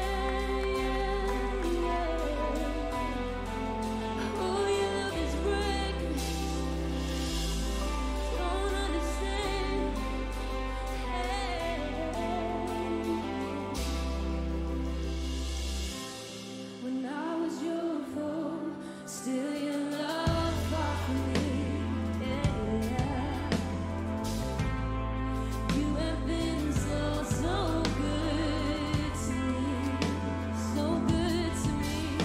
yeah, yeah, yeah. Oh, your love is reckless. Don't understand. Hey. When I was your foe, still your love fought for me. Yeah. You have been so, so good to me, so good to me.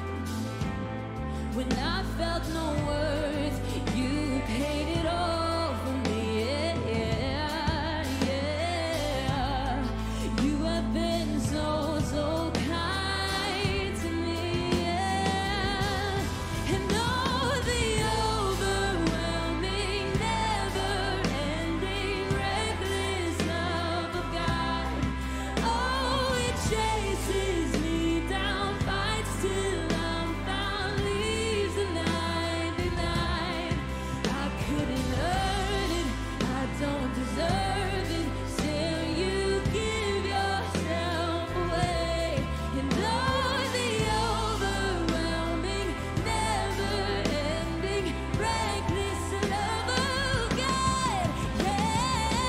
When I felt no worth, you paid it all for me. Yeah, yeah. You have been so, so kind to me. Yeah. And all the overwhelming, never-ending, reckless love of God, oh, it chases me down, fights till I'm found, leaves the ninety-nine. I couldn't earn it, I don't deserve it, still you give yourself away. And all the overwhelming, never-ending, reckless love of God, yeah.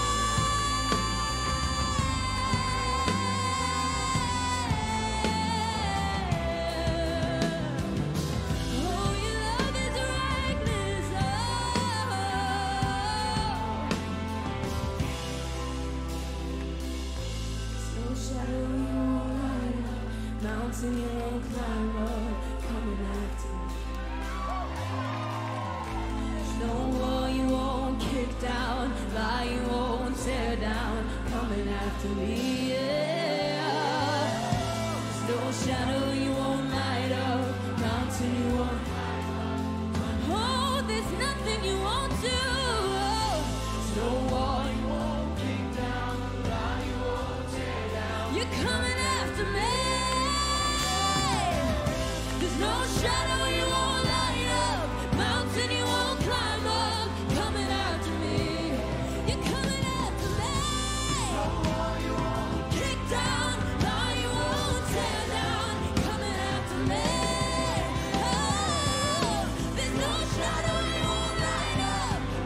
Oh, your love is reckless, oh. No shadow you won't light up, mountain you won't climb up, coming after me. There's no wall you won't kick down. after me, yeah. There's no shadow you won't light up, mountain you won't oh, there's nothing you won't do. There's no wall you won't kick down, lie you won't tear down. You're coming after me. There's no shadow you won't light up, mountain you won't climb up. Coming after me. You're coming after me. No wall you won't kick down, lie you won't tear down. Coming after me. Oh, there's no shadow you won't light up,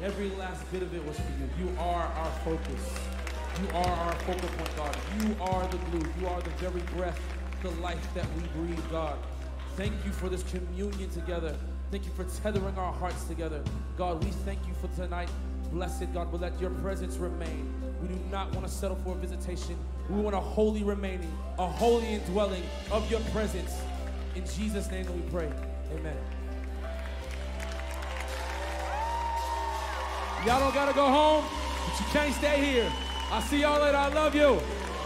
Every last bit of it was for you. You are our focus. You are our focal point, God. You are the glue. You are the very breath, the life that we breathe, God. Thank you for this communion together. Thank you for tethering our hearts together. God, we thank you for tonight. Blessed God, but let your presence remain. We do not want to settle for a visitation. We want a holy remaining, a holy indwelling of your presence. In Jesus' name we pray. Amen. Y'all don't got to go home, but you can't stay here. I'll see y'all later. I love you.